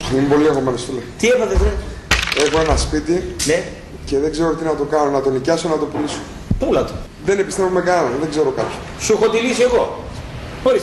Είμαι πολύ αγχωμένος, φίλε. Τι έπατε, βρε? Έχω ένα σπίτι, ναι, και δεν ξέρω τι να το κάνω, να το νοικιάσω, να το πουλήσω. Πούλα το. Δεν επιστρέφω με κανέναν, δεν ξέρω κάποιον. Σου έχω τη λύση εγώ. Ορίστε.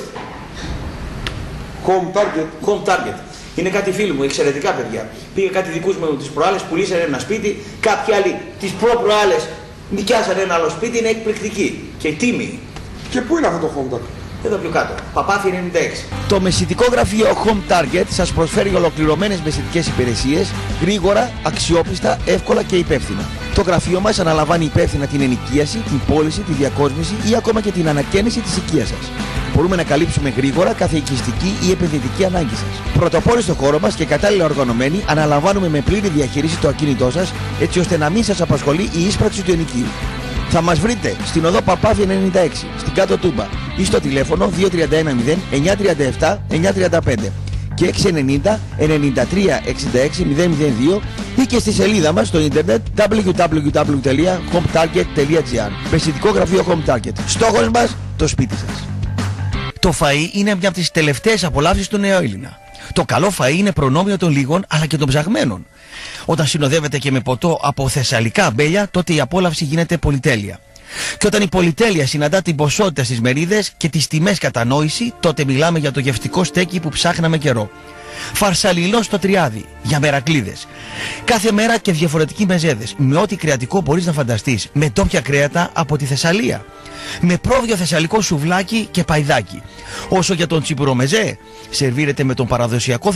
Home Target. Home Target. Είναι κάτι φίλοι μου, εξαιρετικά παιδιά. Πήγε κάτι δικούς μου τις προάλλες, πουλήσανε ένα σπίτι, κάποιοι άλλοι τις προ-προάλλες νοικιάσανε ένα άλλο σπίτι, είναι εκπληκτική και τίμη. Και πού είναι αυτό το Home Target? Εδώ πιο κάτω. Παπάθη 96. Το μεσητικό γραφείο Home Target σας προσφέρει ολοκληρωμένες μεσητικές υπηρεσίες, γρήγορα, αξιόπιστα, εύκολα και υπεύθυνα. Το γραφείο μας αναλαμβάνει υπεύθυνα την ενοικίαση, την πώληση, τη διακόσμηση ή ακόμα και την ανακαίνιση της οικίας σας. Μπορούμε να καλύψουμε γρήγορα κάθε οικιστική ή επενδυτική ανάγκη σας. Πρωτοπόροι στο χώρο μας και κατάλληλα οργανωμένοι, αναλαμβάνουμε με πλήρη διαχείριση το ακίνητό σας, έτσι ώστε να μην σας απασχολεί η ίσπραξη του ενοικίου. Θα μας βρείτε στην οδό Παπάθη 96, στην Κάτω Τούμπα ή στο τηλέφωνο 2310 937 935 και 690 93 66 002 ή και στη σελίδα μας στο ίντερνετ www.hometarget.gr. Μεσητικό γραφείο Home Target. Στόχος μας, το σπίτι σας. Το φαΐ είναι μια από τις τελευταίες απολαύσεις του νεοέλληνα. Το καλό φαΐ είναι προνόμιο των λίγων αλλά και των ψαγμένων. Όταν συνοδεύεται και με ποτό από θεσσαλικά αμπέλια, τότε η απόλαυση γίνεται πολυτέλεια. Και όταν η πολυτέλεια συναντά την ποσότητα στις μερίδες και τις τιμές κατανόηση, τότε μιλάμε για το γευτικό στέκι που ψάχναμε καιρό. Φαρσαλινό στο Τριάδι, για μερακλίδες. Κάθε μέρα και διαφορετικοί μεζέδες, με ό,τι κρεατικό μπορείς να φανταστείς, με ντόπια κρέατα από τη Θεσσαλία. Με πρόβιο θεσσαλικό σουβλάκι και παϊδάκι. Όσο για τον τσιπουρομεζέ, σερβίρεται με τον παραδοσιακό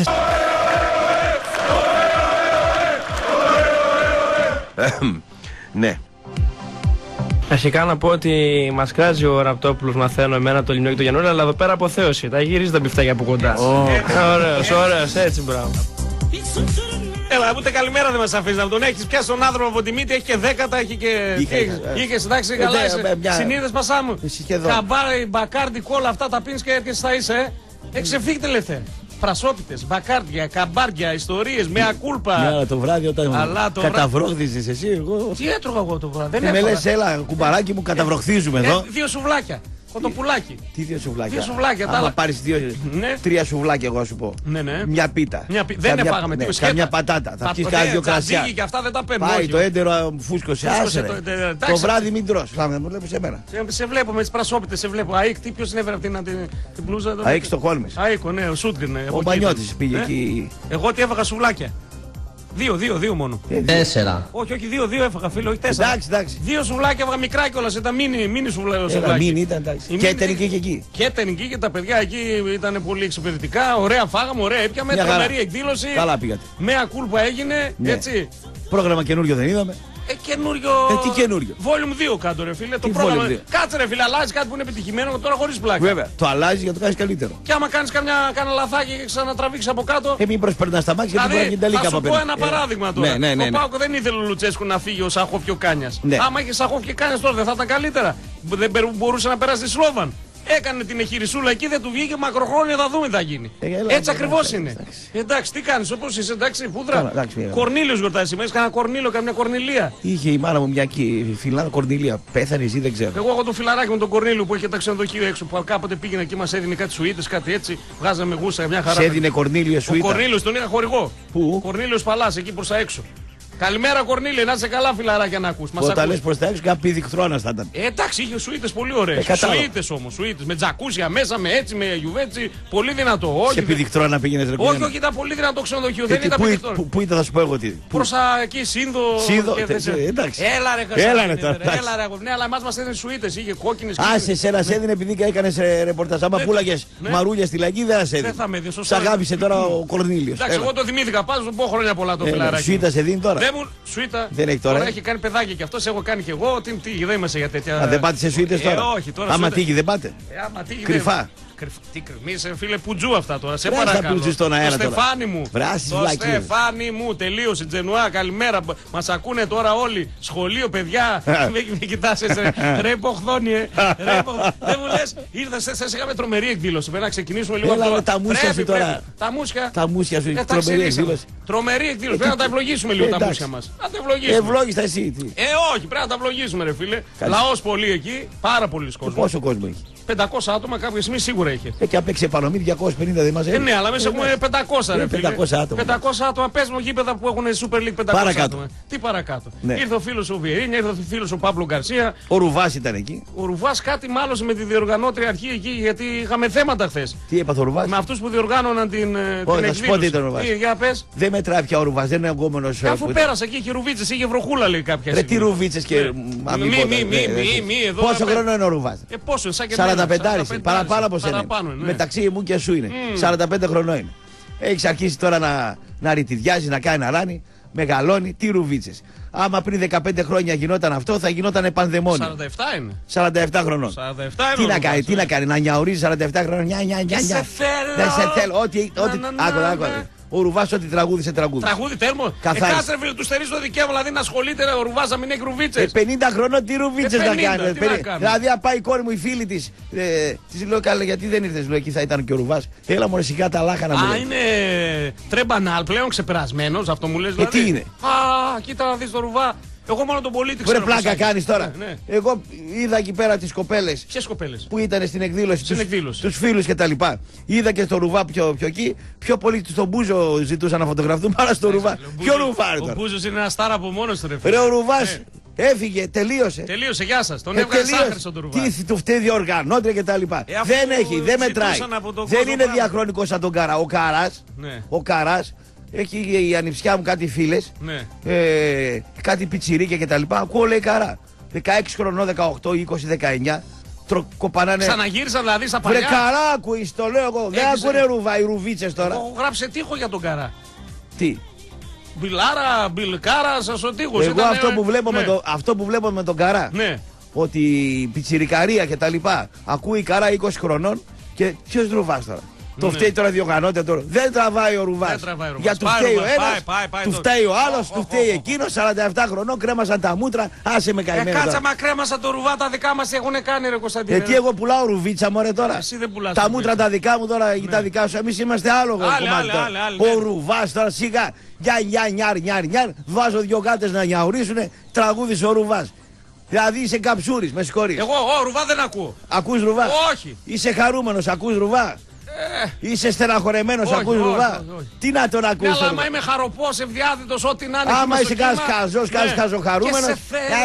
ναι. Αρχικά να πω ότι μας κράζει ο Ραπτόπουλος, μαθαίνω εμένα το Λιμνό και το Γιαννούλα, αλλά εδώ πέρα αποθέωση. Τα γυρίζει τα μπιφτάκια από κοντά. Ωραίος, έτσι, μπράβο. Έλα, ούτε καλημέρα δεν μας αφήνει να τον έχεις πιάσει τον άνθρωπο από τη μύτη, έχει και δέκατα, έχει και. Είχες, εντάξει, καλά είσαι. Συνείδες πασά μου. Καμπάρι, μπακάρντι, κόλλα, αυτά τα πίνεις και έρχεσαι θα είσαι. Εξεφύγει τελευταία. Πρασόπιτες, μπακάρδια, καμπάρια, ιστορίες, μea culpa. Ναι, το βράδυ όταν καταβρόχθησες εσύ, εγώ. Τι έτρωγα εγώ το βράδυ? Δεν με λες, έλα, κουμπαράκι μου, καταβροχθίζουμε εδώ. 2 σουβλάκια. Κοτοπουλάκι. Τι 2 σουβλάκια? 2 σουβλάκια. Άμα πάρεις 3 σουβλάκια, εγώ σου πω. Ναι. Μια πίτα. Δεν έφαγαμε τίποτα. Καμιά πατάτα. Θα πιεις κάνα 2 κρασιά. Και αυτά δεν τα παίρνω. Πάει το έντερο φούσκωσε. Το βράδυ μην τρως. Θα με βλέπεις εμένα. Σε βλέπω με τις πρασόπιτες, σε βλέπω. ΑΕΚ, ποιος συνέβαινε αυτή την μπλούζα? ΑΕΚ στο Χόλμης. ΑΕΚ, ναι, ο Σούτγκριν. Ο Μπανιώτης πήγε εκεί. Εγώ τι έφαγα σουβλάκια. 2 μόνο. 4. Όχι, 2 έφαγα, φίλε, όχι 4. Εντάξει. 2 σουβλάκια έφαγα μικρά κιόλας, ήταν μίνι σουβλάκια. Μίνι ήταν, εντάξει. Και εταιρική και εκεί. Και εταιρική και τα παιδιά εκεί ήταν πολύ εξυπηρετικά. Ωραία φάγαμε, ωραία έπιαμε. Τρομερή εκδήλωση. Καλά πήγατε. Μea culpa έγινε, έτσι. Πρόγραμμα καινούριο δεν είδαμε. Καινούριο. Τι καινούριο? Volume 2 κάτω, ρε φίλε. Το πρόγραμμα. Κάτσε, ρε φίλε, αλλάζει κάτι που είναι επιτυχημένο τώρα χωρίς πλάκα. Βέβαια. Το αλλάζει για να το κάνει καλύτερο. Και άμα κάνει κανένα λαθάκι και ξανατραβήξει από κάτω. Μην προσπερνά τα μάτια γιατί μπορεί να γίνει τελικά από πέρα. Θα σου πω ένα παράδειγμα τώρα. Ο Πάοκ δεν ήθελε ο Λουτσέσκου να φύγει ο Σαχόφ και ο Κάνιας. Άμα είχε Σαχόφ και Κάνιας τώρα δεν θα ήταν καλύτερα? Δεν μπορούσε να περάσει τη Σλόβαν. Έκανε την εχειρισούλα εκεί, δεν του βγήκε, μακροχρόνια θα δούμε τι θα γίνει. Έτσι ακριβώς είναι. Εντάξει, τι κάνεις, όπως είσαι, εντάξει, πούδρα. Κορνήλιος γιορτάζει σήμερα, κανένα Κορνήλιο, καμιά Κορνηλία. Είχε η μάνα μου μια φιλάνα Κορνηλία, πέθανε εσύ, δεν ξέρω. Εγώ έχω το φιλαράκι με τον Κορνήλιο που είχε τα ξενοδοχείο έξω, που κάποτε πήγαινε και μας έδινε κάτι σουίτες, κάτι έτσι. Βγάζαμε γούσα, μια χαρά. Σε έδινε Κορνήλιο σουίτα? Ο Κορνήλιος τον είχα χορηγό. Πού? Κορνήλιος Παλάς, εκεί προς τα έξω. Καλημέρα Κορνήλη, να είσαι καλά φιλαράκια να ακούς. Όταν λες προς τα έξω, κάποιο δικτρώνας θα ήταν. Εντάξει, είχε σουίτες πολύ ωραίες. Σουίτες όμως, σουίτες με τζακούσια μέσα, με έτσι, με γιουβέτσι. Πολύ δυνατό. Σε πηδικτρώνα πήγαινες ρε? Όχι, ήταν πολύ δυνατό ξενοδοχείο. Δεν ήταν πηδικτρώνα. Πού ήταν, θα σου πω εγώ τι? Προς εκεί, Σύνδο. Εντάξει. Έλα ρε, ναι, αλλά εμάς μας έδινε σουίτες, είχε κόκκινες. Άσε, σε ένα έδινε επειδή έκανες ρεπορτάζ. Άμα πούλαγες μαρούλια στη Λαγίδα, δεν σε έδινε. Σ' αγάπησε τώρα ο Κορνήλιος. Εντάξει, εγώ το θυμήθηκα, πάντα σου πω χρόνια πολλά το φιλαράκι. Σουίτα σε δίνει τώρα? Σουίτα. Δεν έχει τώρα. Έχει κάνει παιδάκι και αυτός, έχω κάνει και εγώ. Τι, δεν είμαστε για τέτοια. Δεν πάτε σε σουίτες τώρα? Όχι, τώρα. Άμα τύχει δεν πάτε? Κρυφά. Τι κρυμίσαι, φίλε, πουτζού αυτά τώρα. Σε παρακαλώ. Στον αέρα το Στεφάνι μου. Το Στεφάνι μου, τελείωσε. Τζενουά, καλημέρα. Μας ακούνε τώρα όλοι. Σχολείο, παιδιά. Με κοιτάς, ρε υποχθόνιε. Δεν μου λες, ήρθα, σας είχαμε τρομερή εκδήλωση. Πρέπει να ξεκινήσουμε λίγο από το. Τα μουσια σου τώρα. Τα μουσια σου, τρομερή εκδήλωση. Τρομερή εκδήλωση. Πρέπει να τα ευλογήσουμε λίγο τα μουσια μας. Να τα ευλογήσουμε. Ευλόγηστα εσύ. Όχι, πρέπει να τα ευλογήσουμε, ρε φίλε. Λαός πολύ εκεί, πάρα πολλοί κόσμοι. Πόσο κόσμο έχει? 500 άτομα κάποια στιγμή σίγουρα είχε. Και αν παίξει επανομή 250 δεν μαζεύει. Ναι, αλλά μέσα έχουμε 500 ρε φίλε. 500 άτομα. 500 άτομα, πες μου γήπεδα που έχουν Super League 500 παρακάτω. άτομα. Τι παρακάτω. Ναι. Ήρθε ο φίλος ο Βιερίνια, ήρθε ο φίλος ο Παύλο Γκαρσία. Ο Ρουβάς ήταν εκεί. Ο Ρουβάς κάτι μάλωσε με τη διοργανώτρια αρχή εκεί, γιατί είχαμε θέματα χθες. Τι έπαθε ο Ρουβάς? Με αυτούς που διοργάνωναν την θα σου πω τι ήταν ο Ρουβάς. Για πες. Δεν μετράει πια ο Ρουβάς, δεν είναι εγκόμενος. Αφού πέρασε εκεί, είχε ρουβίτσες, είχε βροχούλα λέει κάποια Ρε στιγμή. τι ρουβίτσες και Μη, εδώ. Πόσο χρόνο είναι ο Ρουβάς? Πόσο, σαν και 45, παραπάνω από σένα. ναι. Μεταξύ μου και σου είναι. 45 χρονών είναι. Έχεις αρχίσει τώρα να ρητιδιάζει, να κάνει να ράνει, μεγαλώνει, τι ρουβίτσες. Άμα πριν 15 χρόνια γινόταν αυτό, θα γινόταν πανδαιμόνιο. 47 είναι. 47 χρονών. 47 Τι να κάνει, τι να κάνει, να νιαουρίζει 47 χρόνια. Νια. Σε θέλω. Δεν σε θέλω. Ό,τι. Άκου. Ο Ρουβάς ό,τι τραγούδισε τραγούδι. Τραγούδι τέρμο. Καθάρισε. Κάτσε φίλε, του στερείς το δικαίωμα δηλαδή να ασχολείται ο Ρουβάς να μην έχει ρουβίτσες. 50 χρονών τι ρουβίτσες να 50, κάνει. τι να κάνει. Δηλαδή, αν πάει η κόρη μου η φίλη της, της λέω καλά, γιατί δεν ήρθες, λέω εκεί θα ήταν και ο Ρουβάς. Έλα μωρέ σιγά τα λάχανα μου. Α, είναι τρεμπανάλ πλέον ξεπερασμένος, αυτό μου λες δηλαδή. Τι είναι. Α, κοίτα να δεις το Ρουβά. Εγώ μόνο τον πολίτη ξέρω. Βρε πλάκα κάνεις τώρα. Ναι. Εγώ είδα εκεί πέρα τις κοπέλες. Ποιες κοπέλες? Που ήταν στην εκδήλωση, Στην εκδήλωση. τους φίλους και τα λοιπά. Είδα και στο Ρουβά πιο εκεί, πιο πολύ στον Μπούζο ζητούσαν να φωτογραφθούν παρά στο Ρουβά. Ποιο Ρουβά Ο Μπούζος είναι ένα στάρα από μόνος του ρε φίλε. Ρε ο Ρουβάς έφυγε, τελείωσε. Τελείωσε, γεια σας. Τον έβγαλε άχρηστο στον Ρουβά. Τι του φταίει διοργανώτρια και τα λοιπά. Δεν έχει, δεν μετράει. Δεν είναι διαχρονικό σαν τον Καρά. Ο Καράς. Έχει η ανιψιά μου κάτι φίλες, ναι. κάτι πιτσιρίκια και τα λοιπά. Ακούω λέει Καρά. 16 χρονών, 18, 20, 19. Κοπανάνε. Ξαναγύρισαν δηλαδή στα παλιά. Βρε Καρά ακούεις, το λέω εγώ. Δεν ακούνε Ρουβά, οι ρουβίτσες τώρα. Εγώ γράψε τείχο για τον Καρά. Τι. Μπιλάρα, μπιλκάρα, σας ο τείχος. Εγώ αυτό που βλέπω με τον Καρά. Ναι. Ότι η πιτσιρικαρία και τα λοιπά ακούει Καρά 20 χρονών και ποιος Ρουβάς τώρα. Το φταίει τώρα διοργανώτια τώρα. Δεν τραβάει ο Ρουβάς. Για του φταίει ο ένας, του φταίει ο άλλος, του φταίει εκείνος. 47 χρονών κρέμασαν τα μούτρα. Άσε με καημένο. Κάτσα μα κρέμασαν το Ρουβά, τα δικά μας έχουν κάνει ρε Κωνσταντίνε. Τι εγώ πουλάω ρουβίτσα μωρέ τώρα. Εσύ δεν πουλάς τα ρουβίτσα. μούτρα τα δικά μου τώρα, τα δικά σου. Εμείς είμαστε άλλο κομμάτι τώρα. Ο Ρουβάς τώρα σιγά. Νιάρ. Βάζω δυο γάτες να νιαουρίσουνε. Τραγούδησε ο Ρουβάς. Δηλαδή είσαι καψούρης, με συγχωρείς. Εγώ Ρουβά δεν ακούω. Ακούς Ρουβά? Όχι. Είσαι χαρούμενος, ακούς Ρουβά? Είσαι στεναχωρεμένος, ακούς Ρουβά? Τι να τον ακούς? Αλλά άμα είμαι χαροπός, ευδιάθετος, ό,τι να είναι. Άμα είσαι κανένας καζός, κανένας καζοχαρούμενος. Σε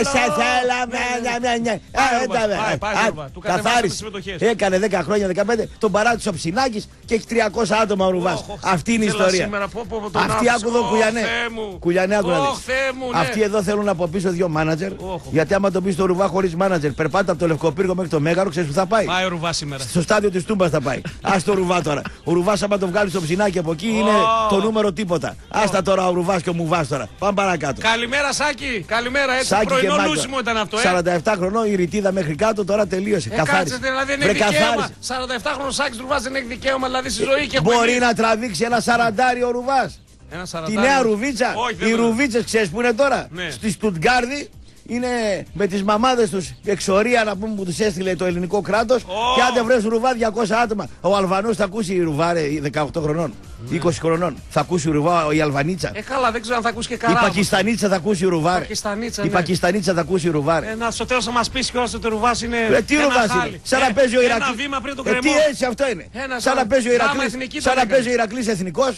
θέλω. Καθάρισε. Έκανε 10 χρόνια, 15. Τον παράτησε ο Ψινάκης και έχει 300 άτομα ο Ρουβάς. Αυτή είναι η ιστορία. Αυτοί άκου εδώ Κουλιανέ, αυτοί εδώ θέλουν από πίσω δύο μάνατζερ. Γιατί άμα το πει στο Ρουβά χωρίς μάνατζερ, περπάτα από το Λευκοπύργο μέχρι το Μέγαρο, ξέρεις που θα πάει? Πάει ο Ρουβά σήμερα. Στο στάδιο της Τούμπας θα πάει. Ας το Ρουβά τώρα. Ο Ρουβάς άμα το βγάλει στο Ψινάκι από εκεί είναι το νούμερο τίποτα. Άστα τώρα ο Ρουβάς και ο Μουβάς τώρα. Πάμε παρακάτω. Καλημέρα Σάκη, καλημέρα έτσι. Πρωινό λούσιμο ήταν αυτό. 47 χρονών η ρητίδα μέχρι κάτω τώρα τελείωσε. Κάτσε δηλαδή δεν έχει δικαίωμα. 47χρονος Σάκης Ρουβάς δεν έχει δικαίωμα δηλαδή στη ζωή και μπορεί να τραβήξει ένα 40 ο Ρουβάς. Τη νέα Ρουβίτσα. Οι Ρουβίτσες ξέρεις που είναι τώρα? Στη Στουτγκάρδη. Είναι με τις μαμάδες τους εξορία να πούμε που τους έστειλε το ελληνικό κράτος. Και αν δεν βρες Ρουβά 200 άτομα. Ο Αλβανός θα ακούσει η Ρουβά 18 χρονών, 20 χρονών. Θα ακούσει η Ρουβά η Αλβανίτσα. Καλά δεν ξέρω αν θα ακούσει και καλά. Η Πακιστανίτσα θα ακούσει η Ρουβά. Η Πακιστανίτσα θα ακούσει η Ρουβά. Στο τέλος θα μας πεις κιόλας ότι ο Ρουβάς είναι. Τι Ρουβάς είναι? Σαν να παίζει ο Ηρακλής. Ένα βήμα πριν το κρεμό. Τι έτσι αυτό είναι? Σαν να παίζει ο Ηρακλής εθνικός.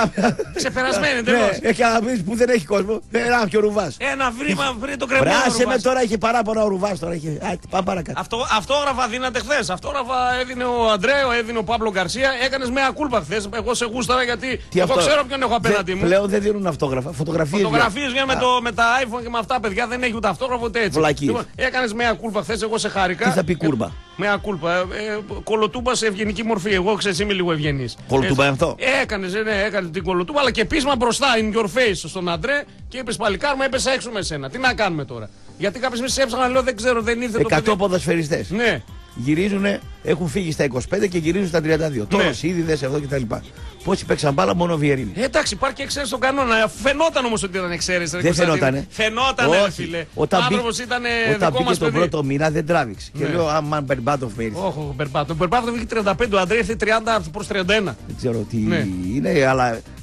Ξεπερασμένη εντελώς. Έχει να πεις που δεν έχει κόσμο. Ένα πιο Ρουβάς. Ένα βήμα πριν το κρεμό. Άσε με τώρα, είχε παράπονα ο Ρουβάς τώρα. Πάμε παρακάτω. Αυτόγραφα δίνατε χθες. Αυτόγραφα έδινε ο Αντρέο, έδινε ο Παύλο Γκαρσία. Έκανες μια κούλπα χθες. Εγώ σε γούσταρα γιατί εγώ ξέρω ποιον έχω απέναντι μου. Πλέον δεν δίνουν αυτόγραφα. Φωτογραφίες βγαίνουν με τα iPhone και με αυτά παιδιά. Δεν έχει ούτε αυτόγραφο ούτε έτσι. Λοιπόν, έκανες μια κούλπα χθες. Εγώ σε χάρηκα. Τι θα πει κούρμπα? Μια κούλπα. Κολοτούμπα σε ευγενική μορφή. Εγώ ξέρεις είμαι λίγο ευγενής. Κολοτούμπα αυτό. Έκανες την κολοτούμπα αλλά και πείσμα μπροστά in your face στον Αντρέ και είπες παλικάρ μου έπεσα έξω με σένα. Τι να κάνουμε τώρα? Γιατί κάποιες μέρες έψαχνα, λέω δεν ξέρω, δεν ήρθε το παιδί. 100 ποδοσφαιριστές. Ναι. Γυρίζουνε, έχουν φύγει στα 25 και γυρίζουν στα 32. Τώρα Σίδηδες εδώ κτλ. Πόσοι παίξαν μπάλα, μόνο ο Βιερίνη. Εντάξει, υπάρχει και εξαίρεση στον κανόνα. Φαινόταν όμως ότι ήταν εξαίρεση. Δεν φαινότανε. Φαινότανε, φίλε. Ο άνθρωπος ήταν δικό μας παιδί. Τον πρώτο μήνα δεν τράβηξε. Και λέω, άμα Μπερμπάτοφ με ήρθε. Όχι, ο Μπερμπάτοφ είχε 35, ο Αντρέ ήρθε 30 προς 31. Δεν ξέρω τι είναι, αλλά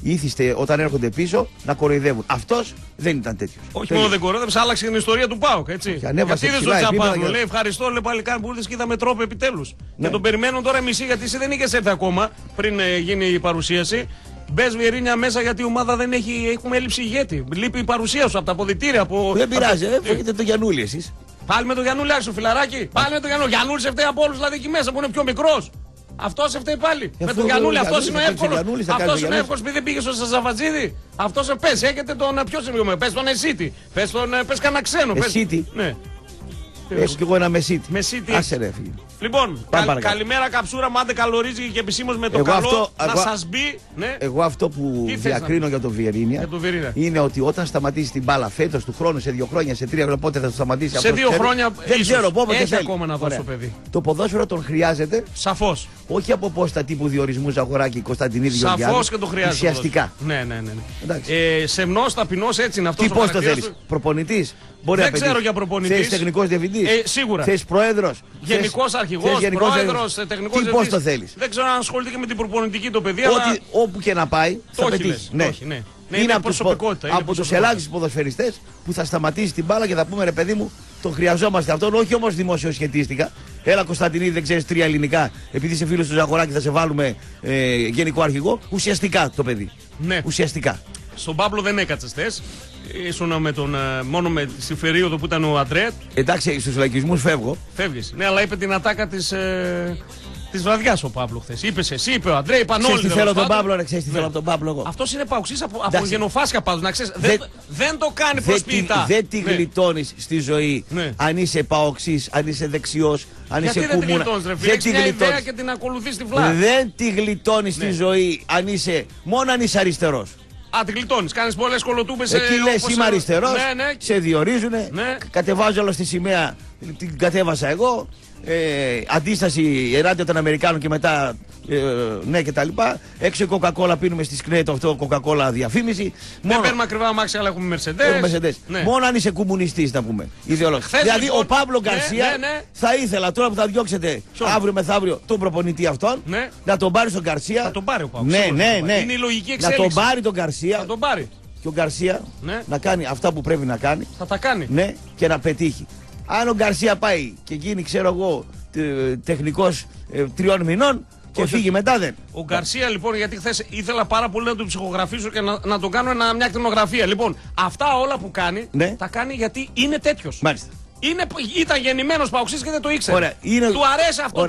ήθιστε όταν έρχονται πίσω να κοροϊδεύουν. Αυτός δεν ήταν τέτοιος. Όχι μόνο δεν κοροϊδεύει, άλλαξε την ιστορία του ΠΑΟΚ. Έτσι. Γιατί είδε τον Τσαπάνο, λέει ευχαριστώ, λέει παλικάρι που ήρθε και είδαμε τρόπο επιτέλους. Και τον περιμένουν τώρα μισή γιατί εσύ δεν είχες έρθει ακόμα πριν γίνει η παρουσίαση. Μπες Βιερίνια μέσα γιατί η ομάδα δεν έχουμε έλλειψη ηγέτη. Λείπει η παρουσία σου από τα αποδυτήρια. Δεν πειράζει, φύγετε το Γιαννούλη εσείς. Πάλι με το Γιαννούλη, άξιο φιλαράκι. Πάλι με το Γιαννούλη. Γιαννούλη σε φταίει από όλους δηλαδή εκεί μέσα που είναι πιο μικρός. Αυτό σε φταίει πάλι. Με τον Γιαννούλη, αυτό είναι ο εύκολος. Αυτό είναι ο εύκολος επειδή δεν πήγε στο Σαζαβατζίδη. Αυτό σε πες, έχετε τον ποιο σε πες τον Εσίτη. Πες κανένα ξένο. Εσίτη. Ναι. Έχω κι εγώ ένα Μεσίτη. Άσε ρε φίλε. Λοιπόν, καλημέρα Καψούρα, μάντε καλορίζει και επισήμως με το καλό να σας μπει. Ναι. Εγώ αυτό που διακρίνω για το Βιερίνια είναι ότι όταν σταματήσει την μπάλα φέτος, του χρόνου, σε 2 χρόνια, σε 3 χρόνια, πότε θα το σταματήσει σε 2 χρόνια δεν ξέρω πότε έχει θέλει. ακόμα να δώσει το παιδί. Το ποδόσφαιρο τον χρειάζεται. Σαφώς. Όχι από πόστα τύπου διορισμού Ζαγοράκη, Κωνσταντινίδη, Γεωργιάδη. Σαφώς και το χρειάζεται. Ουσιαστικά. Ναι. Σεμνός, ταπεινός, έτσι είναι αυτό. Τι πώς το θέλεις, προπονητής. Δεν ξέρω για προπονητής. Θες τεχνικός διευθυντής. Σίγουρα. Θες πρόεδρος. Γενικός αρχηγός, πρόεδρος, τεχνικός διευθυντής. Πώς το θέλεις. Δεν ξέρω αν ασχολείται και με την προπονητική το παιδί. Όπου και να πάει θα πετύχει. Ναι. Είναι από τους ελάχιστους ποδοσφαιριστές που θα σταματήσει την μπάλα και θα πούμε ρε παιδί μου, τον χρειαζόμαστε αυτόν. Όχι όμως δημοσιοσχετίστηκα. Έλα Κωνσταντινίδη, δεν ξέρεις 3 ελληνικά. Επειδή είσαι φίλος του Ζαγοράκη, θα σε βάλουμε γενικό αρχηγό. Ουσιαστικά το παιδί. Ναι. Ουσιαστικά. Στον Παύλο δεν έκατσες θες. Ήσουν μόνο στη περίοδο που ήταν ο Αντρέτ. Εντάξει, στους λαϊκισμούς φεύγω. Φεύγεις. Ναι, αλλά είπε την ατάκα της βραδιάς ο Παύλο χθες. Είπες εσύ, είπε ο Αντρέ, είπαν όλοι. Ξέρεις τι θέλω τον Παύλο, ξέρεις τι θέλω από τον Παύλο εγώ. Αυτός είναι παουξής από γενοφάσκα πάντως, να ξέρεις. Δεν το κάνει προσποιητά. Δεν τη γλιτώνεις στη ζωή αν είσαι παοξής, αν είσαι δεξιός, αν είσαι κομμούνα. Γιατί δεν τη γλιτώνεις ρε φίλε, έχεις μια ιδέα και την ακολουθείς στη βλάβη. Δεν τη γλιτώνεις στη ζωή μόνο αν είσαι αριστερός. Α, την γλιτώνεις, κάνεις πολλές κολοτούμπες. Εκεί λες είμαι αριστερός, σε διορίζουνε, κατεβάζω όλο στη σημαία, την κατέβασα εγώ. Αντίσταση ενάντια των Αμερικάνων και μετά ναι και τα λοιπά. Έξω η Coca-Cola πίνουμε στη σκνέτο αυτό Coca-Cola διαφήμιση. Δεν παίρνουμε ακριβά αμάξια αλλά έχουμε Mercedes. Ναι. Μόνο αν είσαι κομμουνιστής να πούμε. Δηλαδή λοιπόν, ο Παύλο Γκαρσία θα ήθελα τώρα που θα διώξετε αύριο μεθαύριο τον προπονητή αυτόν να τον πάρει στον Γκαρσία. Θα τον πάρει ο Παύλο. Ναι. Είναι η λογική εξέλιξη. Να τον πάρει τον Γκαρσία. Θα τον πάρει. Και ο Γκαρσία να κάνει αυτά που πρέπει να κάνει. Θα τα κάνει. Ναι, και να πετύχει. Αν ο Γκαρσία πάει και γίνει, ξέρω εγώ, τεχνικός 3 μηνών και φύγει μετά δεν. Ο Γκαρσία λοιπόν, γιατί χθες ήθελα πάρα πολύ να τον ψυχογραφήσω και να τον κάνω μια κτηνογραφία. Λοιπόν, αυτά όλα που κάνει, τα κάνει γιατί είναι τέτοιος. Μάλιστα. Ήταν γεννημένος παοξής και δεν το ήξερε. Ωραία, του αρέσει αυτό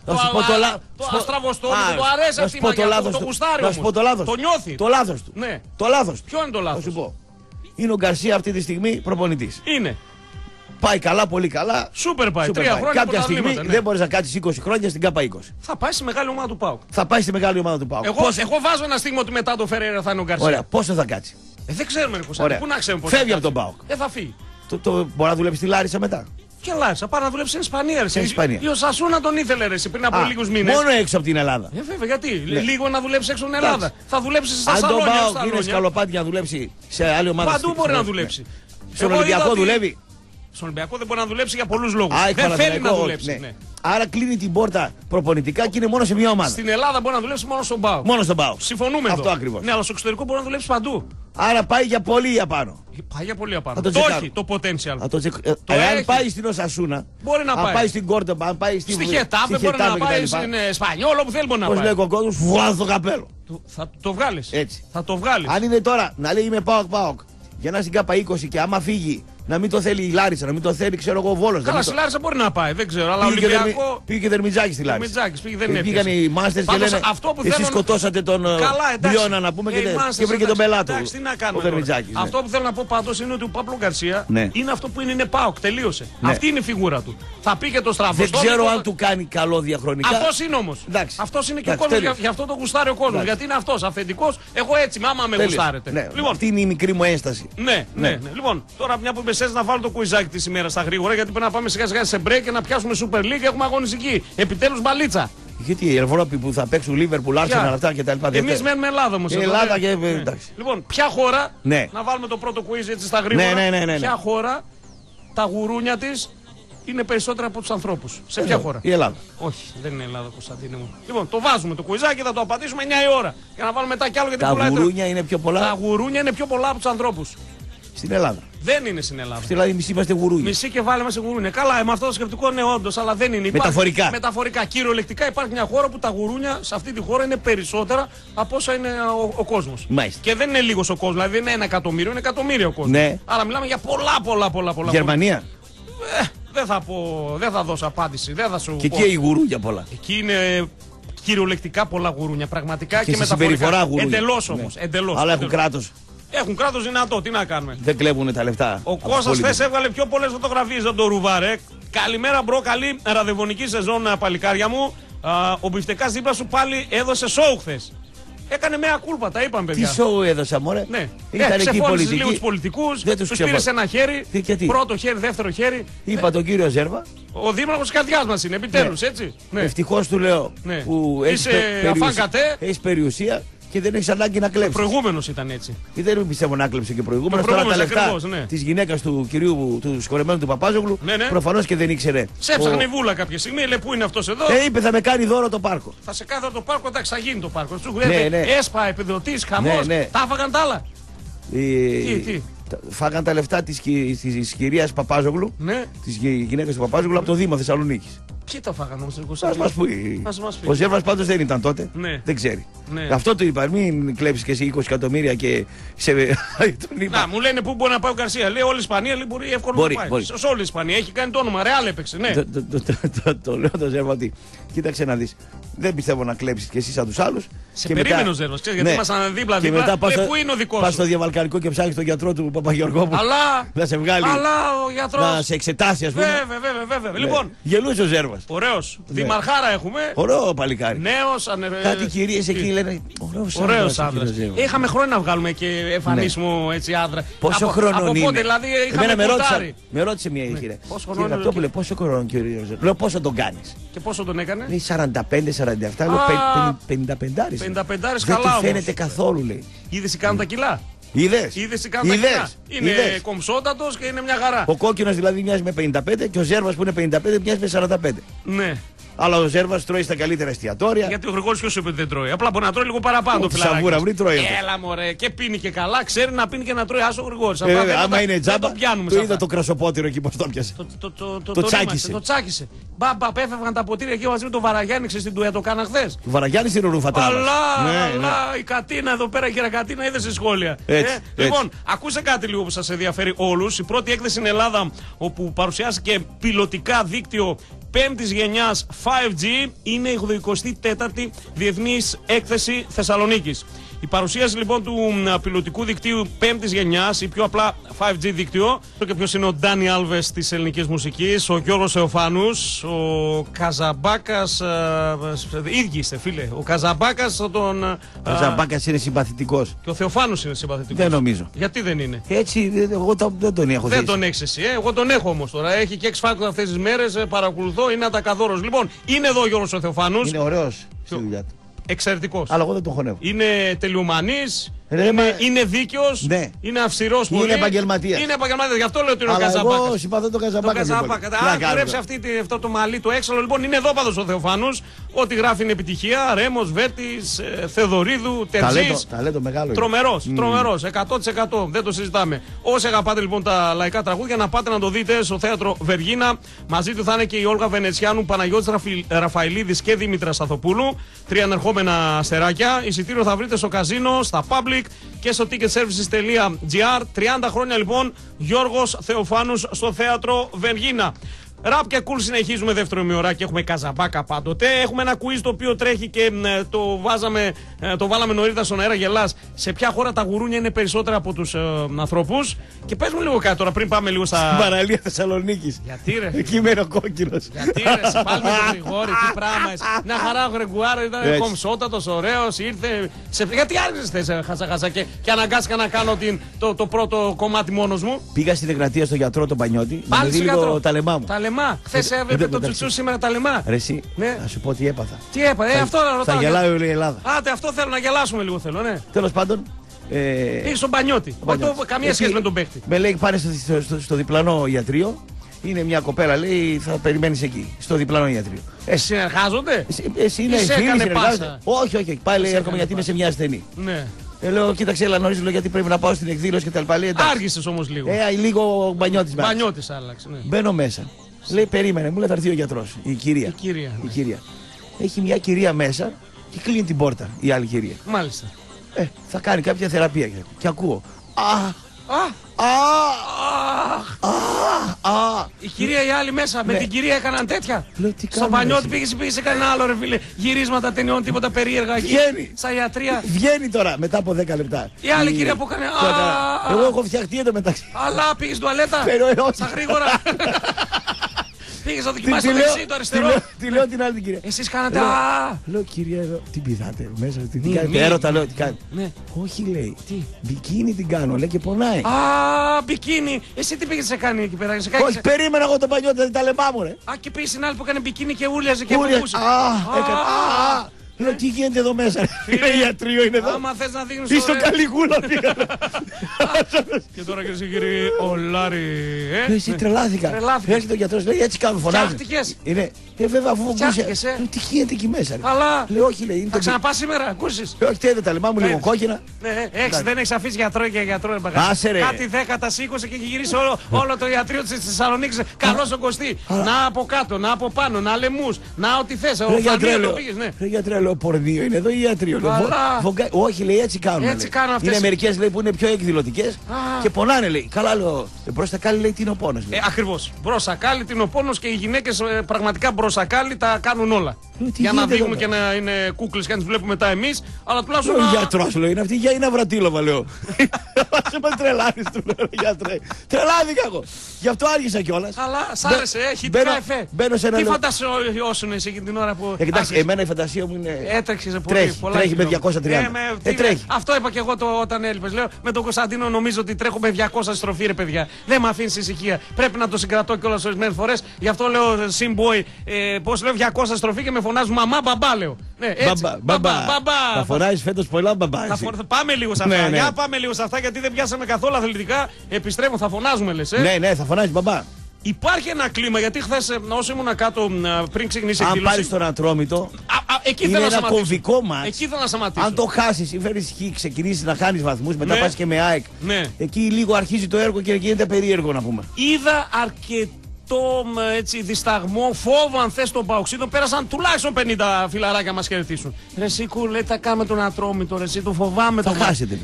το αστραβοστόμι, του αρέσει αυτή η μαγιά, το γουστάρει όμως. Το νιώθει. Το λάθος του. Ναι. Το λάθος του. Ποιο είναι το λάθος? Θα σου πω. Είναι ο Γκαρσία αυτή τη στιγμή προπονητής. Είναι. Πάει καλά, πολύ καλά. Σούπερ πάει. 3 χρόνια. Κάποια στιγμή δεν μπορεί να κάτσει 20 χρόνια στην ΚΑΠΑ 20. Θα πάει στη μεγάλη ομάδα του ΠΑΟΚ. Θα πάει στη μεγάλη ομάδα του ΠΑΟΚ. Εγώ βάζω ένα στίγμα ότι μετά το Φεραίρα θα είναι ο Γκαρσία. Ωραία, πόσο θα κάτσει? Δεν ξέρουμε, Κωνσταντίνο. Πού να ξέρουμε πόσο. Φεύγει από τον ΠΑΟΚ. Δεν θα φύγει. Μπορεί να δουλέψει στη Λάρισα μετά. Και Λάρισα, πάρει να δουλέψει στην Ισπανία. Ή ο Σασούνα τον ήθελε ρε, πριν από λίγους μήνες. Μόνο έξω από την Ελλάδα. Βέβαια, γιατί. Λίγο να δουλέψει έξω από την Ελλάδα. Θα δουλέψει στα Σαλόνια. Αν τον ΠΑΟΚ είναι σκαλοπάτι να δουλέψει σε άλλη ομάδα. Παντού μπορεί να δουλέψει. Στον Ολυμπιακό δουλεύει. Στον Ολυμπιακό δεν μπορεί να δουλέψει για πολλούς λόγους. Δεν θέλει να δουλέψει. Ναι. Άρα κλείνει την πόρτα προπονητικά και είναι μόνο σε μια ομάδα. Στην Ελλάδα μπορεί να δουλέψει μόνο στον ΠΑΟΚ. Μόνο στον ΠΑΟΚ. Συμφωνούμε αυτό εδώ. ακριβώς. Ναι, αλλά στο εξωτερικό μπορεί να δουλέψει παντού. Άρα πάει για πολύ απάνω. Πάει για πολύ απάνω. Το έχει το potential. Αν πάει στην Οσασούνα, μπορεί να πάει. Αν πάει στην Κόρτομπα, αν πάει στη Χετάφε, μπορεί να πάει στην Εσπανιόλ, όπου θέλει μπορεί να πάει. Πώς λέει ο κόσμος, βγάλω το καπέλο. Θα το βγάλεις. Έτσι. Θα το βγάλεις. Αν είναι τώρα να λέει είμαι ΠΑΟΚ για να στην ΚΑΠΑ 20 και άμα φύγει να μην το θέλει η Λάρισα, να μην το θέλει ξέρω εγώ Βόλος. Καλά, στη Λάρισα μπορεί να πάει, δεν ξέρω. Αλλά Ολυμπιακό. Πήγε και Δερμιτζάκης στη Λάρισα. Πήγαν οι μάστες και λένε εσείς σκοτώσατε τον Μπιώνα να πούμε και βρήκε τον πελάτο. Εντάξει, τι να κάνουμε. Αυτό που θέλω να πω πάντως είναι ότι ο Παύλο Γκαρσία είναι αυτό που είναι ΠΑΟΚ. Τελείωσε. Αυτή είναι η φιγούρα του. Θα πει και το στραβό. Δεν ξέρω αν του κάνει καλό διαχρονικά. Αυτός είναι όμως. Αυτός είναι και ο κόσμος. Γι' αυτό το γουστάρει ο κόσμος. Γιατί είναι αυτός αυθεντικός. Εγώ έτσι, άμα με γουστάρετε. Αυτή είναι η μικρή μου ένσταση. Ναι. Λοιπόν, τώρα μια που είπε να βάλω το κουιζάκι της ημέρας στα γρήγορα, γιατί πρέπει να πάμε σιγά σιγά σε break και να πιάσουμε Super League. Έχουμε αγωνιστική. Επιτέλους μπαλίτσα. Γιατί η Ευρώπη που θα παίξουν Liverpool, Arsenal, αυτά και τα λοιπά. Εμείς μένουμε Ελλάδα όμως. Ελλάδα και εντάξει. Λοιπόν, ποια χώρα. Να βάλουμε το πρώτο quiz έτσι στα γρήγορα. Ποια χώρα τα γουρούνια της είναι περισσότερα από τους ανθρώπους. Σε ποια χώρα? Η Ελλάδα. Όχι, δεν είναι Ελλάδα, Κωνσταντίνε μου. Λοιπόν, το βάζουμε το κουιζάκι, θα το απαντήσουμε 9 η ώρα. Για να βάλουμε μετά κι άλλο γιατί Τα γουρούνια είναι πιο πολλά. Τα γουρούνια είναι πιο πολλά από τους ανθρώπους. Στην Ελλάδα. Δεν είναι στην Ελλάδα. Δηλαδή, μισή είμαστε γουρούνια. Μισή και βάλε μας γουρούνια. Καλά, με αυτό το σκεπτικό είναι όντως, αλλά δεν είναι. Μεταφορικά. Μεταφορικά. Κυριολεκτικά υπάρχει μια χώρα που τα γουρούνια σε αυτή τη χώρα είναι περισσότερα από όσα είναι ο κόσμος. Μάλιστα. Και δεν είναι λίγος ο κόσμος, δηλαδή δεν είναι 1 εκατομμύριο, είναι εκατομμύρια ο κόσμος. Ναι. Αλλά μιλάμε για πολλά. Γερμανία. Δεν θα δώσω απάντηση. Δεν θα σου Και πω. εκεί η γουρούνια πολλά. Εκεί είναι κυριολεκτικά πολλά γουρούνια. Πραγματικά Και σε μεταφορικά. συμπεριφορά γουρούνια. Εντελώς Ναι. όμως. Εντελώς. Αλλά έχουν κράτος. Έχουν κράτος δυνατό. Τι να κάνουμε. Δεν κλέβουν τα λεφτά. Ο Κώστας χθες έβγαλε πιο πολλές φωτογραφίες από το Ρουβάρε. Καλημέρα, μπρο, καλή ραδεβονική σεζόν, παλικάρια μου. Ο Μπιφτεκάς δίπλα σου πάλι έδωσε σόου χθες. Έκανε μια κούλπα, τα είπαμε, παιδιά. Τι σοου έδωσα, μωρέ. Ναι, Ήταν εκεί οι πολιτικοί. λίγο τους πολιτικούς, Δεν τους πήρε σε ένα χέρι, γιατί? πρώτο χέρι, δεύτερο χέρι. Είπα τον κύριο Ζέρβα. Ο δήμαρχος της καρδιάς μας είναι, επιτέλους, έτσι. Ναι. Ευτυχώς του λέω Ναι. που Είσαι αφάνκατε. έχεις περιουσία και δεν έχεις ανάγκη να κλέψεις. Προηγούμενος ήταν έτσι. Και δεν πιστεύω να κλέψει και προηγούμενος. Ο Τώρα τα προηγούμενος λεφτά ακριβώς, ναι. της γυναίκας του κυρίου του σκορεμένου του Παπάζογλου Ναι, ναι. προφανώς και δεν ήξερε. Σε έψαχνε η βούλα κάποια στιγμή, λέει πού είναι αυτός εδώ. Είπε θα με κάνει δώρο το πάρκο. Θα σε κάθω το πάρκο, εντάξει, θα γίνει το πάρκο. Σου Ναι, λέει ναι. έσπα, επιδοτής, χαμός. Ναι, ναι. Τα έφαγαν τα άλλα. Τι? Φάγαν τα λεφτά της κυρίας Παπάζογλου, Ναι. της γυναίκας του Παπάζογλου από το Δήμο Θεσσαλονίκης. Ποιοι τα φάγαν όμως, Ας μας πει. Ας μας πει. Ο Ζέρβας πάντως δεν ήταν τότε. Ναι. Δεν ξέρει. Ναι. Αυτό του είπα, μην κλέψεις και εσύ 20 εκατομμύρια και τον είπα. Να, μου λένε πού μπορεί να πάει ο Γκαρσία. Λέει όλη η Ισπανία λέει, μπορεί εύκολα Μπορεί, να πάει. μπορεί. Σε όλη η Ισπανία έχει κάνει το όνομα. Ρεάλ έπαιξε, ναι. Το λέω το Ζέρβα ότι κοίταξε να δεις. Δεν πιστεύω να κλέψεις και εσύ σαν τους άλλους. Σε περίμενε ο Ζέρβας, ξέρεις, γιατί ήμασταν δίπλα. Και μετά Πού είναι ο δικός πας σου. στο διαβαλκανικό και ψάχνεις τον γιατρό του Παπαγεωργόπουλου. Αλλά. Να σε βγάλει. Αλλά ο γιατρός. Να σε εξετάσει, ας πούμε. Βέβαια. Ναι. Λοιπόν, Γελούσε ο Ζέρβας. ωραίος. Δημαρχάρα έχουμε. Ωραίο παλικάρι. Νέος, Κάτι κυρίες εκεί λένε. Ωραίος άντρας. Είχαμε χρόνια να βγάλουμε και εμφανίσιμο έτσι άντρα. Πόσο χρονών είναι. Από πότε δηλαδή είχαμε Εμένα κοντάρει. με ρώτησε μια γύρια. Πόσο Κύριε χρόνο είναι Ραπτόπουλε, πόσο χρόνο κύριε Ζέρβα. Λέω πόσο τον κάνεις. Και πόσο τον έκανε. Λέει 45-47, λέω 55. 55 Δεν καλά του όμως. φαίνεται καθόλου, λέει. Είδες τι κάνουν τα κιλά. Είδες. Είδες τι κάνουν τα κιλά. Είναι κομψότατος και είναι μια χαρά. Ο κόκκινος δηλαδή μοιάζει με 55 και ο Ζέρβας που είναι 55 μοιάζει με 45. Ναι. Αλλά ο Ζέρβας τρώει στα καλύτερα εστιατόρια. Γιατί ο Γρηγόρης ποιος είπε ότι δεν τρώει. Απλά μπορεί να τρώει λίγο παραπάνω. Τη σαβούρα βρει τρώει. Έλα μωρέ. Και πίνει και καλά. Ξέρει να πίνει και να τρώει. Άσο ο Γρηγόρης. Άμα είναι τζάμπα, το πιάνουμε. το είδα το κρασοπότηρο εκεί πως το πιάσε. Το τσάκισε. Το τσάκισε. Μπαμπα, πέφευγαν τα ποτήρια εκεί μαζί με τον Βαραγιάννη. Ξέρεις την το κάνα χθες. Του Βαραγιάννη είναι ο Ρουφατάλας. Αλλά η Κατίνα εδώ πέρα, η Κατίνα, είδε σε σχόλια. Έτσι. Λοιπόν, ακούσε κάτι λίγο που σας ενδιαφέρει όλους. Η πρώτη έκθεση στην Ελλάδα όπου παρουσιάστηκε πιλωτικά δίκτυο 5ης γενιάς 5G είναι η 84η Διεθνής Έκθεση Θεσσαλονίκης. Η παρουσίαση λοιπόν του πιλωτικού δικτύου 5ης γενιάς ή πιο απλά 5G δίκτυο, και ποιος είναι ο Ντάνι Άλβες της ελληνικής μουσικής, ο Γιώργος Θεοφάνους, ο Καζαμπάκας, ίδιοι είστε φίλε, ο Καζαμπάκας τον... Καζαμπάκας είναι συμπαθητικός. Και ο Θεοφάνους είναι συμπαθητικός. Δεν νομίζω. Γιατί δεν είναι. Έτσι, εγώ δεν τον έχω δει. Δεν τον έχεις εσύ, εγώ τον έχω όμως τώρα. Έχει και X Factor αυτές τις μέρες, παρακολουθώ, είναι ατακαδόρος. Λοιπόν, είναι εδώ ο Γιώργος ο Θεοφάνους. Είναι ωραίος στη δουλειά του. Εξαιρετικός. Αλλά εγώ δεν τον χωνεύω. Είναι τελειομανής. Μα... Είναι δίκαιος, ναι. Είναι αυστηρός πολύ. Είναι επαγγελματίας. Είναι επαγγελματίας, γι' αυτό λέω ότι είναι ο Καζαμπάκας. Καζαμπάκας. Εγώ συμπαθώ τον Καζαμπάκα. Αν κουρέψει αυτό το μαλλί το έξαλλο, λοιπόν είναι δόπαδος ο Θεοφάνους. Ό,τι γράφει είναι επιτυχία. Ρέμος, Βέτης, Θεοδωρίδου, Τερζής. Ταλέντο μεγάλο. Τρομερός, 100%. Δεν το συζητάμε. Όσοι αγαπάτε λοιπόν τα λαϊκά τραγούδια, να πάτε να το δείτε στο θέατρο Βεργίνα. Μαζί του θα είναι και η Όλγα Βενετσιάνου, Παναγιώτης Ραφαηλίδης και Δήμητρα Σταθοπούλου. 3 ανερχόμενα αστεράκια. Εισιτήριο θα βρείτε στο καζίνο, στα public και στο ticketservices.gr. 30 χρόνια λοιπόν Γιώργος Θεοφάνους στο θέατρο Βεργίνα. Ραπ και κουλ συνεχίζουμε δεύτερο ημιωράκι. Έχουμε Καζαμπάκα πάντοτε. Έχουμε ένα quiz το οποίο τρέχει και το βάλαμε νωρίτερα στον αέρα. Γελάς. Σε ποια χώρα τα γουρούνια είναι περισσότερα από τους ανθρώπους. Και πες μου λίγο κάτι τώρα πριν πάμε λίγο στα. Στην παραλία Θεσσαλονίκης. Γιατί ρε. Εκεί μένει ο κόκκινος. Γιατί ρε. Πάλι με τον Γρηγόρη. Τι πράγμα. Μια χαρά ο Γρηγουάρο ήταν κομψότατος, ωραίος. Ήρθε. Γιατί άργησες χασαχασά και αναγκάστηκα να κάνω το πρώτο κομμάτι μόνος μου. Πήγα στην Εγγρατεία στον γιατρό τον Πανιώτη. Πάλι στον γιατρό. Τα λεμά μου. Χθες έβλεπε το τσουτσού, σήμερα τα λεμά. Ρε εσύ, να σου πω τι έπαθα. Τι έπαθα, αυτό να ρωτάω. Θα γελάει όλη η Ελλάδα. Άτε, αυτό θέλω να γελάσουμε λίγο, θέλω, ναι. Τέλος πάντων. Πήγε στον Πανιώτη. Καμία σχέση με τον παίχτη. Με λέει πάνε στο διπλανό ιατρείο Είναι μια κοπέλα, λέει, θα περιμένεις εκεί, στο διπλανό ιατρείο. Συνεργάζονται? Εσύ είναι φίλοι, συνεργάζονται. Όχι, πάλι λέει, έρχομαι γιατί είμαι σε μια ασθενή. Ναι. Λέω, κοίταξε, έλα νωρίς, γιατί πρέπει να πάω στην εκδήλωση και τα λοιπά. Άργησες όμως λίγο. Λίγο μπανιώτης. Μπανιώτης άλλαξε. Ναι. Μπαίνω μέσα. Λέει, περίμενε, μου λέει, θα έρθει ο γιατρός. Η κυρία. Ναι. Η κυρία. Έχει μια κυρία μέσα και κλείνει την πόρτα η άλλη κυρία. Μάλιστα. Θα κάνει κάποια θεραπεία και ακούω. Η κυρία η άλλη μέσα, με την κυρία έκαναν τέτοια. Στο Πανιώτη πήγε σε κανένα άλλο ρε φίλε. Γυρίσματα ταινιών, τίποτα περίεργα εκεί. Βγαίνει. Στα ιατρία. Βγαίνει τώρα μετά από 10 λεπτά. Η άλλη κυρία που έκανε. Εγώ έχω φτιαχτεί εντωμεταξύ. Αλλά πήγε τουαλέτα. Στα γρήγορα. Πήγε να δοκιμάσει το δεξί, το αριστερό. Τη λέω την άλλη την κυρία. Εσείς κάνατε. Λέω κυρία εδώ. Τι πηδάτε μέσα, τι κάνετε. Έρωτα λέω τι κάνετε. Όχι λέει. Μπικίνι την κάνω, λέει και πονάει. Μπικίνι. Εσύ τι πήγες να κάνει εκεί πέρα. Όχι, περίμενα εγώ τον Πανιώτη, τα λεμπά μου ρε. Και πήγε στην άλλη που έκανε μπικίνι και ούλιαζε και πουλούσε. Λέω τι γίνεται εδώ μέσα. Είναι ιατρείο είναι εδώ. Άμα θες να δείχνεις. Είσαι ο Καλιγούλα πήγα. Και τώρα και εσύ κύριε Ολάρη. Εσύ τρελάθηκα. Έρχεται ο γιατρός, λέει έτσι κάνουμε φωνάζει. Φτιάχτηκες. Είναι. Βέβαια αφού βγούσε. Τι γίνεται εκεί μέσα. Αλλά. Λέω όχι λέει. Θα ξαναπάς σήμερα, ακούσεις. Όχι τέτοια τα λεμά μου λίγο κόκκινα. Δεν έχεις αφήσει γιατρό και γιατρό. Κάτι 10 τα σήκωσε και έχει γυρίσει όλο το ιατρείο της Θεσσαλονίκης. Καλός ο Κωστή. Να από κάτω, να από πάνω, να λαιμούς, να ό,τι θες. Ρε γιατρέ, λέω πορδίο είναι εδώ ή ιατρείο. Όχι λέει έτσι κάνουν. Είναι μερικές λέει που είναι πιο εκδηλωτικές και πονάνε λέει. Καλά λέω. Μπροστακάλι λέει τι είναι ο πόνος. Ακριβώς. Μπροστακάλι, τι είναι ο πόνος και οι γυναίκες πραγματικά μπροστακάλι τα κάνουν όλα. Για να δείχνουν και να είναι κούκλες και να τις βλέπουμε μετά εμείς. Αλλά τουλάχιστον. Ο γιατρός λέω είναι αυτή για είναι Αβρατήλοβα λέω. Σε με τρελάνεις του λέω γιατρέ. Τρελάθηκα εγώ. Γι' αυτό άργησα κιόλας. Αλλά σ' άρεσε, έχει την εφέ. Τι φαντασιώσουν εσύ εκείνη την ώρα που. Εντάξει, εμένα η φαντασία μου είναι. Έτρεξε σε πολύ. Τρέχει με 230. Τρέχει. Αυτό είπα και εγώ όταν έλειπες. Λέω με τον Κωνσταντίνο νομίζω ότι τρέχω με 200 στροφή ρε παιδιά. Δεν με αφήνει ησυχία. Πρέπει να το συγκρατώ κιόλας ορισμένες φορές. Γι' αυτό λέω Simboy, πώς λέω 200 στροφή και με φωνάζουν μαμά μπαμπά λέω. Μπαμπά. Θα φοράει φέτος πολλά μπαμπά. Πάμε λίγο σε αυτά. Για πάμε λίγο σε αυτά γιατί δεν πιάσαμε καθόλου αθλητικά. Επιστρέφω, θα φωνάζουμε λες. Ναι, θα φωνάζει μπαμπά. Υπάρχει ένα κλίμα γιατί χθες όσο ήμουν κάτω πριν ξεκινήσει η εκδήλωση. Αν πάρεις τον Ατρόμητο, είναι ένα κομβικό μάτς. Εκεί θέλω να σταματήσω. Αν το χάσεις ή φέρεις χ, ξεκινήσεις να χάνεις βαθμούς, μετά πας και με ΑΕΚ. Εκεί λίγο αρχίζει το έργο και γίνεται περίεργο να πούμε. Είδα αρκετό έτσι, δισταγμό, φόβο αν θες των Παοξίδων. Πέρασαν τουλάχιστον 50 φιλαράκια μας χαιρετήσουν. Ρε Σίκου λέει τα κάνουμε τον Ατρόμητο, ρε το φοβάμαι θα το χάσετε.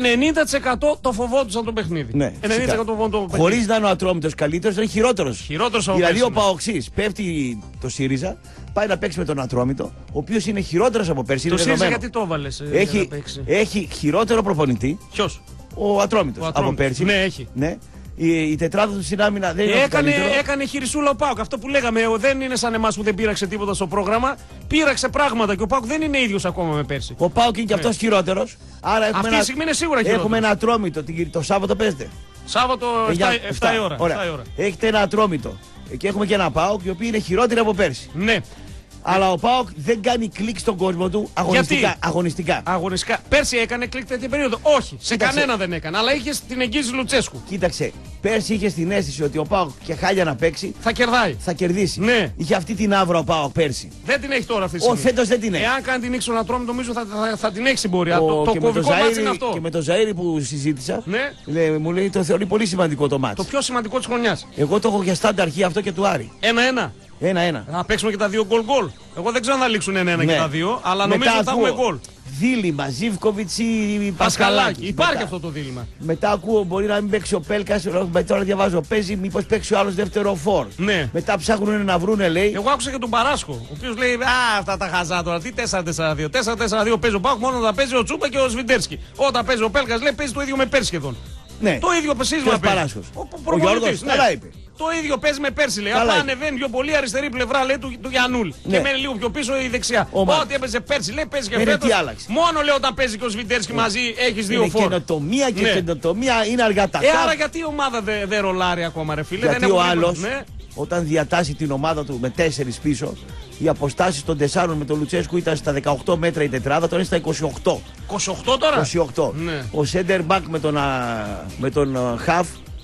90% το φοβόντουσαν το παιχνίδι. Ναι, 90% το φοβόντουσαν. Χωρίς να είναι ο Ατρόμητος καλύτερος, είναι χειρότερος. Δηλαδή ο Παοξής πέφτει το ΣΥΡΙΖΑ, πάει να παίξει με τον Ατρόμητο, ο οποίος είναι χειρότερος από πέρσι. Το ΣΥΡΙΖΑ γιατί το έβαλες. Έχει χειρότερο προπονητή. Ποιος? Ο Ατρόμητος από πέρσι. Ναι, έχει. Ναι. Η τετράδα του στην άμυνα δεν είναι έκανε χειρισούλα ο ΠΑΟΚ. Αυτό που λέγαμε, δεν είναι σαν εμάς που δεν πήραξε τίποτα στο πρόγραμμα. Πήραξε πράγματα και ο ΠΑΟΚ δεν είναι ίδιος ακόμα με πέρσι. Ο ΠΑΟΚ είναι και αυτός χειρότερος. Άρα αυτή τη στιγμή είναι σίγουρα χειρότερος. Έχουμε ένα Ατρόμητο. Το Σάββατο παίζετε. Σάββατο 7 η ώρα. Έχετε ένα Ατρόμητο. Και έχουμε και ένα ΠΑΟΚ οι οποίοι είναι χειρότεροι από πέρσι. Ναι. Αλλά ο ΠΑΟΚ δεν κάνει κλικ στον κόσμο του αγωνιστικά. Αγωνιστικά. Πέρσι έκανε κλικ τέτοια περίοδο. Όχι, σε κανένα δεν έκανε. Αλλά είχε την εγγύηση Λουτσέσκου. Κοίταξε, πέρσι είχε την αίσθηση ότι ο ΠΑΟΚ και χάλια να παίξει θα κερδάει. Θα κερδίσει. Ναι. Είχε αυτή την άβρα ο ΠΑΟΚ πέρσι. Δεν την έχει τώρα αυτή τη στιγμή. Φέτος δεν την έχει. Εάν κάνει την Νίξο να τρώμε, νομίζω θα την έχει στην πορεία. Το κομβικό μάτι είναι αυτό. Και με τον Ζαΐρη που συζήτησα, ναι. μου λέει το θεωρεί πολύ σημαντικό το μάτι. Το πιο σημαντικό τη χρονιά. Εγώ το έχω για στάντα αρχή αυτό και του Άρη. 1-1. 1-1. Να παίξουμε και τα δύο γκολ. Εγώ δεν ξέρω αν θα λήξουν 1-1 και τα δύο, αλλά νομίζω ότι θα έχουμε γκολ. Δίλημα, Ζίβκοβιτς ή Πασχαλάκη. Υπάρχει αυτό το δίλημα. Μετά ακούω μπορεί να μην παίξει ο Πέλκας, τώρα διαβάζω παίζει, μήπως παίξει ο άλλος δεύτερο φόρ. Ναι. Μετά ψάχνουν να βρούνε λέει. Εγώ άκουσα και τον Παράσκο, ο οποίος λέει αυτά τα χαζά τώρα, τι 4-4-2. 4-4-2 παίζει ο Πάουκ, μόνο όταν παίζει ο Τσούπα και ο Σβιντέρσκι. Όταν παίζει ο Πέλκας λέει παίζει το ίδιο με πέρσι σχεδόν. Ναι. Το ίδιο σύστημα παίζει. Ο Γιώργος, καλά είπε. Το ίδιο παίζει με πέρσι λέει. Απλά ανεβαίνει πιο πολύ αριστερή πλευρά λέει του Γιαννούλη. Ναι. Και μένει λίγο πιο πίσω η δεξιά. Ό,τι έπαιζε πέρσι λέει παίζει και φέτος. Μόνο λέει όταν παίζει και ο Σβιντέρσκι μαζί έχει δύο φόρ. Καινοτομία και καινοτομία είναι αργά τα άρα γιατί η ομάδα δεν ρολάρει ακόμα ρε φίλε. Γιατί ο άλλος όταν διατάσσει την ομάδα του με 4 πίσω. Οι αποστάσεις των 4 με τον Λουτσέσκου ήταν στα 18 μέτρα η τετράδα, τώρα είναι στα 28. 28 τώρα? 28. Ναι. Ο center back με τον half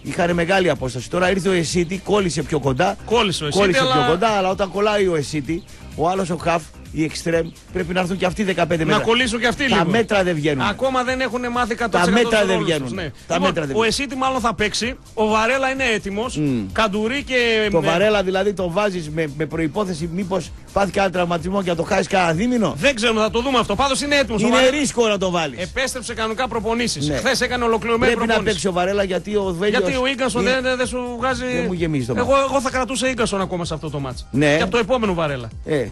είχαν μεγάλη απόσταση. Τώρα ήρθε ο Εσίτη, κόλλησε πιο κοντά. Κόλλησε ο Εσίτη, πιο κοντά, αλλά όταν κολλάει ο Εσίτη, ο άλλος ο Χαφ, οι εξτρέμ, πρέπει να έρθουν και αυτοί 15 μέτρα. Να κολλήσουν και αυτοί λίγο. Τα μέτρα δεν βγαίνουν. Ακόμα δεν έχουν μάθει 100%. Τα μέτρα δεν βγαίνουν. Ναι. Τα μέτρα δεν ο Εσίτη μάλλον θα παίξει. Ο Βαρέλα είναι έτοιμος. Καντουρί και. Το Βαρέλα δηλαδή το βάζεις με προϋπόθεση μήπως πάθει κανένα τραυματισμό και να το χάσει κανένα δίμηνο. Δεν ξέρω, θα το δούμε αυτό. Πάντως είναι έτοιμος. Είναι ρίσκο να το βάλεις. Επέστρεψε κανονικά προπονήσεις. Ναι. Χθες έκανε ολοκληρωμένη προπονήση. Πρέπει να παίξει ο Βαρέλα γιατί ο Βέλιος. Γιατί ο Ίγκασον δεν σου βγάζει. Δεν μου γεμίζει το μάτι. Εγώ θα κρατούσα Ίγκασον ακόμα σε αυτό το μάτς. Ναι. Και από το επόμενο Βαρέλα.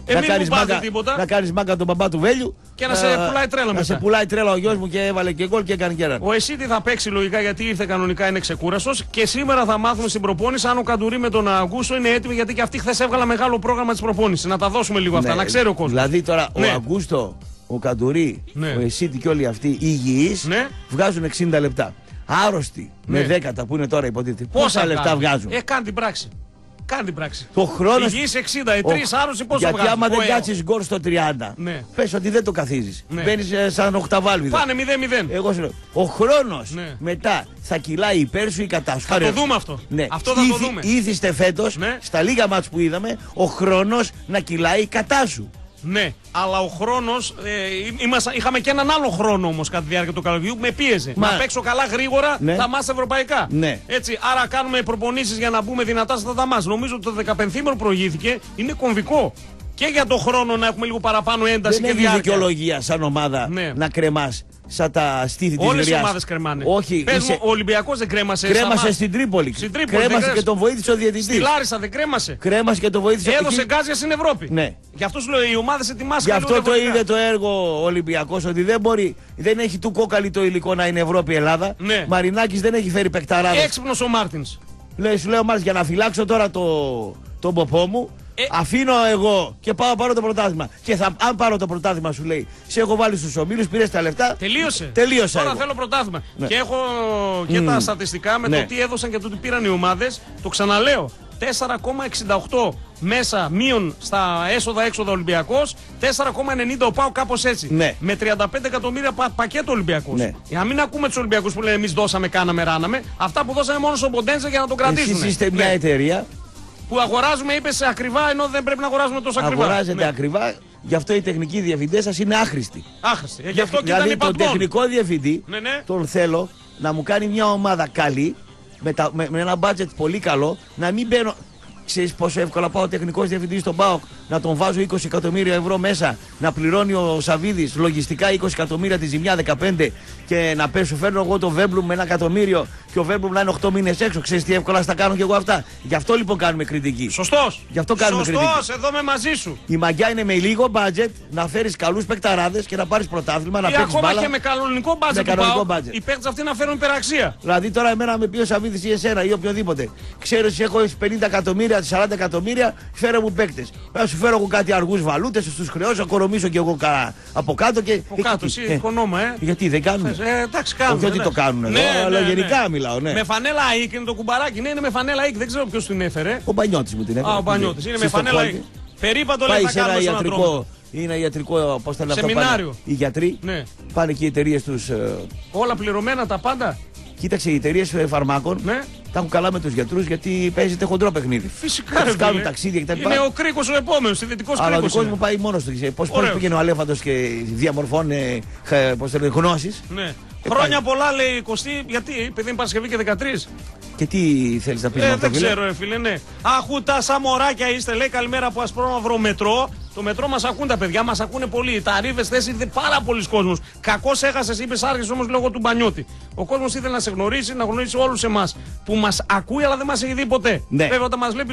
Να κάνεις μάγκα τον μπαμπά του Βέλιου και να σε πουλάει τρέλα μετά. Να σε πουλάει τρέλα ο γιος μου και έβαλε και γκολ και έκανε και έναν. Ο Εσίτη θα παίξει λογικά γιατί ήρθε κανονικά, είναι ξεκούραστος. Και σήμερα θα μάθουμε στην προπόνηση αν ο Καντουρί με τον Αγκούστο είναι έτοιμοι, γιατί και αυτοί χθες έβγαλα μεγάλο πρόγραμμα της προπόνησης. Να τα δώσουμε λίγο αυτά, να ξέρει ο κόσμος. Δηλαδή τώρα ο Αγκούστο, ο Καντουρί, ο Εσίτη και όλοι αυτοί οι υγιείς βγάζουν 60 λεπτά. Άρρωστοι με δέκατα που είναι τώρα υποτίθεται. Πόσα λεπτά βγάζουν. Κάνει την πράξη. Κάνει την πράξη. Το χρόνο. Υγιείς 60, οι 3 άρρωστοι πόσο βγάζουν. Γιατί άμα δεν κάτσεις γκολ στο 30, πες ότι δεν το καθίζεις. Μπαίνεις σαν οχταβάλβιδα. Πάνε 0-0. Εγώ σου λέω, ο χρόνος μετά θα κυλάει υπέρ σου ή κατά σου. Θα το δούμε αυτό. Αυτό θα το δούμε. Ήθιστε φέτος, στα λίγα μάτς που είδαμε, ο χρόνος να κυλάει κατά σου. Ναι, αλλά ο χρόνος. Είχαμε και έναν άλλο χρόνο όμως κατά τη διάρκεια του καλοκαιριού που με πίεζε. Να παίξω καλά γρήγορα τα μάτς ευρωπαϊκά. Έτσι, άρα κάνουμε προπονήσεις για να μπούμε δυνατά στα τα μάτς. Νομίζω ότι το 15ήμερο προηγήθηκε, είναι κομβικό. Και για το χρόνο να έχουμε λίγο παραπάνω ένταση και διάρκεια. Δεν έχει δικαιολογία σαν ομάδα να κρεμάς σαν τα στήθη της Όλες οι ομάδες κρεμάνε. Όχι, ο Ολυμπιακός δεν κρέμασε. Κρέμασε στην Τρίπολη. Κρέμασε και τον βοήθησε ο διαιτητής. Στη Λάρισα δεν κρέμασε. Κρέμασε και τον βοήθησε. Έδωσε γκάζια στην Ευρώπη. Ναι. Γι' αυτό σου λέω οι ομάδες ετοιμάστηκαν. Γι' αυτό το είδε το έργο ο Ολυμπιακός ότι δεν μπορεί, δεν έχει του κόκαλη το υλικό να είναι Ευρώπη-Ελλάδα. Ναι. Μαρινάκης δεν έχει φέρει παικταράδες. Έξυπνος ο Μάρτινς. Σου λέω Μάρτινς για να φυλάξω τώρα τον ποπό μου. Αφήνω εγώ και πάω πάρω το πρωτάθλημα. Και αν πάρω το πρωτάθλημα, σου λέει, σε έχω βάλει στους ομίλους, πήρες τα λεφτά. Τελείωσα. Τώρα θέλω πρωτάθλημα. Ναι. Και έχω και τα στατιστικά με το τι έδωσαν και το τι πήραν οι ομάδες. Το ξαναλέω. 4,68 μέσα μείον στα έσοδα-έξοδα Ολυμπιακός, 4,90 ο ΠΑΟ κάπως έτσι. Ναι. Με 35 εκατομμύρια πακέτο Ολυμπιακός. Ναι. Για να μην ακούμε τους Ολυμπιακούς που λένε εμείς δώσαμε, κάναμε, ράναμε. Αυτά που δώσαμε μόνο στον Ποντένζα για να τον κρατήσουν. Εσείς είστε μια εταιρεία που αγοράζουμε, είπες, ακριβά, ενώ δεν πρέπει να αγοράζουμε τόσο ακριβά. Αγοράζετε ακριβά, γι' αυτό οι τεχνικοί διευθυντές σας είναι άχρηστοι. Άχρηστοι. Γι' αυτό και δηλαδή, ήταν τον τεχνικό διευθυντή τον θέλω να μου κάνει μια ομάδα καλή, με ένα budget πολύ καλό, να μην μπαίνω. Ξέρεις πόσο εύκολα πάω τεχνικός διευθυντής στον ΠΑΟΚ, να τον βάζω 20 εκατομμύρια ευρώ μέσα, να πληρώνει ο Σαβίδης λογιστικά 20 εκατομμύρια τη ζημιά 15 και να πέσω, φέρνω εγώ το Βέμπλουμ με 1 εκατομμύριο και ο Βέμπλουμ να είναι 8 μήνες έξω. Ξέρεις τι εύκολα θα κάνω κι εγώ αυτά. Γι' αυτό λοιπόν κάνουμε κριτική. Σωστός. Γι' αυτό κάνουμε κριτική. Εδώ είμαι μαζί σου. Η μαγιά είναι με λίγο budget να φέρεις καλούς παικταράδες και να πάρεις πρωτάθλημα, να παίξεις μπάλα. Ακόμα και με κανονικό budget. Οι παίκτες αυτοί να φέρουν υπεραξία. Δηλαδή τώρα εμένα με πει ο Σαβίδης ή εσένα ή οποιοδήποτε. Ξέρω ότι έχω 50 εκατομμύρια. 40 εκατομμύρια, φέρε μου παίκτες. Θα σου φέρω εγώ κάτι αργούς βαλούτες, τους χρεώσω, να κορομίσω κι εγώ από κάτω και. Από κάτω, εσύ οικονόμα, Γιατί δεν κάνουν. Εντάξει, κάνουν. Όχι ότι το κάνουν εδώ, αλλά γενικά μιλάω, ναι. Με φανέλα ΑΕΚ είναι το κουμπαράκι. Ναι, είναι με φανέλα ΑΕΚ, δεν ξέρω ποιος την έφερε. Ο Μπανιώτης μου την έφερε. Ο Μπανιώτης, είναι με φανέλα ΑΕΚ. Περίπατο λέει να κάνουμε στον ιατρικό. Είναι ιατρικό, πώς θα λέγαμε. Σεμινάριο. Οι γιατροί πάνε και οι εταιρείες τους. Όλα πληρωμένα τα πάντα. Κοίταξε, οι εταιρείες φαρμάκων τα έχουν καλά με τους γιατρούς γιατί παίζεται χοντρό παιχνίδι. Φυσικά. Τους κάνουν ταξίδια κτλ. Είναι ο κρίκος ο επόμενος, ειδικός κρίκος. Αλλά ο δικός μου πάει μόνος του. Πώς πήγαινε ο Αλέφαντος και διαμορφώνει γνώσεις. Ναι. Χρόνια πολλά λέει Κωστή, γιατί, επειδή είναι Παρασκευή και 13. Και τι θέλεις να πεις με αυτό, δεν ξέρω, φίλε, ναι. Αχού τα σαμοράκια είστε, λέει, καλημέρα από ασπρόμαυρο μετρό. Το μετρό μας ακούν τα παιδιά, μας ακούνε πολύ. Τα ρίβες θέση ήρθε πάρα πολλοί κόσμος. Κακώς έχασες, είπες, άρχισες όμως λόγω του Μπανιώτη. Ο κόσμος ήθελε να σε γνωρίσει, να γνωρίσει όλους εμάς. Που μας ακούει, αλλά δεν μας έχει δει ποτέ. Ναι. Βέβαια, όταν μας βλέπει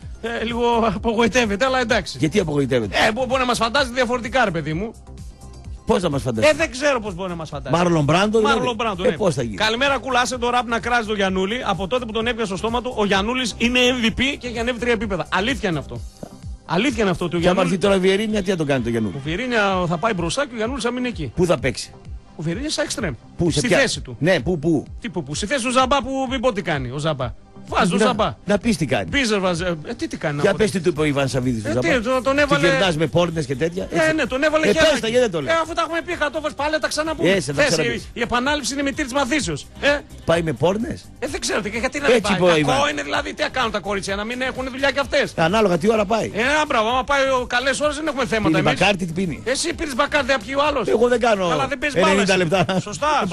λίγο απογοητεύεται, αλλά εντάξει. Γιατί απογοητεύεται? Μπορεί να μας φαντάζει διαφορετικά, ρε παιδί μου. Πώς θα μας φανταστεί? Δεν ξέρω πώς μπορεί να μας φαντάσει. Μάρλον Μπράντο, ναι. Πώς θα γίνει? Καλημέρα, κουλάσε το ραπ να κράζει το Γιαννούλη. Από τότε που τον έπιασε στο στόμα του, ο Γιαννούλης είναι MVP και έχει ανέβει 3 επίπεδα. Αλήθεια είναι αυτό. Αλήθεια είναι αυτό. Και αν έρθει τώρα Βιερίνια, τι θα τον κάνει το Γιαννούλη? Ο Βιερίνια θα πάει μπροστά και ο Γιαννούλης θα μείνει εκεί. Πού θα παίξει? Ο Βιερίνια σαν εξτρέμ. Πού, στη θέση του. Ναι, πού. Τι πού, στη θέση του Ζαμπά που μην πω τι κάνει ο Ζαμπά. Βάζει τον Ζαμπά. Να πει τι κάνει. Μπίζερ βάζει. Τι κάνει. Για πες τι του είπε ο Ιβάν Σαββίδης του Ζαμπά. Τον έβαλε. Τι γυρνάς με πόρνες και τέτοια. Ναι, τον έβαλε και πες τα, γιατί δεν το λέει. Αφού τα έχουμε πει 100 φορές, πάλι τα ξαναπούμε. Η επανάληψη είναι μητήρ της μαθήσεως. Πάει με πόρνες. Δεν ξέρω γιατί να μην πάει. Κακό είναι δηλαδή, τι κάνουν τα κορίτσια, να μην έχουν δουλειά κι αυτές. Ανάλογα τι ώρα πάει. Μπράβο, άμα πάει καλές ώρες δεν έχουμε θέματα. Πίνει Μπακάρτι, τι πίνει. Εσύ πίνεις Μπακάρτι, θα πιει ο άλλος. Εγώ δεν κάνω 90 λεπτά. Σωστά.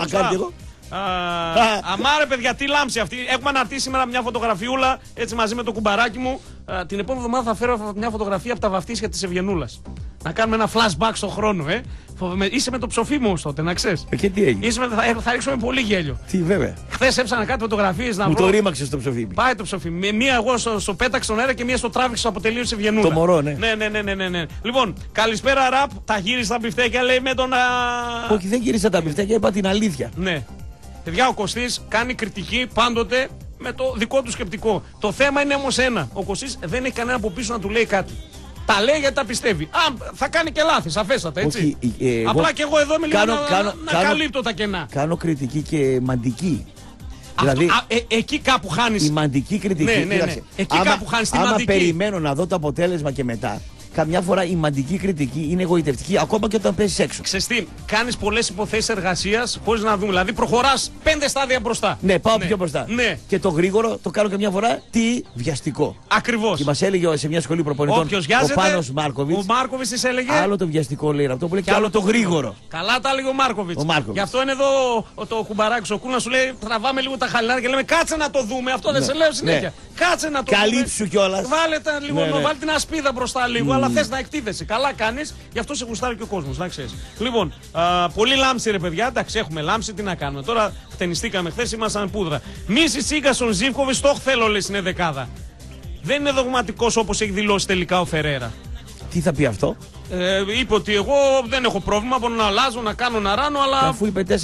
Αμάρε παιδιά, τι λάμψη αυτή. Έχουμε αναρτήσει σήμερα μια φωτογραφιούλα έτσι μαζί με το κουμπαράκι μου. Την επόμενη εβδομάδα θα φέρω μια φωτογραφία από τα βαφτίσια της Ευγενούλας. Να κάνουμε ένα flashback στον χρόνο, Είσαι με το ψοφί μου τότε, να ξέρεις. Και τι έγινε. Θα ρίξουμε πολύ γέλιο. Τι βέβαια. Χθες έψανα κάτι φωτογραφίες να μου βρω. το ρήμαξε στο ψοφί. Πάει το ψοφί. Μία εγώ στο πέταξε στον αέρα και μία στο τράβηξε στο αποτελείο της Ευγενούλα. Το μωρό, ναι. Ναι. Λοιπόν, καλησπέρα ραπ. Τα γύρισα τα μπιφτέκια, λέει με τον. Όχι, δεν γύρισα τα μπιφτέκια, είπα την αλήθεια. Ναι. Παιδιά, ο Κωστής κάνει κριτική πάντοτε με το δικό του σκεπτικό. Το θέμα είναι όμως ένα. Ο Κωστής δεν έχει κανένα από πίσω να του λέει κάτι. Τα λέει γιατί τα πιστεύει. Θα κάνει και λάθη, σαφέστατα, έτσι. Όχι, απλά και εγώ εδώ είμαι λίγο να καλύπτω τα κενά. Κάνω κριτική και μαντική. Δηλαδή, εκεί κάπου χάνεις. Η μαντική κριτική. Ναι. Εκεί κάπου χάνεις τη μαντική. Άμα περιμένω να δω το αποτέλεσμα και μετά. Καμιά φορά η μαντική κριτική είναι εγωιτευτική ακόμα και όταν πέσει έξω. Ξέρεις τι, κάνεις πολλές υποθέσεις εργασίας, χωρίς να δούμε. Δηλαδή προχωράς 5 στάδια μπροστά. Ναι, πάω πιο μπροστά. Ναι. Και το γρήγορο το κάνω καμιά φορά βιαστικό. Ακριβώς. Και μας έλεγε σε μια σχολή προπονητών ο Πάνος Μάρκοβιτς. Ο Μάρκοβιτς της έλεγε. Άλλο το βιαστικό λέει αυτό που λέει και άλλο το γρήγορο. Καλά τα έλεγε ο Μάρκοβιτς. Γι' αυτό είναι εδώ το κουμπαράκι ο Κούνα σου λέει τραβάμε λίγο τα χαλινάρια και λέμε κάτσε να το δούμε. Αυτό δεν σε λέω συνέχεια. Κάτσε να το δούμε. Καλύψου κιόλας. Βάλε την ασπίδα μπροστά λίγο. Αλλά θες να εκτίθεσαι. Καλά κάνεις, γι' αυτό σε γουστάρει και ο κόσμος, να ξέρεις. Λοιπόν, πολύ λάμψη ρε παιδιά, εντάξει, έχουμε λάμψη, τι να κάνουμε. Τώρα χτενιστήκαμε χθες, ήμασταν πούδρα. Μίση Τσίγκασον Ζίβκοβιτς, το θέλω λες είναι δεκάδα. Δεν είναι δογματικός όπως έχει δηλώσει τελικά ο Φερέρα. Τι θα πει αυτό? Είπε ότι εγώ δεν έχω πρόβλημα, μπορώ να αλλάζω, να κάνω, να ράνω, αλλά. Αφού είπε 4-4-2.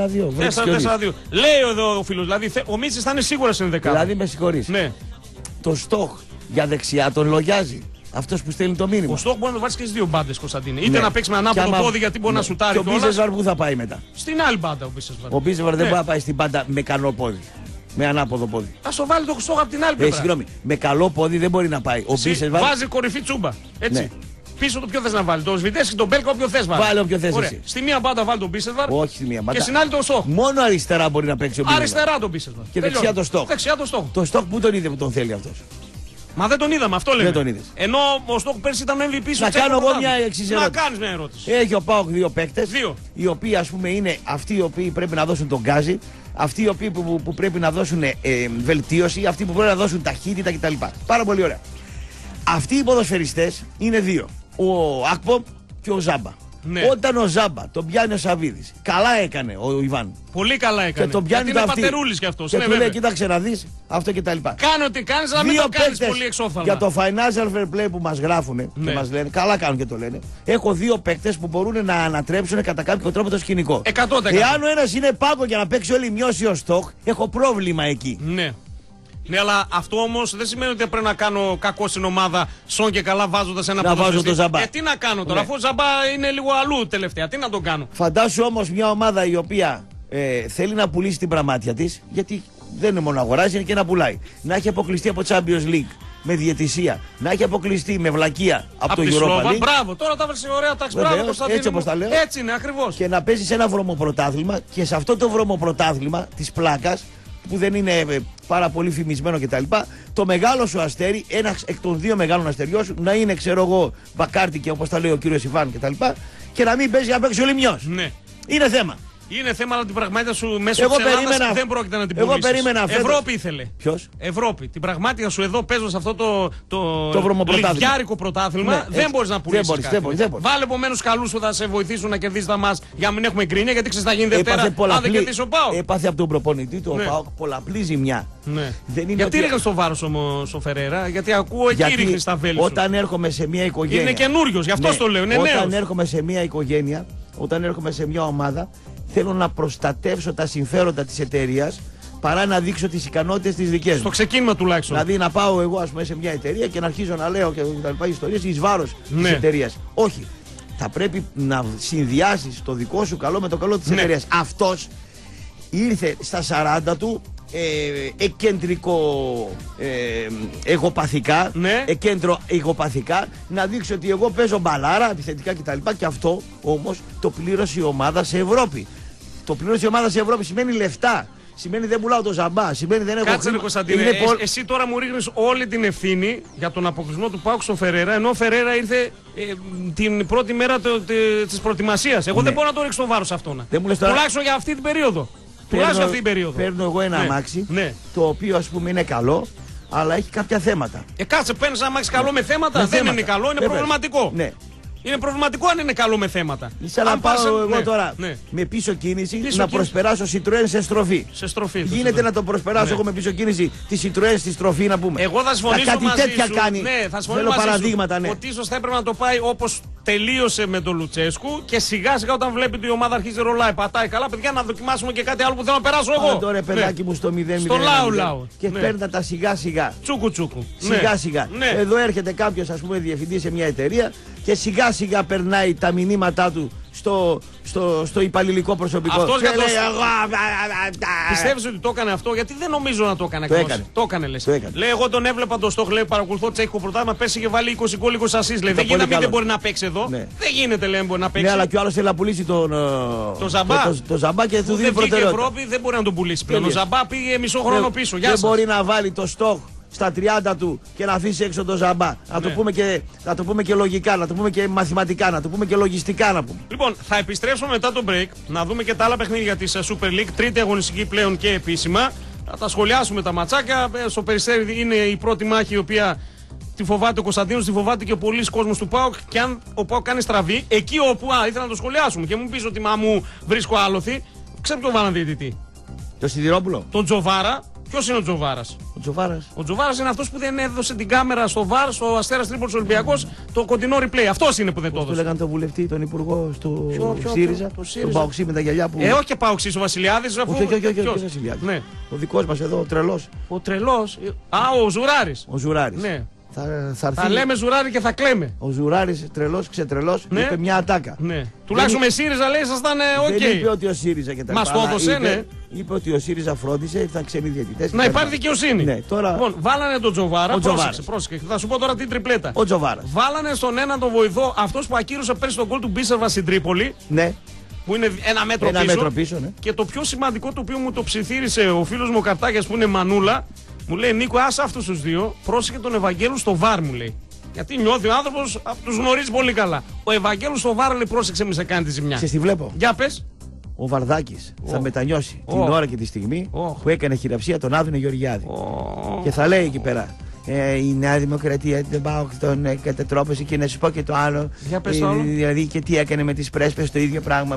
4-4-2. Λέει εδώ ο φίλος, δηλαδή ο Μίτσης θα είναι σίγουρα στην δεκάδα. Δηλαδή με συγχωρείς. Ναι. Το στόχ για δεξιά τον λογιάζει. Αυτός που στέλνει το μήνυμα. Ο στόχ μπορεί να το βάλει και στις δύο μπάντες, Κωνσταντίνε. Είτε να παίξει με ανάποδο πόδι γιατί μπορεί να σουτάρει. Και ο Μπίζεσβαρ που θα πάει μετά? Στην άλλη μπάντα ο Μπίζεσβαρ. Ο Μπίζεσβαρ δεν μπορεί να πάει στην μπάντα με καλό πόδι. Με ανάποδο πόδι. Α το βάλει το στόχο από την άλλη πλευρά. Συγγνώμη, με καλό πόδι δεν μπορεί να πάει. Ο Μπίζεσβαρ βάζει κορυφή τσούμπα. Έτσι. Ναι. Πίσω το ποιο θε να βάλει. Το Σβιτέσκι, τον Μπέλκα, όποιο θε βάλει. Βάλε όποιο θε. Στη μία μπάντα βάλει τον Μπίσεσβαρ. Όχι στη μία μπάντα. Και στην άλλη τον στόχο. Μόνο αριστερά μπορεί να παίξει ο Μπίσεσβαρ. Αριστερά τον Μπίσεσβαρ. Και δεξιά το στόχο. Δεξιά το στόχο. Το στόχο που τον είδε που τον θέλει αυτό. Μα δεν τον είδαμε, αυτό λέμε. Δεν τον είδες. Ενώ ο στόχο πέρσι ήταν ο MVP σου. Να κάνω εγώ μια εξής ερώτηση. Να κάνεις μια ερώτηση. Έχει ο ΠΑΟΚ δύο παίκτες. Δύο. Οι οποίοι ας πούμε είναι αυτοί οι οποίοι πρέπει να δώσουν τον γκάζι, αυτοί οι οποίοι που πρέπει να δώσουν βελτίωση, αυτοί που πρέπει να δώσουν ταχύτητα κτλ. Πάρα πολύ ωραία. Αυτοί οι ποδοσφαιριστές είναι δύο. Ο Ακπομ και ο Ζάμπα. Ναι. Όταν ο Ζάμπα τον πιάνει ο Σαββίδης, καλά έκανε ο Ιβάν. Πολύ καλά έκανε. Και τον πιάνει γιατί είναι πατερούλης κι αυτός. Και ναι, του λέει, κοίταξε να δεις αυτό κτλ. Κάνε ό,τι κάνεις, αλλά μην το κάνεις πολύ εξώφθαλμα. Για το financial fair play που μας γράφουνε και μας λένε, καλά κάνουν και το λένε. Έχω δύο παίκτες που μπορούν να ανατρέψουν κατά κάποιο τρόπο το σκηνικό. 100%. Εάν ο ένας είναι πάγκο για να παίξει όλη μειώσει ο στόχ, έχω πρόβλημα εκεί. Ναι. Ναι, αλλά αυτό όμως δεν σημαίνει ότι πρέπει να κάνω κακό στην ομάδα σον και καλά βάζοντας ένα ποδοσφαιριστή. Τι να κάνω τώρα, αφού ο Ζαμπά είναι λίγο αλλού τελευταία, τι να τον κάνω. Φαντάσου όμως μια ομάδα η οποία θέλει να πουλήσει την πραμάτια της, γιατί δεν είναι μόνο να αγοράζει, είναι και να πουλάει. Να έχει αποκλειστεί από Champions League με διαιτησία, να έχει αποκλειστεί με βλακεία από το Europa League. Μπράβο, τώρα τα βρίσκει ωραία τάξη. Μπράβο, Κωνσταντίνε. Έτσι όπως τα λέω. Έτσι είναι, ακριβώς. Και να παίζει σε ένα βρωμοπρωτάθλημα και σε αυτό το βρωμοπρωτάθλημα της πλάκας, που δεν είναι πάρα πολύ φημισμένο κτλ. Το μεγάλο σου αστέρι, ένα εκ των δύο μεγάλων αστεριών σου, να είναι, ξέρω εγώ, Μπακάρτι και όπως τα λέει ο κύριος Ιβάν κτλ. Και να μην παίζει να παίξει όλοι μειός. Ναι. Είναι θέμα. Είναι θέμα, αλλά την πραγμάτια σου μέσω της Ελλάδας δεν πρόκειται να την πουλήσεις. Εγώ περίμενα αυτό. Ευρώπη ήθελε. Ποιος? Ευρώπη. Την πραγμάτια σου εδώ παίζοντας αυτό το λιβιάρικο πρωτάθλημα, ναι, δεν μπορείς να πουλήσεις. Δεν μπορείς. Βάλε επομένως καλούς που θα σε βοηθήσουν να κερδίσεις τα μας για να μην έχουμε γκρίνια, γιατί ξέρεις θα γίνει Δευτέρα αν δεν κερδίσει ο ΠΑΟΚ. Έπαθε από τον προπονητή του ο ΠΑΟΚ πολλαπλή ζημιά. Ναι. Γιατί ρίχνεις το βάρος όμως ο Φερέρα, γιατί ακούω εκεί ρίχνεις τα βέλη σου. Όταν έρχομαι σε μια οικογένεια. Είναι καινούριος, γι' αυτό το λέω. Είναι νέος. Όταν έρχομαι σε μια οικογένεια, όταν έρχομαι σε μια ομάδα, θέλω να προστατεύσω τα συμφέροντα της εταιρείας παρά να δείξω τις ικανότητες της δικές μου. Στο ξεκίνημα τουλάχιστον. Δηλαδή να πάω εγώ ας πούμε σε μια εταιρεία και να αρχίζω να λέω και τα λοιπά ιστορίες εις βάρος της εταιρείας. Όχι. Θα πρέπει να συνδυάσεις το δικό σου καλό με το καλό της εταιρείας. Αυτός ήρθε στα 40 του εκκεντρικό εγωπαθικά, εκέντρο εγωπαθικά, να δείξει ότι εγώ παίζω μπαλάρα, επιθετικά κτλ. Και αυτό όμως το πλήρωσε η ομάδα σε Ευρώπη. Το πλήρωσε η ομάδα σε Ευρώπη σημαίνει λεφτά. Σημαίνει δεν πουλάω το Ζαμπά. Σημαίνει δεν έχω Κάτσε ρε Κωνσταντίνε, εσύ τώρα μου ρίχνεις όλη την ευθύνη για τον αποκλεισμό του ΠΑΟΚ στον Φερέρα, ενώ ο Φερέρα ήρθε την πρώτη μέρα της προετοιμασίας. Εγώ δεν μπορώ να το ρίξω το βάρος αυτόν. Τουλάχιστον για αυτή την περίοδο. Τουλάχιστον αυτή την περίοδο. Παίρνω εγώ ένα αμάξι, το οποίο ας πούμε είναι καλό, αλλά έχει κάποια θέματα. Κάτσε, παίρνεις ένα αμάξι καλό με θέματα, δεν είναι καλό, είναι προβληματικό. Ναι. Είναι προβληματικό αν είναι καλό με θέματα. Ίσα να πάω εγώ τώρα με πίσω κίνηση να προσπεράσω Citroën σε στροφή. Σε στροφή. Γίνεται να το προσπεράσω εγώ με πίσω κίνηση τη Citroën στη στροφή, να πούμε. Εγώ θα συμφωνήσω κάτι μαζί τέτοια σου. κάνει. Ναι, θα συμφωνήσω Θέλω παραδείγματα, σου, ότι ίσως θα έπρεπε να το πάει όπως τελείωσε με τον Λουτσέσκου και σιγά σιγά όταν βλέπει ότι η ομάδα αρχίζει ρολάει, πατάει καλά, παιδιά, να δοκιμάσουμε και κάτι άλλο που θέλω να περάσω εγώ. Τώρα παιδάκι μου στο 0-0. Στο λαου. Και παίρνει τα σιγά σιγά. Τσούκου. Σιγά σιγά. Εδώ έρχεται κάποιο, ας πούμε, διευθυντή σε μια εταιρεία και σιγά σιγά περνάει τα μηνύματά του στο υπαλληλικό προσωπικό. Αυτός για το... Πιστεύεις ότι το έκανε αυτό? Γιατί δεν νομίζω να το έκανε. Το έκανε λες. Λέει εγώ τον έβλεπα το στόχο, λέει παρακολουθώ τσέχικο πρωτάθλημα, πέρσι είχε βάλει 20 γκολ 20 ασίστ. Λέει δεν γίνεται, δεν μπορεί να παίξει εδώ. Δεν γίνεται, λέει, μπορεί να παίξει. Ναι, αλλά κι ο άλλος θέλει να πουλήσει τον Ζαμπά και του δίνει προτεραιότητα. Η Ευρώπη δεν μπορεί να τον πουλήσει πλέον. Ο Ζαμπά πήγε μισό χρόνο πίσω. Δεν μπορεί να βάλει το στόχο στα 30 του και να αφήσει έξω τον Ζαμπά. Να το πούμε και λογικά, να το πούμε και μαθηματικά, να το πούμε και λογιστικά να πούμε. Λοιπόν, θα επιστρέψουμε μετά το break, να δούμε και τα άλλα παιχνίδια της Super League, τρίτη αγωνιστική πλέον και επίσημα. Θα τα σχολιάσουμε τα ματσάκια. Στο Περιστέρι είναι η πρώτη μάχη η οποία τη φοβάται ο Κωνσταντίνος, τη φοβάται και ο πολλής κόσμος του ΠΑΟΚ. Και αν ο ΠΑΟΚ κάνει στραβή, εκεί όπου ήθελα να το σχολιάσουμε και μου πεις ότι μου βρίσκω άλοθη, ξέρω ποιο βάλαν διαιτητή. Το Σιδηρόπουλο. Τον Τζοβάρα. Ποιος είναι ο Τζοβάρας? Ο Τζοβάρας είναι αυτός που δεν έδωσε την κάμερα στο ΒΑΡ, στο Αστέρας Τρίπολης Ολυμπιακός, το κοντινό replay. Αυτός είναι που δεν το έδωσε. Το λέγανε τον βουλευτή, τον υπουργό στο ΣΥΡΙΖΑ. Τον Παοξή με τα γυαλιά που. Όχι και Παοξής, ο Βασιλιάδης. Όχι, Βασιλιάδης. Ο δικός μας εδώ, ο τρελός. Ο τρελός. Ο Ζουράρης. Ο Ζουράρης. Ναι. Θα λέμε Ζουράρη και θα κλαίμε. Ο Ζουράρης, τρελός, ξετρελός, είπε μια ατάκα. Ναι. Τουλάχιστον με ΣΥΡΙΖΑ λέει ήσασταν οκ. Δεν είπε ότι ο ΣΥΡΙΖα και τα μας το έδωσε, ναι. Είπε ότι ο ΣΥΡΙΖΑ φρόντισε, ήρθαν ξένοι διαιτητές. Να υπάρχει δικαιοσύνη. Ναι, τώρα... Λοιπόν, βάλανε τον Τζοβάρα. Πρόσεξε. Θα σου πω τώρα την τριπλέτα. Ο Τζοβάρα. Βάλανε στον έναν τον βοηθό, αυτός που ακύρωσε πέρσι τον γκολ του Μπίσερβα στην Τρίπολη. Ναι. Που είναι ένα μέτρο πίσω. Ναι. Και το πιο σημαντικό το οποίο μου το ψιθύρισε ο φίλος μου ο Καρτάκιας που είναι Μανούλα, μου λέει Νίκο, άσε αυτούς τους δύο, πρόσεχε τον Ευαγγέλου στο ΒΑΡ, μου λέει. Γιατί νιώθει ο άνθρωπος, τους γνωρίζει πολύ καλά. Ο Ευαγγέλου στο ΒΑΡ λέει πρόσεξε μη σε κάνει τη ζημιά. Σε τη βλέπω. Για πες. Ο Βαρδάκης θα μετανιώσει την ώρα και τη στιγμή που έκανε χειραψία τον Άδωνη Γεωργιάδη. Και θα λέει εκεί πέρα. Η Νέα Δημοκρατία δεν πάω τον κατατρόπωση και να σου πω και το άλλο. Δηλαδή και τι έκανε με τις πρέσπες το ίδιο πράγμα.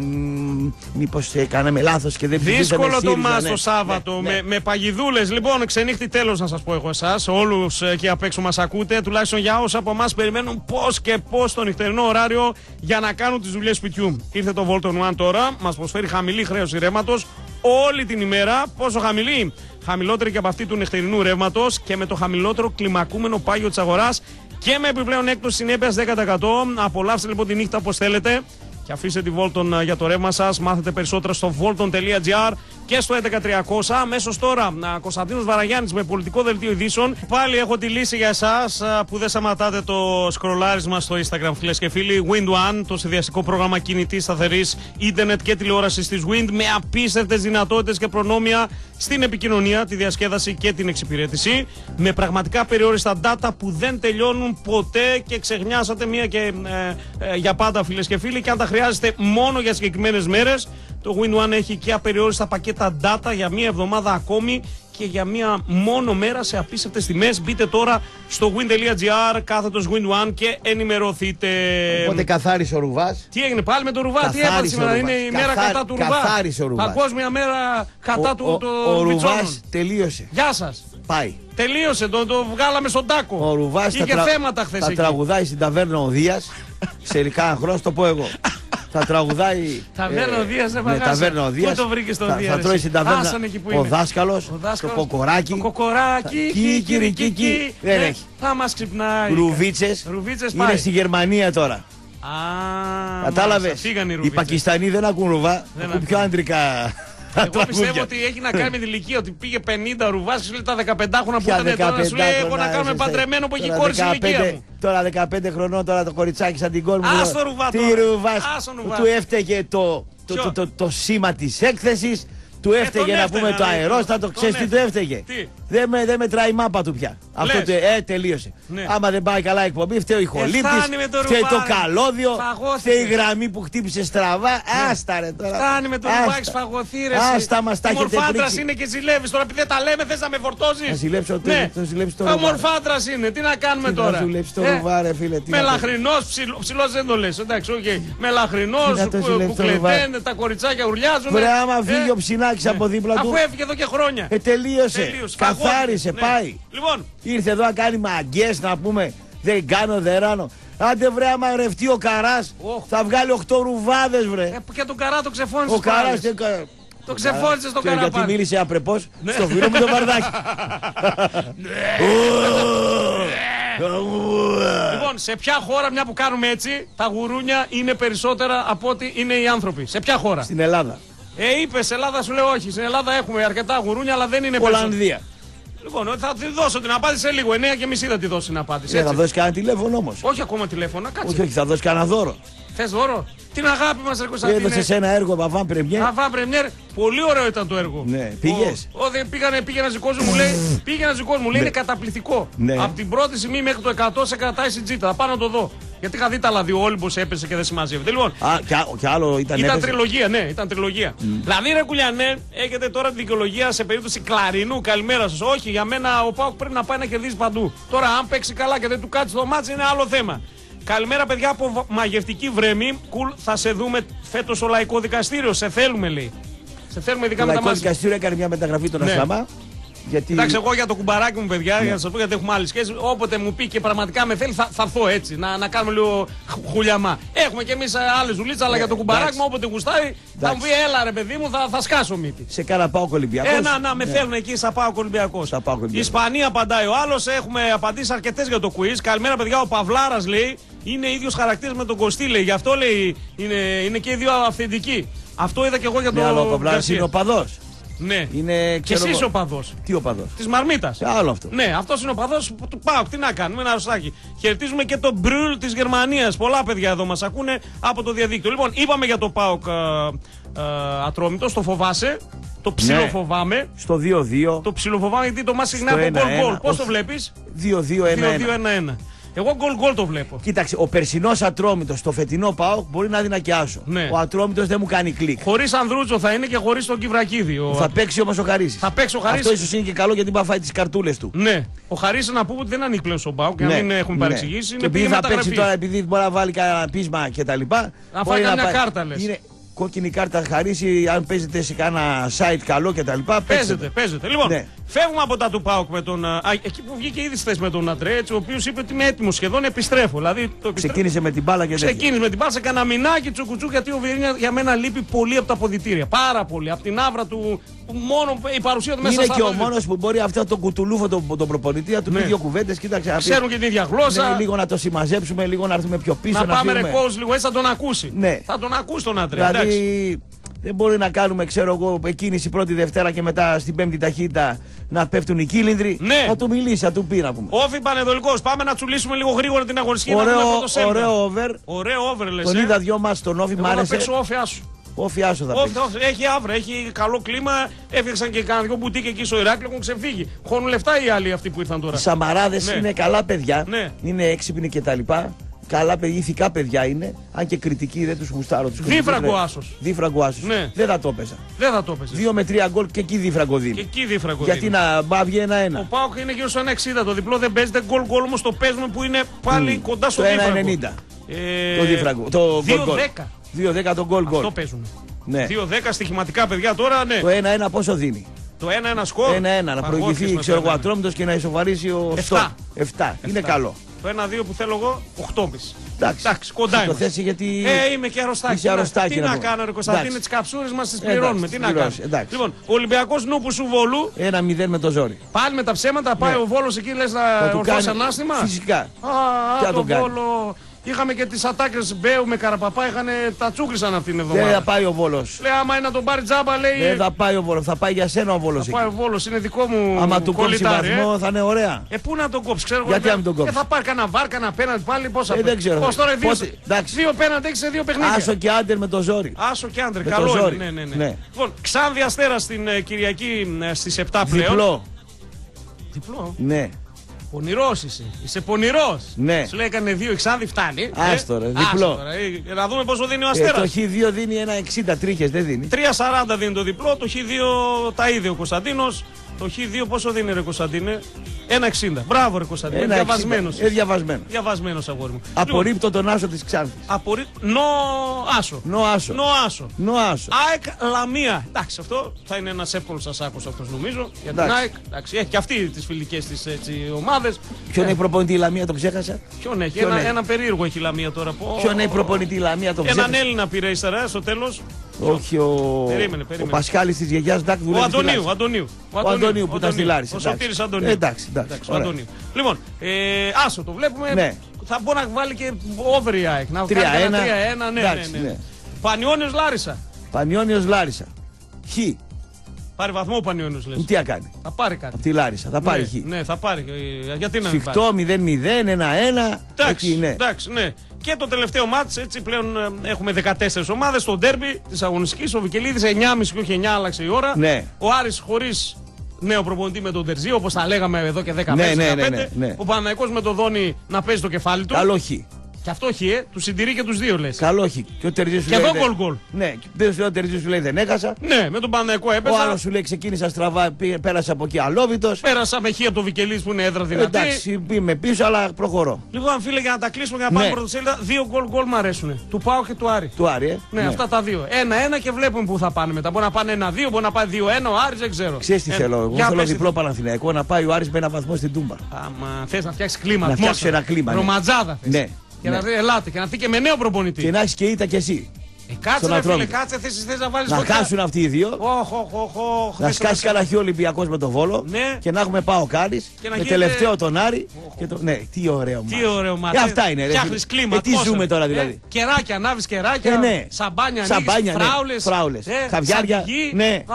Μήπως κάναμε λάθος και δεν ψηφίσαμε δύσκολο το μας το Σάββατο με παγιδούλες. Λοιπόν, ξενύχτη τέλος να σας πω εγώ εσάς. Όλους εκεί απ' έξω μας ακούτε. Τουλάχιστον για όσους από εμάς περιμένουν πώς και πώς το νυχτερινό ωράριο για να κάνουν τις δουλειές σπιτιού. Ήρθε το Volton One τώρα. Μας προσφέρει χαμηλή χρέωση ρεύματος όλη την ημέρα. Πόσο χαμηλή? Χαμηλότερη και από αυτή του νυχτερινού ρεύματος και με το χαμηλότερο κλιμακούμενο πάγιο της αγοράς και με επιπλέον έκπτωση συνέπειας 10%. Απολαύστε λοιπόν τη νύχτα όπως θέλετε και αφήστε τη Volton για το ρεύμα σας. Μάθετε περισσότερα στο volton.gr και στο 11300. Αμέσως τώρα, Κωνσταντίνος Βαραγιάννης με πολιτικό δελτίο ειδήσεων. Πάλι έχω τη λύση για εσάς που δεν σταματάτε το σκρολάρισμα στο Instagram, φίλες και φίλοι. Wind One, το συνδυαστικό πρόγραμμα κινητής σταθερής ίντερνετ και τηλεόρασης της Wind με απίστευτες δυνατότητες και προνόμια στην επικοινωνία, τη διασκέδαση και την εξυπηρέτηση. Με πραγματικά περιόριστα data που δεν τελειώνουν ποτέ και ξεχνιάσατε μία και για πάντα, φίλες και φίλοι. Και αν τα χρειάζεστε μόνο για συγκεκριμένες μέρες, το Wind One έχει και απεριόριστα πακέτα data για μία εβδομάδα ακόμη και για μία μόνο μέρα σε απίστευτες τιμές. Μπείτε τώρα στο win.gr /Wind One και ενημερωθείτε. Οπότε καθάρισε ο Ρουβάς. Τι έγινε πάλι με το Ρουβά, τι έπαθε σήμερα? Είναι η μέρα κατά του Ρουβά. Καθάρισε ο Ρουβάς. Παγκόσμια μέρα κατά του Ο Ρουβάς τελείωσε. Γεια σας. Πάει. Τελείωσε, το βγάλαμε στον τάκο. Ο Ρουβάς θα τραγουδάει στην ταβέρνα ο Δίας. Σε κάνα χρόνο, το πω εγώ. Θα τραγουδάει. Ταβέρνα ο Δίας, δεν παγάζει. Πού το βρήκες τον Δία? Θα τρώει στην ταβέρνα ο δάσκαλος, το κοκοράκι. Το κοκοράκι, κικυρικικι. Δεν έχει. Θα μας ξυπνάει. Ρουβίτσες. Είναι στη Γερμανία τώρα. Κατάλαβες. Οι Πακιστανοί δεν ακούν ρουβά, ακούν πιο άντρικα. Εγώ πιστεύω ότι έχει να κάνει με την ηλικία, ότι πήγε 50 ρουβάς και σου λέει τα 15 χρόνια που ήταν τώρα, σου λέει εγώ να κάνουμε παντρεμένο που έχει κόρη στην ηλικία μου. Τώρα 15 χρονών, τώρα το κοριτσάκι σαν την κόρη μου. Άστο ρουβά τι ρουβάς, του έφταιγε το σήμα της έκθεσης. Του έφταιγε να πούμε το αερόστατο, ξέρεις τι του έφταιγε. Δεν μετράει η μάπα του πια. Αυτό τελείωσε. Άμα δεν πάει καλά η εκπομπή, φταίει ο ηχολήπτης, φταίει το καλώδιο, φταίει η γραμμή που χτύπησε στραβά. Άστα ρε τώρα. Φτάνει με το ρουβάκι σφαγωθεί ρε. Άστα μας τα έχετε πρίξει. Μορφάντρας είναι και ζηλεύεις τώρα, επειδή δεν τα λέμε θες να με φορτώσεις. Να ζηλέψω το ρουβά. Μορφάντρας είναι, τι να κάνουμε τώρα. Να ζηλέψει το ρουβά ρε φίλε. Μελαχρινός, ψηλός δεν το λες. Εντάξει, μελαχρινός, κουκλετένε, τα κοριτσάκια ουρλιάζουν. Βρε άμα βγει ο ψινάκης από δίπλα του. Αφού έφυγε εδώ και χρόνια. Τελείωσε. Καθάρισε, πάει. Λοιπόν. Ήρθε εδώ να κάνει μαγκές να πούμε. Δεν κάνω, δεν ράνω. Άντε βρε, άμα ρευτεί ο Καράς, θα βγάλει 8 ρουβάδες βρε. Και τον Καρά το ξεφώνησε. Ο Καράς το ξεφώνησε στο Καρά. Γιατί μίλησε απρεπώς στο φίλο μου το Βαρδάκι. Λοιπόν, σε ποια χώρα, μια που κάνουμε έτσι, τα γουρούνια είναι περισσότερα από ότι είναι οι άνθρωποι. Σε ποια χώρα? Στην Ελλάδα. Είπες Ελλάδα, σου λέω όχι. Στην Ελλάδα έχουμε αρκετά γουρούνια, αλλά δεν είναι περισσότερα. Ολλανδία. Λοιπόν, θα τη δώσω την απάντηση σε λίγο. 9:30 θα τη δώσει την απάντηση. Θα δώσει κανένα τηλέφωνο όμως. Όχι ακόμα τηλέφωνο, κάτσε. Όχι, θα δώσει κανένα δώρο. Θες δώρο? Την αγάπη μας, ρε Κωνσταντίνε. Έδωσε ένα έργο Avant Première. Avant Première, πολύ ωραίο ήταν το έργο. Ναι, πήγες. Πήγε ένας δικός μου, λέει, είναι καταπληκτικό. Ναι. Από την πρώτη στιγμή μέχρι το 100 σε κρατάει στην τζίτα. Θα πάω να το δω. Γιατί είχα δει τα λαδί, ο Όλυμπος έπεσε και δεν συμμαζεύεται. Λοιπόν, και άλλο ήταν τριλογία, ναι, ήταν τριλογία. Δηλαδή, ρε Κουλιανέ, έχετε τώρα τη δικαιολογία σε περίπτωση Κλαρινού, καλημέρα σας. Όχι, για μένα ο Πάοκ πρέπει να πάει να κερδίσει παντού. Τώρα, αν παίξει καλά και δεν του κάτσει το μάτς, είναι άλλο θέμα. Καλημέρα, παιδιά από μαγευτική Βρέμη. Θα σε δούμε φέτος στο Λαϊκό Δικαστήριο. Σε θέλουμε, λέει. Σε θέλουμε ειδικά με τα μάτια. Το Λαϊκό Δικαστήριο έκανε μια μεταγραφή τον Ασλαμά. Γιατί... Εντάξει, εγώ για το κουμπαράκι μου, παιδιά, για να σας πω γιατί έχουμε άλλη σχέση. Όποτε μου πει και πραγματικά με θέλει, θα έρθω έτσι. Να κάνουμε λίγο χουλιαμά. Έχουμε κι εμείς άλλες δουλίτες, αλλά για το κουμπαράκι μου, όποτε γουστάει, θα μου πει έλα ρε παιδί μου, θα σκάσω μύτη. Σε κάνα Πάοκ Ολυμπιακός. Να με θέλουν εκεί στα Πάοκ Ολυμπιακός. Η Ισπανία απαντάει ο άλλος. Έχουμε απαντήσει αρκετές για το quiz. Καλημέρα, παιδιά, ο Παυλάρας λέει είναι ίδιος χαρακτήρας με τον Κωστή, λέει. Γι' αυτό λέει είναι και οι δύο αυθεντικοί. Αυτό είδα και εγώ για τον Παυλάρας. Ο Παυλάρας είναι οπαδός. Ναι. Είναι, και εσύ είσαι ο παδός. Τι ο παδός? Της Μαρμίτας. Άλλο αυτό. Ναι, αυτός είναι ο παδός του ΠΑΟΚ. Τι να κάνουμε, ένα αρρωστάκι. Χαιρετίζουμε και τον Μπρουλ της Γερμανίας. Πολλά παιδιά εδώ μας ακούνε από το διαδίκτυο. Λοιπόν, είπαμε για το ΠΑΟΚ Ατρόμητο, το φοβάσαι. Το ψιλοφοβάμαι. Στο 2-2. Το ψιλοφοβάμαι γιατί το μας συχνά από γκολ. Πώς το βλέπεις? 2-2-1-1. Εγώ γκολ το βλέπω. Κοίταξε, ο περσινός Ατρόμητος στο φετινό ΠΑΟΚ μπορεί να δει να κοιάσω. Ναι. Ο Ατρόμητος δεν μου κάνει κλικ. Χωρίς Ανδρούτσο θα είναι και χωρίς τον Κιβρακίδη. Θα παίξει όμως ο Χαρίσης. Θα παίξει ο Χαρίσης. Αυτό ίσως είναι και καλό γιατί μπορεί να φάει τις καρτούλες του. Ναι. Ο Χαρίσης να πούμε ότι δεν ανήκει πλέον στον ΠΑΟΚ και να μην έχουμε παρεξηγήσει. Και επειδή θα παίξει τώρα, επειδή μπορεί να βάλει κανένα πείσμα κτλ. Να φάει καμιά κάρτα λες. Κόκκινη κάρτα Χαρίση, αν παίζετε σε κάνα site καλό κτλ. Παίζετε. Λοιπόν, φεύγουμε από τα του ΠΑΟΚ με τον. Εκεί που βγήκε ήδη στη θέση με τον Αντρέ, ο οποίος είπε ότι είμαι έτοιμο σχεδόν, επιστρέφω. Δηλαδή, ξεκίνησε με την μπάλα και ξεκίνησε με την μπάλα σε κανένα μηνάκι τσουκουτσού, γιατί ο Βιερίνια για μένα λείπει πολύ από τα αποδυτήρια. Πάρα πολύ. Από την άβρα του. Μόνο η παρουσία του μέσα είναι και ο μόνος που μπορεί αυτό το κουτουλούφο τον προπονητή να του πει δύο κουβέντες. Κοίταξε. Ξέρουν και την ίδια γλώσσα. Λίγο να το συμμαζέψουμε, λίγο να έρθουμε πιο πίσω. Να πάμε ρεκόρds λίγο έτσι, θα τον ακούσει. Ναι. Θα τον ακούσει τον Αντρέ. Δηλαδή δεν μπορεί να κάνουμε, ξέρω εγώ, εκκίνηση πρώτη Δευτέρα και μετά στην πέμπτη ταχύτητα να πέφτουν οι κύλινδροι. Ναι. Θα του μιλήσει, θα του πει να πούμε. Όφι Πανεδολικός, πάμε να τσουλήσουμε λίγο γρήγορα την αγωνιστική. Ωραίο over. Ωραίο over, λες. Τον είδα δυο μας στον Όφι, μ' άρεσε. Θα παίξω Όφι άσου. Όφι άσου θα παίξει. Έχει άβρα, έχει καλό κλίμα. Έφτιαξαν και κανένα δυο μπουτίκ εκεί στο Ηράκλειο, έχουν ξεφύγει. Χώνουν λεφτά οι άλλοι αυτοί που ήρθαν τώρα. Οι Σαμαράδες είναι καλά παιδιά. Ναι. Είναι έξυπνοι κτλ. Καλά παιδιά, ηθικά παιδιά είναι. Αν και κριτικοί δεν τους γουστάρω. Δίφραγκο άσος. Δίφραγκο άσος. Ναι. Δεν θα το έπαιζα. Δεν θα το έπαιζε. 2 με 3 γκολ και εκεί δίφραγκο δίνει. Και εκεί δίφραγκο γιατί δίνει. να βγει 1-1. Ο ΠΑΟΚ είναι γύρω στο 1,60. Το διπλό δεν παίζεται. Γκολ όμως το παίζουμε που είναι πάλι κοντά στο δίφραγκο. 1,90. Το δίφραγκο. Το 2-10. 2-10 το γκολ. Αυτό παίζουν. Ναι. 2-10 στοιχηματικά παιδιά τώρα, ναι. Το 1-1 πόσο δίνει? Το 1-1 σκορ. 1-1 να προηγηθεί ο Ατρόμητος και να ισοφαρίσει ο 7. Είναι καλό. Το 1-2 που θέλω εγώ, 8,5. Εντάξει, κοντά είναι. Το θέσει γιατί. Είμαι και αρρωστάκι. Τι να κάνω, ρε Κωνσταντίνε, τις καψούρες μας τις πληρώνουμε. Τι να κάνω. Λοιπόν, Ολυμπιακός Νούπου σου Βόλου. 1-0 με το ζόρι. Πάλι με τα ψέματα, πάει ο Βόλος εκεί, λες να ορθώσει ανάστημα. Φυσικά. Το Βόλο. Είχαμε και τις ατάκες Μπέου με Καραπαπά, τα τσούκλισαν αυτήν την εβδομάδα. Δεν θα πάει ο Βόλος. Λέει άμα είναι να τον πάρει τζάμπα, λέει. Δεν θα πάει ο Βόλος, θα πάει για σένα ο Βόλος. Θα πάει ο Βόλος, είναι δικό μου. Άμα του κόψει βαθμό θα είναι ωραία. Πού να τον κόψει, ξέρω. Γιατί να μην τον κόψει. Θα πάρει κανένα βάρ, κανένα πέναλτι πάλι, πόσα. Δεν ξέρω. Πώς τώρα δύο πέναλτι έχει σε δύο παιχνίδια. Άσο και άντερ με το ζόρι. Άσο και άντερ, καλό είναι. Ναι. Λοιπόν, Ξάνθη Αστέρας στην Κυριακή στις 7 πλέον. Διπλό. Ναι. Πονηρός είσαι πονηρός. Ναι. Σου λέει έκανε 2 η Ξάνθη, φτάνει. Άστο ρε, διπλό. Να δούμε πόσο δίνει ο Αστέρας. Το Χ2 δίνει 1,60 τρίχες, δεν δίνει. 3,40 δίνει το διπλό, το Χ2 τα είδε ο Κωνσταντίνος. Το Χ2 πόσο δίνει ρε Κωνσταντίνε? 1,60. Μπράβο ρε Κωνσταντίνε. Διαβασμένος. Διαβασμένος αγόρι μου. Απορρίπτω τον Άσο της Ξάνθης. Άσο. Νο Άσο. ΑΕΚ Λαμία. Εντάξει, αυτό θα είναι ένας εύκολος ασάκος αυτός νομίζω. Για την ΑΕΚ. Εντάξει, έχει και αυτή τις φιλικές της ομάδες. Ποιον έχει προπονητή η Λαμία, το ξέχασα. Ποιον έχει? Ένα περίεργο έχει η Λαμία τώρα. Ποιον έχει προπονητή η Λαμία, το ξέχασα. Έναν Έλληνα πήρε ύστερα στο τέλος. Όχι ο Πασχάλης της γιαγιάς Ντάκ. Ο Αντωνίου. Ο Αντωνίου που ήταν στη Λάρισα. Ο Σωτήρης Αντωνίου. Εντάξει. Λοιπόν, άσο το βλέπουμε. Ναι. Θα μπορεί να βάλει και over η ΑΕΚ. Να 3-1. κάνει 3-1. Ναι. Πανιόνιος Λάρισα. Πανιόνιος Λάρισα. Χ. Πάρει βαθμό ο Πανιόνιος λες. Τι θα κάνει? Θα πάρει κάτι. Από τη Λάρισα. Θα πάρει Χ. Ναι, θα πάρει. Γιατί να μην πάρει? Σφιχτό 0-0, 1-1. Εντάξει, ναι. Και το τελευταίο μάτς, έτσι πλέον έχουμε 14 ομάδες. Στο ντέρμπι της αγωνιστικής, ο Βικελίδης 9.30 και όχι 9 άλλαξε η ώρα. Ναι. Ο Άρης χωρίς νέο προπονητή με τον Τερζή, όπως τα λέγαμε εδώ και 10 μέρες. Ναι. Ο Παναθηναϊκός με τον Δόνη να παίζει το κεφάλι του. Καλό Χ. Και αυτό Χ, του συντηρεί και τους δύο λες. Καλό Χ. Και ο Τερζής σου και λέει. εδώ γκολ. Ναι, και ο Τερζής σου λέει δεν έχασα. Ναι, με τον Παναθηναϊκό έπαιζα. Ο άλλος σου λέει ξεκίνησα στραβά, πέρασα από εκεί αλόβητος. Πέρασα με Χ από το Βικελίδης που είναι έδρα δυνατή. Εντάξει, είμαι πίσω, αλλά προχωρώ. Λοιπόν, φίλε, για να τα κλείσουμε και να πάμε πρωτοσέλιδα, 2 γκολ μου αρέσουν. Του Πάου και του Άρη. Του Άρη, Ναι, αυτά τα δύο. 1-1 και βλέπουμε πού θα πάνε μετά. Μπορεί να πάνε 1-2, μπορεί να πάει 2-1, ο Άρης δεν ξέρω. Ξέρεις τι θέλω? Εγώ θέλω διπλό Παναθηναϊκό, να πάει ο Άρης με ένα βαθμό στην Τούμπα. Άμα θες να φτιάξεις κλίμα. Να φτιάξει ένα κλίμα. Ρομαντζάδα θες. Ναι. Και να ελάτε και να έρθει και με νέο προπονητή. Και να έχει και ήττα κι εσύ. Κάτσε ρε φίλε, κάτσε θες να βάλεις να χάσουν αυτοί οι δύο. Να σκάσει κανένα Χ Ολυμπιακός με τον Βόλο. Ναι. Και να έχουμε πάω Κάρις. Με τελευταίο τον Άρη. Ναι, τι ωραίο μάτι. Τι ωραίο μάτι. Αυτά είναι. Φτιάχνεις κλίμα. Τι ζούμε τώρα δηλαδή. Κεράκια, ανάβεις κεράκια. Ναι. Σαμπάνια, φράουλες. Χαβιάρια. Ναι.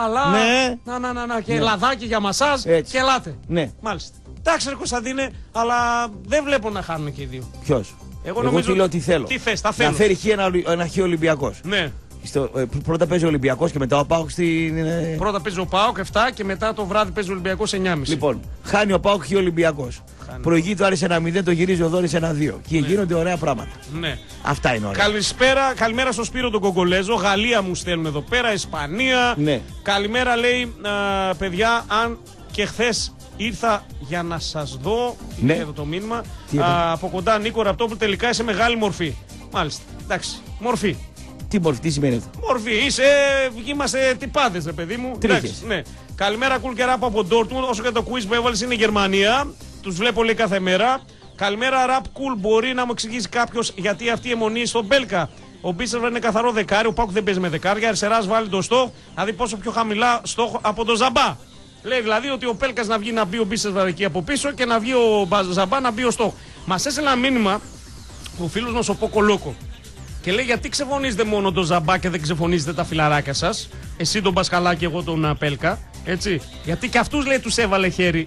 Να. Και λαδάκι για μασάζ. Και ελάτε. Ναι. Μάλιστα. Εντάξει ρε Κωνσταντίνε, αλλά δεν βλέπω να χάνουν και οι δύο. Ποιος? Εγώ νομίζω. Τι λέω τι θέλω. Τι θες, τα θέλω. Να φέρει ένα Χ Ολυμπιακός. Ναι. Πρώτα παίζει ο Ολυμπιακός και μετά ο ΠΑΟΚ στην. Πρώτα παίζει ο ΠΑΟΚ 7 και μετά το βράδυ παίζει ο Ολυμπιακός 9.30. Λοιπόν, χάνει ο ΠΑΟΚ Χ Ολυμπιακός. Προηγείται ο Άρης 1-0, το γυρίζει ο Δόρης 1-2. Και γίνονται ωραία πράγματα. Ναι. Αυτά είναι ωραία. Καλημέρα στο Σπύρο τον Κογκολέζο. Γαλλία μου στέλνουν εδώ πέρα, Ισπανία. Ναι. Καλημέρα λέει παιδιά, αν και χθες ήρθα για να σας δω. Ναι. Εδώ το μήνυμα. Από κοντά Νίκο Ραπτόπουλο, τελικά είσαι μεγάλη μορφή. Μάλιστα. Εντάξει. Μορφή. Τι μορφή, τι σημαίνει αυτό? Μορφή. Είμαστε τυπάδες, ρε παιδί μου. Τρίχες. Ναι. Καλημέρα, Κουλ και Ράπ από Ντόρτμουντ. Όσο και το quiz που έβαλες είναι η Γερμανία. Τους βλέπω λέει κάθε μέρα. Καλημέρα, Ραπ Κουλ. Μπορεί να μου εξηγήσει κάποιος γιατί αυτή η αιμονή στον Μπέλκα? Ο Μπίσερβα είναι καθαρό δεκάρι. Ο Πάκου δεν παίζει με δεκάρια. Αριστεράς βάλει το στόχο. Δηλαδή πόσο πιο χαμηλά στόχο από το Ζαμπά. Λέει δηλαδή ότι ο Πέλκας να βγει να μπει ο Μπίσερβα εκεί από πίσω και να βγει ο Ζαμπά να μπει ο στόχο. Μας έστειλε ένα μήνυμα ο φίλος μας ο Πόκο Λόκο. Και λέει γιατί ξεφωνίζετε μόνο τον Ζαμπά και δεν ξεφωνίζετε τα φιλαράκια σας? Εσύ τον Πασχαλά και εγώ τον Πέλκα. Έτσι. Γιατί και αυτούς λέει τους έβαλε χέρι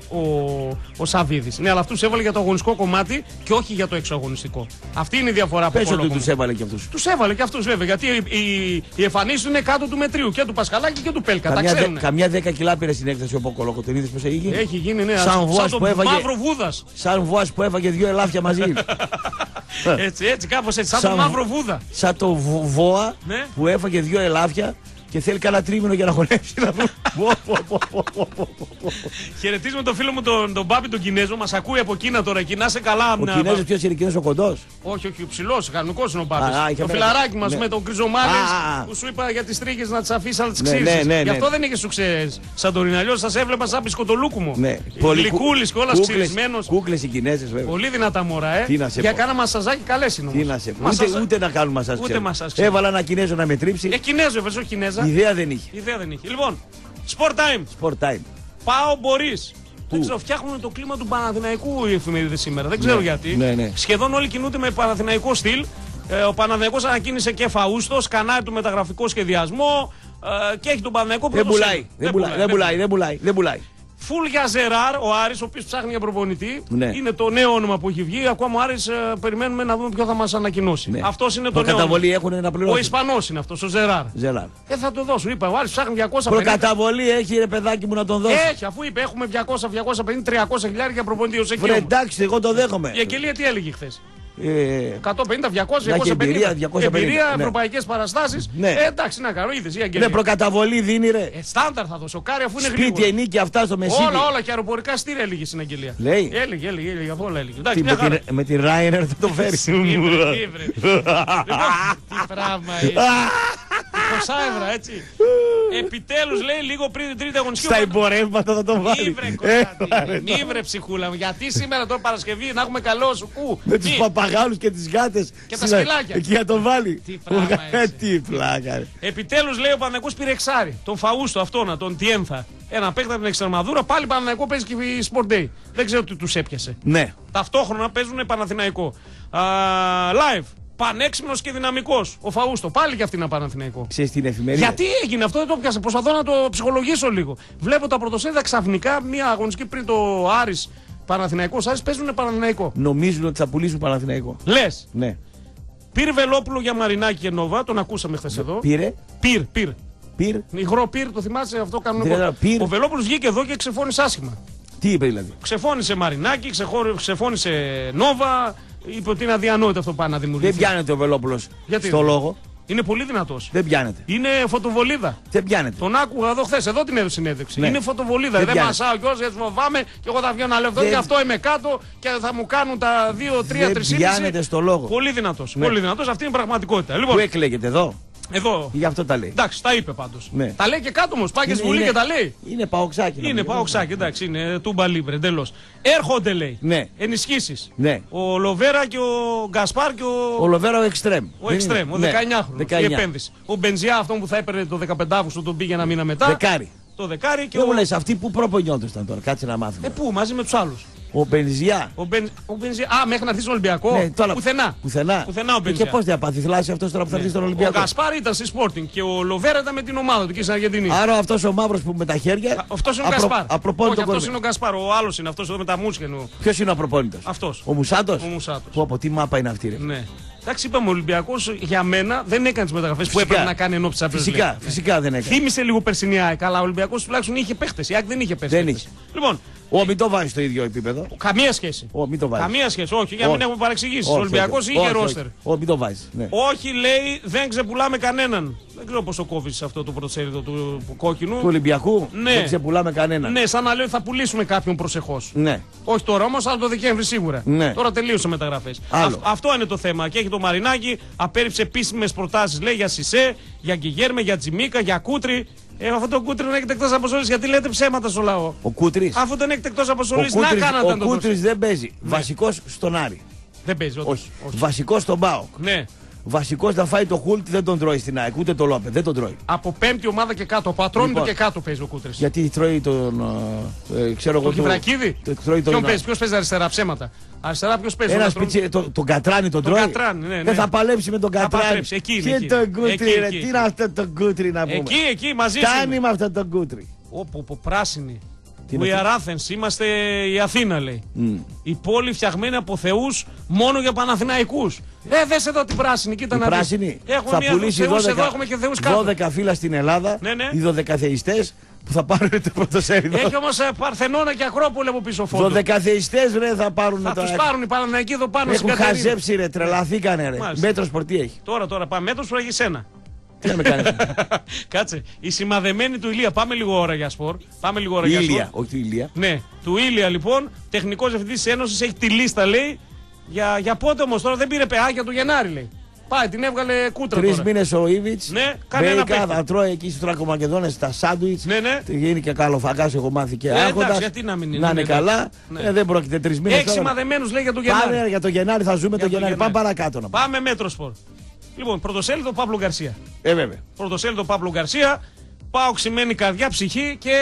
ο Σαββίδης. Ναι, αλλά αυτούς έβαλε για το αγωνιστικό κομμάτι και όχι για το εξωαγωνιστικό. Αυτή είναι η διαφορά που πες ότι τους έβαλε και αυτούς. Τους έβαλε και αυτούς βέβαια. Γιατί οι εμφανίσεις είναι κάτω του μετρίου και του Πασχαλάκη και του Πέλκα. Καμιά 10 κιλά πήρε στην έκθεση ο Ποκολόκο. Τον είδες πως έχει γίνει? Έχει γίνει, ναι. Σαν μαύρο Βούδας. Σαν Βουάς που έβαγε 2 ελάφια μαζί. Έτσι, κάπως έτσι. Σαν το μαύρο Βούδα. Σαν το Βόα που έφαγε 2 ελάφια. Και θέλει κανένα τρίμηνο για να χωνέψει. Χαιρετίζουμε τον φίλο μου τον Μπάμπη τον Κινέζο. Μας ακούει από Κίνα τώρα. Εκεί να είσαι καλά. Ο Κινέζος ποιος είναι? Κινέζος ο κοντός? Όχι, ο ψηλός. Κανονικός είναι ο Μπάμπης. Το φιλαράκι μας με τον Κρυζομάλης που σου είπα για τις τρίχες να τις αφήσεις αλλά τις ξύριζες. Γι' αυτό δεν είχε σουξές Σαντορίνη. Αλλιώς σας έβλεπα σαν πισκοτολούκουμο. Γλυκούλης και όλας ξυρισμένος. Κούκλες οι Κινέζες βέβαια. Πολύ δυνατά μωρά, Για κάνα μασαζάκι καλές είναι όμως. Ούτε να κάνουν μασάζ. Έβαλα ένα Κινέζο να με τρίψει. Κινέζο, όχι Κινέζα. Ιδέα δεν είχε. Λοιπόν, Sport Time. Sport Time. Πάω Μπορίς. Δεν ξέρω, φτιάχνουν το κλίμα του Παναθηναϊκού οι εφημερίδες σήμερα. Δεν ξέρω γιατί. Ναι. Σχεδόν όλοι κινούνται με Παναθηναϊκό στυλ. Ο Παναθηναϊκός ανακοίνησε και Φαούστο, σκανάει του μεταγραφικό σχεδιασμό και έχει τον Παναθηναϊκό πρωτοσέλιδο. Δεν πουλάει. Φουλ για Ζεράρ, ο Άρης, ο οποίος ψάχνει για προπονητή. Ναι. Είναι το νέο όνομα που έχει βγει. Ακόμα ο Άρης περιμένουμε να δούμε ποιο θα μας ανακοινώσει. Ναι. Αυτός είναι το νέο. Προκαταβολή έχουν να πληρώσουν. Ο Ισπανός είναι αυτός, ο Ζεράρ. Θα το δώσουν. Είπα, ο Άρης ψάχνει 250. Προκαταβολή έχει, ρε παιδάκι μου, να τον δώσει. Έχει, αφού είπε έχουμε 200, 250, 300 χιλιάρια για προπονητή ως εκεί. Βρε, εντάξει, εγώ το δέχομαι. Η Αγγελία τι έλεγε χθες? 150, 200, Να έχει 250. Εμπειρία, ναι. ευρωπαϊκές παραστάσεις. Ναι. Εντάξει, να κάνω, είδες η Αγγελία. Ναι, προκαταβολή δίνει, ρε. Στάνταρ θα δώσω. Κάρι αφού είναι Σπίτι, γρήγορο. ενίκη, αυτά στο Μεσίνη. Όλα και αεροπορικά στήρια έλεγε στην Αγγελία. Λέει. Έλεγε, από όλα έλεγε. Εντάξει, μια Τι, χαρά. με τη Ryanair θα το φέρει. Ήβρε. Τι πράγμα είναι. 20 ευρώ, έτσι. Επιτέλους λέει λίγο πριν την τρίτη αγωνιστική. Στα εμπορεύματα θα το βάλει. Ήβρε, Κωνσταντίνε. Ήβρε, ψυχούλα μου. Γιατί σήμερα τώρα Παρασκευή να έχουμε καλό σουκού. Με τους παπαγάλους και τις γάτες. Και τα σκυλάκια. Εκεί να τον βάλει. Τι πράγμα έτσι. Τι πλάκα, ρε. Επιτέλους λέει ο Παναθηναϊκός πήρε εξάρι. Τον Φαούστο αυτόνα, τον Τιένθα. Ένα παίκτη από την Εξτρεμαδούρα. Πάλι Παναθηναϊκό παίζει και η Sport Day. Δεν ξέρω τι τους έπιασε. Ναι. Ταυτόχρονα παίζουν Παναθηναϊκό. Live. Πανέξυπνος και δυναμικός. Ο Φαούστο. Πάλι και αυτή είναι Παναθηναϊκό. Ξέρεις την εφημερίδα. Γιατί έγινε αυτό, δεν το πιάσα. Προσπαθώ να το ψυχολογήσω λίγο. Βλέπω τα πρωτοσέλιδα ξαφνικά μία αγωνιστική πριν το Άρης Παναθηναϊκός. Άρης παίζουν Παναθηναϊκό. Νομίζουν ότι θα πουλήσουν Παναθηναϊκό. Λες. Ναι. Πήρε Βελόπουλο για Μαρινάκη και Νόβα. Τον ακούσαμε χθες εδώ. Πήρε. Πήρ. Υγρό πήρ, το θυμάσαι αυτό κάνουν. Πήρ. Ο Βελόπουλος βγήκε εδώ και ξεφώνησε άσχημα. Τι είπε δηλαδή? Ξεφώνησε Μαρινάκη, ξεφώνησε Νόβα. Είπε ότι είναι αδιανόητο αυτό που πάει να δημιουργηθεί. Δεν πιάνεται ο Βελόπουλος Γιατί? στο λόγο. Είναι πολύ δυνατός. Δεν πιάνεται. Είναι φωτοβολίδα. Δεν πιάνεται. Τον άκουγα εδώ χθες, εδώ την έδωσε συνέντευξη. Ναι. Είναι φωτοβολίδα. Δεν πιάνεται. μασάω κιόλας γιατί φοβάμαι και εγώ θα βγαίνω να λέω αυτό. Γι' αυτό είμαι κάτω και θα μου κάνουν τα 2, 3, 3,5. Δεν πιάνεται στο λόγο. Πολύ δυνατός. Ναι. Πολύ δυνατός. Αυτή είναι η πραγματικότητα. Λοιπόν, Πού εκλέγεται εδώ? εδώ. Γι' αυτό τα λέει. Εντάξει, τα είπε πάντως. Ναι. Τα λέει και κάτω όμως. Πάει και στη Βουλή και τα λέει. Είναι παοξάκι. Είναι παοξάκι, εντάξει, είναι τούμπα λίμπρε, εντελώς. Έρχονται, λέει, Ναι. ενισχύσεις. Ναι. Ο Λοβέρα και ο Γκασπάρ και Ο Λοβέρα ο Εξτρέμ. ο Εξτρέμ, ο 19χρονος. Η επένδυση. Ο Μπενζιά, αυτόν που θα έπαιρνε το 15 Αύγουστο, τον πήγε ένα μήνα μετά. Δεκάρι. Το δεκάρι και Δεν μου ο. λες αυτοί που προπονιόντουσαν ήταν τώρα. Κάτσε να μάθουμε. Πού, μαζί με τους άλλους. Ο Μπενζιά. Ο Μπενζιά. Α, μέχρι να έρθει στον Ολυμπιακό. Ναι, τώρα- Πουθενά. Πουθενά. Πουθενά ο Μπενζιά. Και πώς θα πάθει θλάση αυτός τώρα που θα έρθει στον Ο Ολυμπιακό. Γκασπάρ ήταν στη Sporting και ο Λοβέρα ήταν με την ομάδα του εκεί στην Αργεντινή. Άρα αυτός ο μαύρος που με τα χέρια. Αυτός είναι ο Γκασπάρ. Απροπώνει Όχι, τον αυτός κόσμο. είναι ο Γκασπάρ. Ο άλλος είναι αυτός εδώ με τα μουσια. Ποιος είναι ο προπόνητος? Αυτός. Ο Μουσάτος. Ο Μουσάτος. Πω, τι μάπα είναι αυτή, ρε. Ναι. Εντάξει, είπαμε ο Ολυμπιακός για μένα δεν έκανε τις μεταγραφές που Φυσικά. έπρεπε να κάνει ενόψει Champions League. Φυσικά δεν έκανε. Θύμισε λίγο περσινή ΑΕΚ, αλλά ο Ολυμπιακός τουλάχιστον είχε παίχτες. Η ΑΕΚ δεν είχε παίχτες. Δεν είχε. Λοιπόν, Μην το βάζει στο ίδιο επίπεδο. καμία σχέση. Μην το βάζει. Καμία σχέση, όχι, για να μην έχουμε παρεξηγήσεις. Ο Ολυμπιακός είχε ρόστερ. Μην το βάζει. Ναι. Όχι, λέει, δεν ξεπουλάμε κανέναν. Δεν ξέρω πώς το κόβεις αυτό το πρωτοσέλιδο του κόκκινου. Του Ολυμπιακού Ναι. δεν ξεπουλάμε κανέναν. Ναι, σαν να λέει ότι θα πουλήσουμε κάποιον προσεχώς. Ναι. Όχι τώρα όμως, αλλά το Δεκέμβρη σίγουρα. Ναι. Τώρα τελείωσε μεταγραφές. Άλλο. Αυτό είναι το θέμα. Και έχει το Μαρινάκι, απέρριψε επίσημες προτάσεις λέει για Σισέ, για Γκιγέρμε, για Τζιμίκα, για Κούτρι. Αυτό το Κούτρι να έχετε εκτός αποστολής, γιατί λέτε ψέματα στο λαό. Ο Κούτρης. Αφού δεν έχετε εκτός Ο αποστολής, να κάνατε να το Κούτρης δώσετε. δεν παίζει. Βασικός στον Άρη. Δεν παίζει, Όχι. Βασικός στον ΠΑΟΚ. Ναι. Βασικός να φάει το Χούλτ δεν τον τρώει στην ΑΕΚ. Ούτε το Λόπε. Δεν τον τρώει. Από πέμπτη ομάδα και κάτω, από Ατρόμητο Λοιπόν. και κάτω παίζει ο Κούτρης. Γιατί τρώει τον. Ξέρω εγώ. Το Κιβρακίδη. Τρώει τον. Ποιος παίζει αριστερά, ψέματα. Αριστερά ποιος παίζει. Ένα ο Ατρόμητος. σπίτι. Τον Κατράνη τον τρώει. Κατράνη, ναι, ναι. Δεν θα παλέψει με τον Κατράνη. παλέψει, εκεί είναι, Και εκεί. τον Κούτρι, Εκεί, ρε. εκεί. Τι είναι αυτό το Κούτρι να πούμε. Εκεί μαζί σου. Κάνει με αυτό το Κούτρι. Όπου πράσινη. Τι We είναι are Athens, είμαστε η Αθήνα λέει. Η πόλη φτιαγμένη από θεούς μόνο για Παναθηναϊκούς. Δες εδώ την πράσινη, κοίτα να δεις. Πράσινη Έχουμε θα μία πουλήσει θεούς 12, εδώ, έχουμε και θεούς κάτω. 12 φύλλα στην Ελλάδα. Ναι, ναι. Οι 12 θεϊστές που θα πάρουν το πρωτοσέλιδο. Έχει όμως Παρθενώνα και Ακρόπολη από πίσω φόντο. 12 θεϊστές ρε θα πάρουν Θα το. τους πάρουν οι Παναθηναϊκοί εδώ πάνω στην Έχουν Κατερίνα. χαζέψει ρε, τρελαθήκανε ρε. Μάλιστα. Μέτρο σπορτί έχει. Τώρα πάμε. Μέτρος που έχει σένα. Τι να με κάνει. Κάτσε. Η σημαδεμένη του Ηλία. Πάμε λίγο ώρα για σπορ. Πάμε λίγο ώρα για σπορ. Ήλια, όχι του Ηλία. Ναι, του Ήλια λοιπόν, τεχνικός διευθυντής της Ένωσης, έχει τη λίστα λέει. Για πότε όμως τώρα δεν πήρε πεάκια του Γενάρη λέει. Πάει, την έβγαλε κούτρα 3 τώρα. μήνες ο Ήβιτς. Ναι, κάνει ένα Μπέικα, παίκτη. θα τρώει εκεί στους Τρακομακεδόνες τα σάντουιτς. Ναι, ναι. Γίνει και καλοφαγάς, έχω μάθει και εντάξει, άρχοντας. γιατί να μην είναι, Να είναι ναι, καλά. ναι. Δεν πρόκειται 3 μήνες. Έχει σημαδεμένους λέει για τον Γενάρη. Πάμε για το Γενάρη, θα ζούμε το Γενάρη. Πάμε παρακάτω να πάμε. Πάμε μέτρο σπορ. Λοιπόν, πρωτοσέλιδο Παύλο Γκαρσία. Βέβαια. Πρωτοσέλιδο Παύλο Γκαρσία. Πάω ξημένη καρδιά, ψυχή και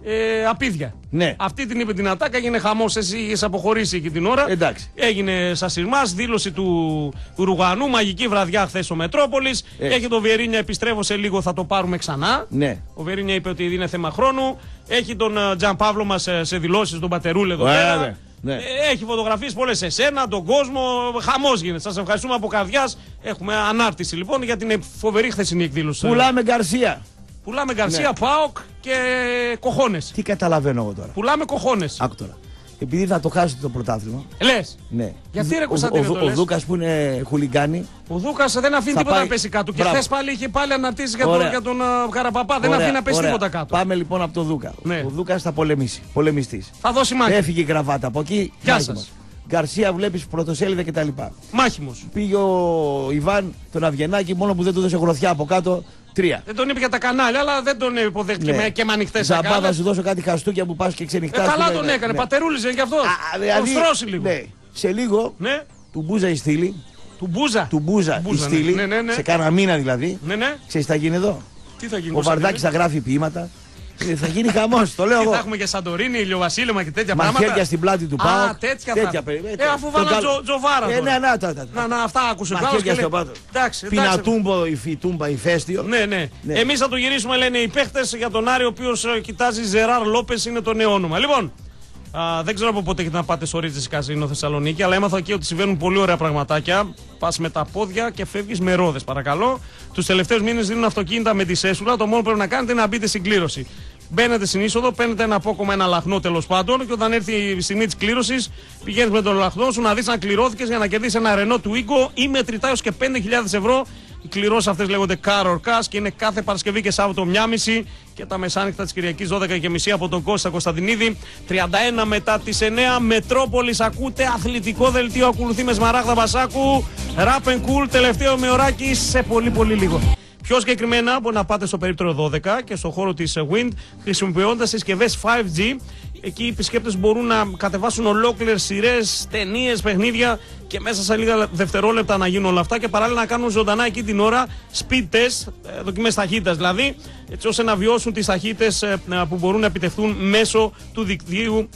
απίδια. Ναι. Αυτή την είπε την ατάκα, έγινε χαμός. Εσύ είχες αποχωρήσει εκεί την ώρα. Εντάξει. Έγινε σασιρμάς, δήλωση του Ρουγανού, μαγική βραδιά χθες ο Μετρόπολης. Έχει το Βιερίνια, επιστρέφω σε λίγο, θα το πάρουμε ξανά. Ναι. Ο Βιερίνια είπε ότι είναι θέμα χρόνου. Έχει τον Τζαν Παύλο μας σε δηλώσεις, τον Πατερούλε εδώ πέρα. Ναι. Έχει φωτογραφίες πολλές σε σένα, τον κόσμο. Χαμός γίνεται. Σας ευχαριστούμε από καρδιάς. Έχουμε ανάρτηση λοιπόν για την φοβερή χθεσινή εκδήλωση. Πουλάμε Γκαρσία. Πουλάμε Γκαρσία, ΠΑΟΚ και κοχώνες. Τι καταλαβαίνω εγώ τώρα. Πουλάμε κοχώνες. Άκου τώρα. Επειδή θα το χάσετε το πρωτάθλημα. Λες. Ναι. Γιατί ρε Κωνσταντίνε το λες? Ο Δούκας που είναι χουλιγκάνη. Ο Δούκας δεν αφήνει θα τίποτα πάει... να πέσει κάτω. Μπράβο. Και χθες πάλι είχε αναρτήσει για τον Καραπαπά. Δεν Ωραία, αφήνει να πέσει ωραία. τίποτα κάτω. Πάμε λοιπόν από τον Δούκα. Ναι. Ο Δούκας θα πολεμήσει. Πολεμιστής. Θα δώσει μάχη. Έφυγε η γραβάτα από εκεί. Γεια σας. Γκαρσία βλέπεις πρωτοσέλιδα κτλ. Μάχημος. Πήγε ο Ιβάν τον Αυγενάκη, μόνο που δεν του έδωσε γροθιά από κάτω. 3. Δεν τον είπε για τα κανάλια, αλλά δεν τον υποδέχτηκε και με ανοιχτές Ζαμπά, αγκάλες. θα σου δώσω κάτι χαστούκια που πας και ξενυχτάς. Καλά τον έκανε, πατερούλιζε γι' αυτό. Δηλαδή, τον στρώσει λίγο. Ναι. Σε λίγο Ναι. του Μπούζα η στήλη. Του Μπούζα. Του Μπούζα η στήλη. Ναι. Σε κάνα μήνα δηλαδή. Ναι. Ξέρεις τι θα γίνει εδώ. Τι θα γίνει? Ο Βαρδάκης θα γράφει ποίηματα. Θα γίνει χαμός, το λέω εγώ. Θα έχουμε και Σαντορίνη, ηλιοβασίλεμα και τέτοια Μαχαίρια πράγματα. στην πλάτη του ΠΑΟΚ. Τέτοια θα. Αφού βάλω Τζοβάρα. Ναι, αυτά άκουσε. Μαχαίρια στο πάτο. Πινατούμπο, η Φέστιο. Ναι. Εμείς θα το γυρίσουμε, λένε οι παίχτες, για τον Άρη, ο οποίος κοιτάζει Ζεράρ Λόπες, είναι το νέο όνομα. Λοιπόν, δεν ξέρω από πότε έχετε να πάτε στο Ρίτζες Καζίνο Θεσσαλονίκη, αλλά έμαθα εκεί ότι συμβαίνουν πολύ ωραία πραγματάκια. Πας με τα πόδια και φεύγεις με ρόδες, παρακαλώ. Τους τελευταίους μήνες δίνουν αυτοκίνητα με τη σέσουλα. Το μόνο που πρέπει να κάνετε είναι να μπείτε στην κλήρωση. Μπαίνετε στην είσοδο, παίρνετε ένα απόκομμα, ένα λαχνό τέλος πάντων, και όταν έρθει η στιγμή της κλήρωσης, πηγαίνεις με τον λαχνό σου να δεις αν κληρώθηκες για να κερδίσεις ένα Renault Twingo ή μετρητά έως και 5.000 ευρώ. Οι κληρώσεις αυτές λέγονται Car or Cash και είναι κάθε Παρασκευή και Σάββατο 1.30 και τα μεσάνυχτα της Κυριακής 12.30 από τον Κώστα Κωνσταντινίδη. 31 μετά τις 9, Μετρόπολης, ακούτε αθλητικό δελτίο, ακολουθεί με Σμαράγδα Βασάκου. Rap and Cool, τελευταίο με ωράκι σε πολύ λίγο. Πιο συγκεκριμένα μπορεί να πάτε στο περίπτερο 12 και στο χώρο της Wind χρησιμοποιώντας συσκευές 5G. Εκεί οι επισκέπτες μπορούν να κατεβάσουν ολόκληρες σειρές, ταινίες, παιχνίδια και μέσα σε λίγα δευτερόλεπτα να γίνουν όλα αυτά και παράλληλα να κάνουν ζωντανά εκεί την ώρα speed test, δοκιμές ταχύτητας δηλαδή, έτσι ώστε να βιώσουν τις ταχύτητες που μπορούν να επιτευχθούν μέσω του δικτύου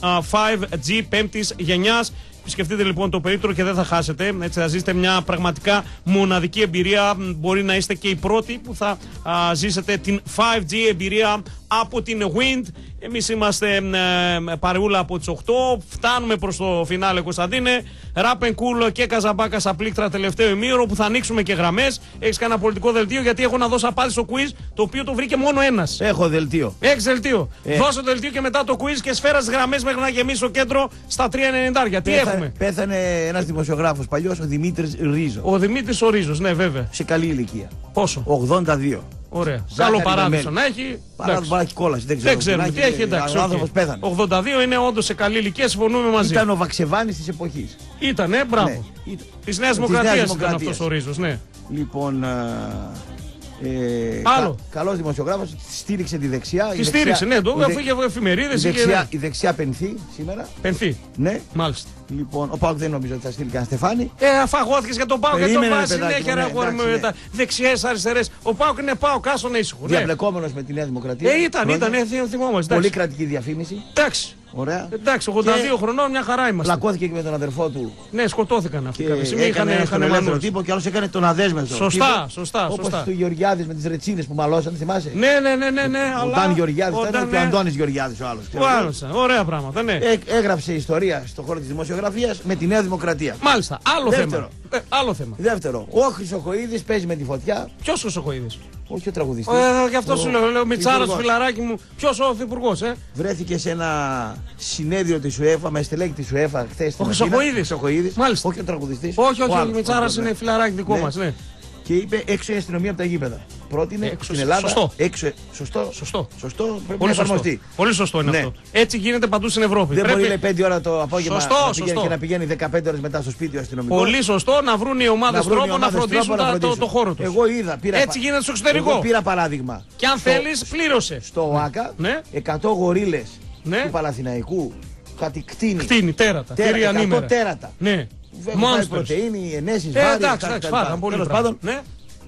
5G πέμπτης γενιάς. Επισκεφτείτε λοιπόν το περίπτερο και δεν θα χάσετε. Έτσι θα ζήσετε μια πραγματικά μοναδική εμπειρία. Μπορεί να είστε και οι πρώτοι που θα ζήσετε την 5G εμπειρία από την Wind. Εμείς είμαστε παρεούλα από τις 8. Φτάνουμε προς το φινάλε, Κωνσταντίνε. Rap and Cool και Καζαμπάκα στα πλήκτρα τελευταίο ημίωρο που θα ανοίξουμε και γραμμές. Έχεις κανένα πολιτικό δελτίο? Γιατί έχω να δώσω απάντηση στο quiz το οποίο το βρήκε μόνο ένας. Έχω δελτίο. Έχεις δελτίο. Δώσε το δελτίο και μετά το quiz και σφαίρα στις γραμμές μέχρι να γεμίσει το κέντρο στα 3.90. Τι έχουμε? Πέθανε ένας δημοσιογράφος παλιός, ο Δημήτρης Ρίζο. Ο Δημήτρης ο Ρίζος, ναι, βέβαια. Σε καλή ηλικία. Πόσο? 82. Ωραία. Καλό παράδεισο να έχει. Παράδεισο κόλαση. Δεν ξέρουμε τι έχει, εντάξει. Ο άνθρωπος πέθανε. 82 είναι όντως σε καλή ηλικία, συμφωνούμε μαζί. Ήταν ο Βαξεβάνης της εποχής. Ήτανε, μπράβο. Ναι, της Νέας Δημοκρατίας ήταν αυτός ο Ρίζος, ναι. Λοιπόν. Άλλο. Καλός δημοσιογράφος, στήριξε τη δεξιά. Τη στήριξε, ναι, αφού είχε εφημερίδες. Η δεξιά πενθεί σήμερα. Πενθεί. Ναι. Μάλιστα. Λοιπόν, ο Πάοκ δεν νομίζω ότι θα στείλει κανένα Στεφάνι. Αφού αγώθηκες για τον Πάοκ και τον βάζει συνέχεια ρε αγόρι με τα δεξιές, αριστερές. Ο Πάοκ είναι Πάοκ, άσον ήσυχο. Διαπλεκόμενος με τη Νέα Δημοκρατία. Ήταν, θυμόμαστε. Πολύ κρατική διαφήμιση. Εντάξει. Ωραία. Εντάξει, 82 χρονών μια χαρά είμαστε. Πλακώθηκε και με τον αδερφό του. Ναι, σκοτώθηκαν αυτοί. Είχαν ελεύθερο τύπο και άλλος έκανε τον αδέσμευτο. Σωστά. Όπως του Γεωργιάδης με τις ρετσίνες που μαλώσαν, θυμάσαι. Ναι. Ο Ντάν Γεωργιάδης ήταν και ο Αντώνης Γεωργιάδης ο άλλος. Ωραία πράγματα, ναι. Έγραψε ιστορία στον χώρο της δημοσιογραφίας με τη Νέα Δημοκρατία. Μάλιστα, άλλο θέμα. Δεύτερο, ο Χρυσοκοΐδης παίζει με τη φωτιά. Ποιος Χρυσοκοΐδης? Όχι ο τραγουδιστής. Γι' αυτό σου λέω, Μητσάρας, φιλαράκι μου. Ποιος ο υφυπουργός, Βρέθηκε σε ένα συνέδριο της UEFA, με στελέχη της UEFA χθες. Ο Χρυσοκοΐδης. Μάλιστα. Όχι ο τραγουδιστής. Όχι, ο Μητσάρας είναι φιλαράκι δικό μας, ναι. Και είπε έξω η αστυνομία από τα γήπεδα. Πρότεινε στην Ελλάδα. Σωστό. Πρέπει να εφαρμοστεί. Πολύ σωστό είναι αυτό. Έτσι γίνεται παντού στην Ευρώπη. Δεν μπορεί 5 ώρα το απόγευμα και να πηγαίνει 15 ώρες μετά στο σπίτι ο αστυνομικός. Πολύ σωστό, να βρουν οι ομάδες τρόπο να φροντίσουν το χώρο τους. Εγώ είδα. Έτσι γίνεται στο εξωτερικό. Εγώ πήρα παράδειγμα. Και αν θέλεις, πλήρωσε. Στο ΟΑΚΑ 100 γορίλες του Παναθηναϊκού. Κάτι κτίνη. Τέρατα. 100 τέρατα. Ναι. Βάζει πρωτεΐνη, ενέσεις, βάρη. Εντάξει, φάγαν πολύ. Τέλος πάντων,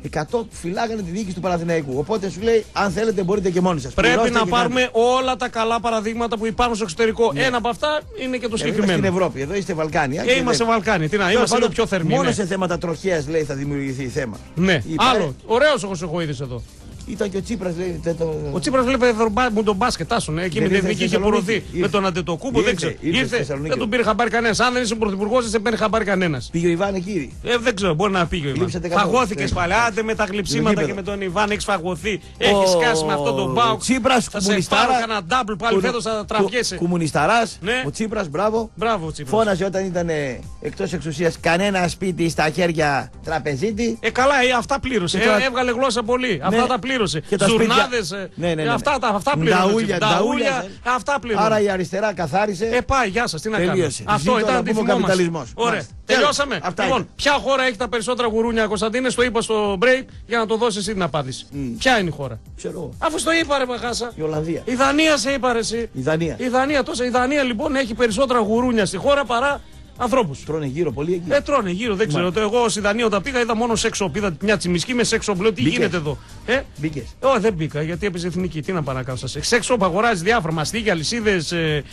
100 φυλάγανε τη διοίκηση του Παναθηναϊκού. Οπότε σου λέει, αν θέλετε, μπορείτε και μόνοι σας. Πρέπει να πάρουμε όλα τα καλά παραδείγματα που υπάρχουν στο εξωτερικό. Ναι. Ένα από αυτά είναι και το συγκεκριμένο. Είμαστε στην Ευρώπη, εδώ είστε Βαλκάνια. Είμαστε Βαλκάνια. Τι να είμαστε λίγο πιο θερμοί. Μόνο σε θέματα τροχέας, λέει, θα δημιουργηθεί θέμα. Ναι, άλλο. Ωραίος όπως έχω είδες εδώ. Ήταν και ο Τσίπρας, λέει. Ο Τσίπρας βλέπει μου τον μπάσκετ, τάσον. Εκεί με την δική είχε απορροθεί. Με τον Αντετοκούμπο δεν ξέρω. Ήρθε. Δεν τον πήρε χαμπάρι κανένας. Αν δεν είσαι πρωθυπουργός, δεν σε παίρνει χαμπάρι κανένας. Πήγε ο Ιβάν εκεί. Δεν ξέρω, μπορεί να πήγε ο Ιβάν. Φαγώθηκε παλιά. Άντε με τα γλυψίματα και με τον Ιβάν έχει φαγωθεί. Έχει σκάσει με αυτόν τον Μπάουκ. Τσίπρας, κουμουνιστάρα. Κανένα ντάμπλ πάλι φέτος θα τραβιέσαι. Κουμουνισταράς. Ο Τσίπρας, μπράβο. Φώναζε όταν ήταν εκτός εξουσίας κανένα σπίτι στα χέρια τραπεζίτη. Καλά, αυτά πλήρωσε. Έβγαλε γλώσσα πολύ. Αυτά τα πλήρωσε. Ζουρνάδες, αυτά πλήρωσε. Νταούλια, αυτά πλήρωσε. Άρα η αριστερά καθάρισε. Πάει, γεια σας, τι να κάνουμε. Αυτό ήταν αντιθυμό. Ωραία. Τελειώσαμε. Λοιπόν, ποια χώρα έχει τα περισσότερα γουρούνια, Κωνσταντίνε, το είπα στο break για να το δώσεις εσύ την απάντηση. Ποια είναι η χώρα? Αφού στο είπα, ρε Παχάσα. Η Ολλανδία. Η Δανία σε είπα, ρε εσύ. Η Δανία λοιπόν έχει περισσότερα γουρούνια στη χώρα παρά ανθρώπους. Τρώνε γύρω πολύ εκεί. Τρώνε γύρω, δεν ξέρω. Εγώ στη Δανία όταν πήγα είδα μόνο σεξ shop. Είδα μια τσιμισκή με σεξ shop. Λέω τι γίνεται εδώ. Μπήκες? Όχι, δεν μπήκα γιατί έπαιζε εθνική. Τι να πάω να κάνω στα σεξ. Σεξ shop αγοράζει διάφορα μαστίγια, αλυσίδες.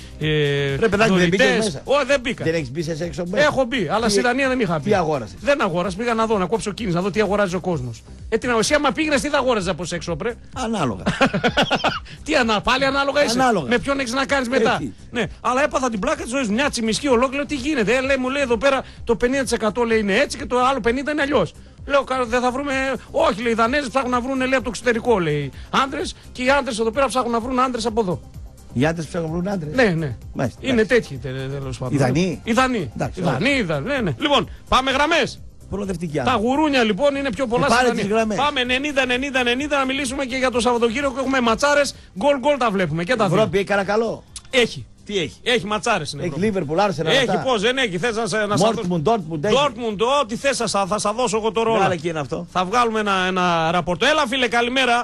Ρε παιδάκι, δεν μπήκες μέσα? Όχι, δεν μπήκα. Δεν έχεις μπει σε σεξ shop? Έχω μπει, αλλά στη Δανία δεν είχα μπει. Τι αγόρασες? Δεν αγόρασα, πήγα να δω, να κόψω κίνηση, να δω τι αγοράζει ο κόσμος. Τι να εσύ, άμα πήγαινε, τι θα αγόραζε από σεξ shop, ρε? Ανάλογα. Τι πάλι ανάλογα είσαι? Με ποιον έχεις να κάνεις μετά? Ναι, αλλά έπαθα την πλάκα της ζωής μου. Μια τσιμισκή ολόκληρο, τι γίνεται? Μου λέει εδώ πέρα το 50% λέει είναι έτσι και το άλλο 50% είναι αλλιώς. Λέω, δεν θα βρούμε. Όχι, λέει, οι Δανέζοι ψάχνουν να βρουν λέει από το εξωτερικό, λέει, άντρες και οι άντρες εδώ πέρα ψάχνουν να βρουν άντρες από εδώ. Οι άντρες ψάχνουν να βρουν άντρες? Ναι. Μάλιστα, είναι τέτοιοι τέλος πάντων. Οι Δανείοι. Ναι. Λοιπόν, πάμε γραμμές. Τα γουρούνια λοιπόν είναι πιο πολλά στην Δανία. Πάμε 90-90-90 να μιλήσουμε και για το Σαββατοκύριακο. Έχουμε ματσάρες. Γκολ τα βλέπουμε και τα δύο. Ευρώπη έχει καρακαλό. Έχει. Τι έχει? Έχει ματσάρες στην Ευρώπη. Έχει Liverpool, Arsenal. Έχει πώς, δεν έχει. Θες να σας δώσω. Dortmund, ό,τι θες θα σας δώσω εγώ το ρόλο. Θα βγάλουμε ένα ραπορτό. Έλα φίλε, καλημέρα.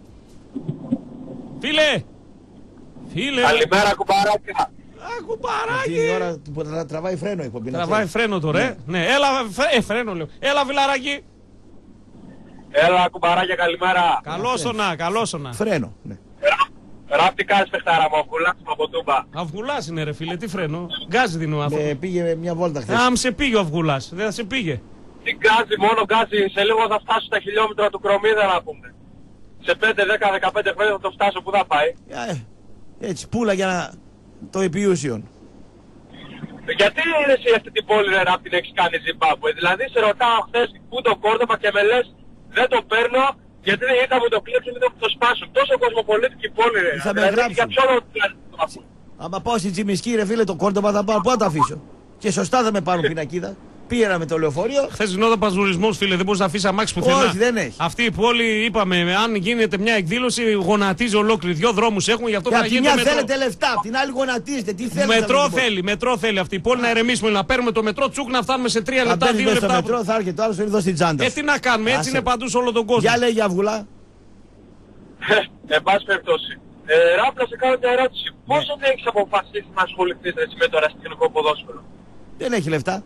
Φίλε. Καλημέρα κουμπαράκια. Κουμπαράκι. Είναι η ώρα που τραβάει φρένο η εκπομπή. Τραβάει φρένο τώρα, ναι. Έλα, φρένο λέω. Έλα βιλαράκι. Έλα κουμπαράκια, καλημέρα. Καλόσωνα. Φρένο, ναι. Ράπ, τι κάνεις παιχτάρα μου, Αυγουλάς από Τούμπα. Αυγουλάς είναι ρε φίλε, τι φρένο. Γκάζι δίνει ο άνθρωπος. Πήγε μια βόλτα χθες. Αν σε πήγε ο Αυγουλάς, δεν θα σε πήγε. Τι γκάζι, μόνο γκάζι, σε λίγο θα φτάσω στα χιλιόμετρα του Κρομίδα να πούμε. Σε 5, 10, 15 χρόνια θα το φτάσω, πού θα πάει. Έτσι, πουλα για να το επιούσιον. Γιατί είναι εσύ αυτή την πόλη ρε Ράπ την έχεις κάνει Ζιμπάμπουε? Δηλαδή σε ρωτάω χθες πού το Κόρδοβα και με λες δεν το παίρνω. Γιατί δεν ήρθα με το κλέψω και δεν θα το σπάσω. Τόσο κοσμοπολίτικη πόλη ρε. Θα με γράψω. Άμα πάω στην Τσιμισκή ρε φίλε το Κόρδοβα θα πάω, πού θα το αφήσω? Και σωστά θα με πάρουν πινακίδα. Πήγαινα με το λεωφορείο. Χθες γινόταν παζουρισμός φίλε, δεν μπορείς να αφήσεις αμάξι πουθενά. Όχι, δεν έχει. Αυτή η πόλη είπαμε, αν γίνεται μια εκδήλωση γονατίζει ολόκληρη. 2 δρόμους έχουν, γι' αυτό πρέπει να γίνεται μετρό. Θέλετε λεφτά, απ' την άλλη γονατίζετε. Τι θέλετε? Μετρό θέλει αυτή η πόλη να ηρεμήσουμε, να παίρνουμε το μετρό τσούκ να φτάνουμε σε 3 λεπτά, 2 λεπτά. Στο μετρό θα έρχεται το άλλο εδώ στην τσάντα. Τι να κάνουμε, έτσι είναι παντού σε όλο τον κόσμο. Για λέγει Αυγουλά. Εν πάση περιπτώσει. Ράπ, να σε κάνω μια ερώτηση. Πόσο δεν έχεις αποφασίσει να ασχοληθείς με το ερασιτεχνικό ποδόσφαιρο? Δεν έχει λεφτά.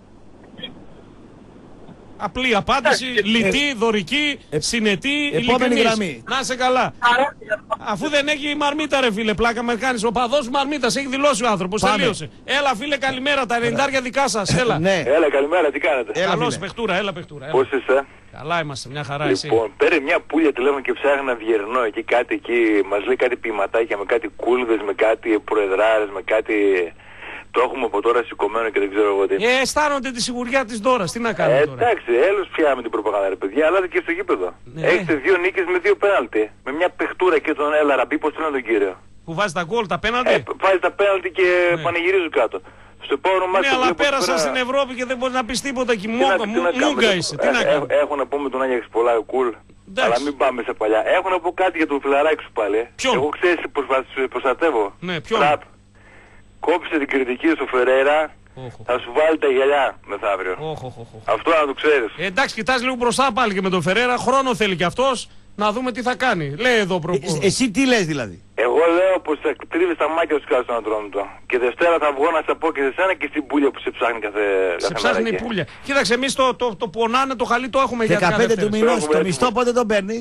Απλή απάντηση, λιτή, δωρική, συνετή, επόμενη γραμμή. Να σε καλά. Αφού δεν έχει μαρμίτα ρε φίλε, πλάκα με κάνεις. Ο παδός μαρμίτας έχει δηλώσει ο άνθρωπος, τελείωσε. Έλα φίλε, καλημέρα, τα 90 δικά σας, έλα. Ναι. Έλα, καλημέρα, τι κάνετε? Καλώς, παιχτούρα, έλα παιχτούρα. Πώς είστε? Καλά είμαστε, μια χαρά εσύ. Λοιπόν, πήρε μια πουλια τηλέφωνο και ψάχνει Αυγερνό εκεί κάτι εκεί, μας λέει κάτι ποιηματάκια με κάτι κούλδες, με κάτι προεδράρες, με κάτι... Το έχουμε από τώρα σηκωμένο και δεν ξέρω εγώ τι. Αισθάνονται τη σιγουριά της δώρας, τι να κάνουμε τώρα. Εντάξει, έλος πια με την προπαγάνδα ρε παιδιά, αλλά και στο γήπεδο. Έχετε 2 νίκες με 2 πέναλτι. Με μια παιχτούρα και τον Ελαραμπή, πώς το λένε τον κύριο. Που βάζει τα γκολ, τα πέναλτι. Βάζει τα πέναλτι και πανηγυρίζουν κάτω. Στο επόμενο μάτι. Ναι, αλλά πέρασαν στην Ευρώπη και δεν μπορεί να πει τίποτα εκεί. Μούγκα είσαι. Τι να κάνουμε. Έχω να πούμε τον Άγιαξ πολλά κουλ. Αλλά μην πάμε σε παλιά. Έχω να πω κάτι για τον φιλαράκι σου πάλι. Ποιον? Εγώ ξέρεις προστατεύω. Ναι, ποιον? Κόψε την κριτική στο Φεραίρα, θα σου βάλει τα γυαλιά μεθαύριο. Αυτό να το ξέρεις. Εντάξει, κοιτάς λίγο μπροστά πάλι και με τον Φεραίρα, χρόνο θέλει κι αυτός να δούμε τι θα κάνει. Λέει εδώ εσύ τι λες δηλαδή? Εγώ λέω πως θα τρίβεις τα μάτια τους κάτω στον Ατρόμητο. Και Δευτέρα θα βγω να σε πω και σε σένα και στην Πούλια που σε ψάχνει κάθε σε ψάχνει η Πούλια. Κοίταξε, εμείς το πονάνε, το χαλί το έχουμε για 15 του μηνός, το μισθό πότε τον παίρνεις?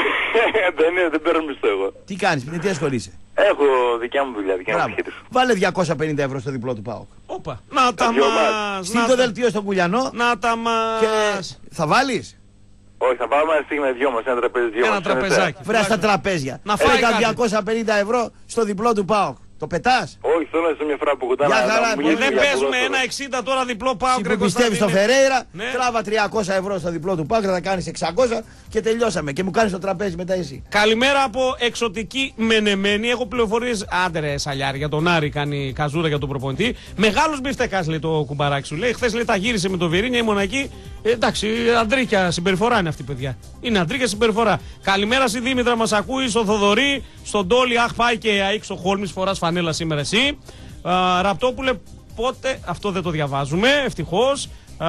Δεν παίρνω μισθό εγώ. Τι κάνεις, με τι ασχολείσαι? Έχω δικιά μου δουλειά, δικιά μου επιχείρηση. Βάλε 250 ευρώ στο διπλό του ΠΑΟΚ. Όπα, να τα μας. Στείλ το δελτίο στον Κουλιανό. Να τα μας. Θα βάλεις? Όχι, θα πάμε ένα στίγμα δυο μας, ένα τραπέζι δυο μας. Ένα τραπεζάκι. Βρέα στα τραπέζια. Να φάει τα κάτι. 250 ευρώ στο διπλό του ΠΑΟΚ. Το πετάς? Όχι, θέλω να είσαι μια φορά που κουτάνε. Δεν παίζουμε ένα 60 τώρα διπλό ΠΑΟΚ. Που πιστεύεις στο Φερέιρα, τράβα 300 ευρώ στο διπλό του ΠΑΟΚ, θα κάνεις 600 και τελειώσαμε. Και μου κάνεις το τραπέζι μετά εσύ. Καλημέρα από εξωτική Μενεμένη. Έχω πληροφορίες. Άντε ρε Σαλιάρη, για τον Άρη κάνει καζούρα για τον προπονητή. Μεγάλος μπιφτεκάς λέει το κουμπαράκι σου. Λέει χθες λέει τα γύρισε με το Βιερίνια, ήμουν εκεί. Εντάξει, αντρίκια συμπεριφορά είναι αυτή, παιδιά. Είναι αντρίκια συμπεριφορά. Καλημέρα στη Δήμητρα, μας ακούει, στο Θοδωρή, στον Τόλι. Αχ, πάει και ΑΕΚ ο Χόλμης, φοράς φανέλα σήμερα εσύ. Ραπτόπουλε, πότε, αυτό δεν το διαβάζουμε, ευτυχώς.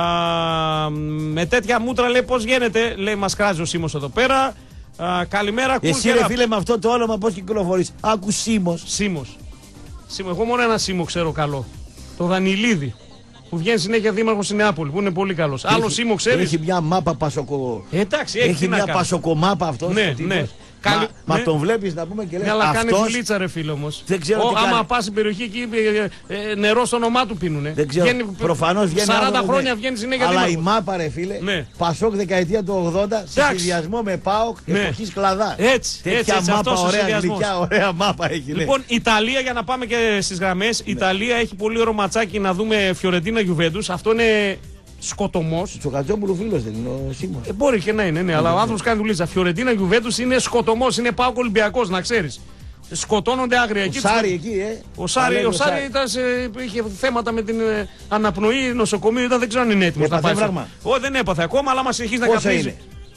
Με τέτοια μούτρα λέει πώς γίνεται, λέει μας κράζει ο Σίμος εδώ πέρα. Καλημέρα, εσύ ρε φίλε με αυτό το όνομα πώς κυκλοφορείς? Άκου Σίμος. Σίμος. Εγώ μόνο ένα Σίμο ξέρω καλό. Το Δανιλίδη. Που βγαίνει συνέχεια δήμαρχος στη Νεάπολη, που είναι πολύ καλός. Άλλο Σίμο ξέρεις? Έχει μια μάπα πασοκο. Εντάξει, έχει μια πασοκομάπα αυτός. Ναι, ναι. Μα τον βλέπεις να πούμε και λέει. Αλλά κάνει δουλίτσα ρε φίλε όμως. Δεν ξέρω τι άμα πας στην περιοχή εκεί νερό στο όνομά του πίνουνε. Δεν ξέρω. Προφανώς βγαίνει 40 χρόνια βγαίνει συνέχεια αλλά δήμαρχος. η μάπα ρε φίλε. Πασόκ δεκαετία του 80 σε συνδυασμό με ΠΑΟΚ εποχής κλαδά. Έτσι. Τέτοια μάπα ωραία γλυκιά, ωραία μάπα έχει. Λοιπόν, Ιταλία για να πάμε και στις γραμμές. Ιταλία έχει πολύ ωραίο ματσάκι να δούμε Φιωρεντίνα Γιουβέντους. Αυτό είναι σκοτωμός. Τσοκατζόπουλου φίλος δεν είναι ο Σίμος? Μπορεί και να είναι, ναι, αλλά ο άνθρωπος κάνει δουλίτσα. Φιωρεντίνα Γιουβέντους είναι σκοτωμός, είναι ΠΑΟΚ Ολυμπιακός, να ξέρεις. Σκοτώνονται άγρια εκεί. Ο Σάρι εκεί, Ο Σάρι είχε θέματα με την αναπνοή νοσοκομείου, δεν ξέρω αν είναι έτοιμος να πάει. Όχι, δεν έπαθε ακόμα, αλλά μας συνεχίζει να καπνίζει.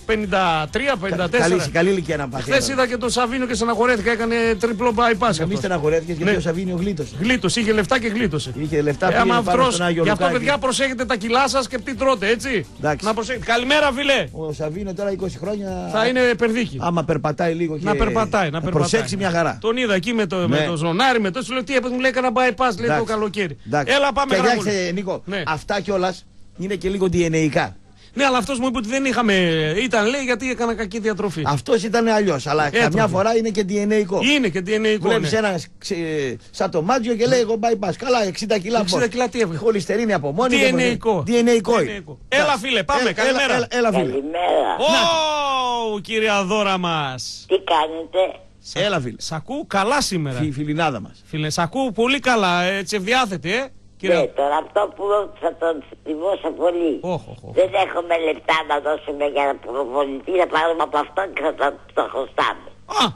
53-54. Καλή ηλικία να πάθει. Χθες είδα και τον Σαβίνιο και στεναχωρέθηκα, έκανε τριπλό bypass. Μη στεναχωρέθηκες γιατί ο Σαβίνιο γλίτωσε. Γλίτωσε, είχε λεφτά και γλίτωσε. Είχε λεφτά και γι' αυτό παιδιά προσέχετε τα κιλά σας και τι τρώτε, έτσι. Να προσέχετε. Καλημέρα φίλε. Ο Σαβίνιο τώρα 20 χρόνια θα είναι περδίκη. Άμα περπατάει λίγο και να περπατάει. προσέξει μια χαρά. Τον είδα εκεί με το ζωνάρι, με το σου λέω τι έπαιζε, μου λέει έκανα bypass, λέει το καλοκαίρι. Έλα πάμε γράμμα. Νίκο, αυτά κιόλας είναι και λίγο DNA. Ναι, αλλά αυτός μου είπε ότι δεν είχαμε. Ήταν λέει γιατί έκανα κακή διατροφή. Αυτός ήταν αλλιώς. Αλλά καμιά φορά είναι και DNA. Είναι και DNA. Βλέπεις ένα σαν το Μάτζιο και λέει εγώ bypass. Καλά, 60 κιλά. 60 κιλά τι έβγαλε. Χολυστερίνη από μόνη. DNA. Έλα φίλε, πάμε. Καλημέρα. Έλα φίλε. Καλημέρα. Ω, κυρία Δώρα μας. Τι κάνετε? Έλα φίλε. Σ' ακούω καλά σήμερα. Φιλινάδα μας. Φίλε, σ' ακούω πολύ καλά. Έτσι ευδιάθετη, Ναι, τώρα αυτό που θα τον θυμώσω πολύ. Δεν έχουμε λεπτά να δώσουμε για να προπονητή, να πάρουμε από αυτόν και θα τα χρωστάμε.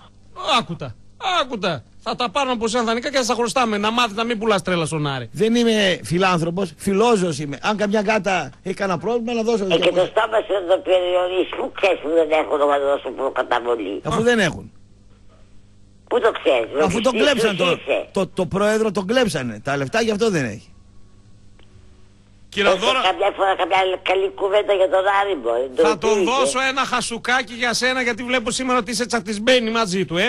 Άκουτα. Θα τα πάρουμε από εσένα δανεικά και θα τα χρωστάμε. Να μάθει να μην πουλάς τρέλα στον Άρη. Δεν είμαι φιλάνθρωπος, φιλόζος είμαι. Αν καμιά γάτα έχει κανένα πρόβλημα να δώσω. Και το στόμα σου να το περιορίσει. Πού ξέρεις που δεν έχουν να δώσουν προκαταβολή? Αφού δεν έχουν. Πού το ξέρεις? Αφού τον κλέψαν το πρόεδρο, τον κλέψανε. Τα λεφτά γι' αυτό δεν έχει. Κύριε Δώρα, καμιά φορά καμιά καλή κουβέντα για τον Άρη μπορεί. Θα τον δώσω ένα χασουκάκι για σένα γιατί βλέπω σήμερα ότι είσαι τσατισμένη μαζί του,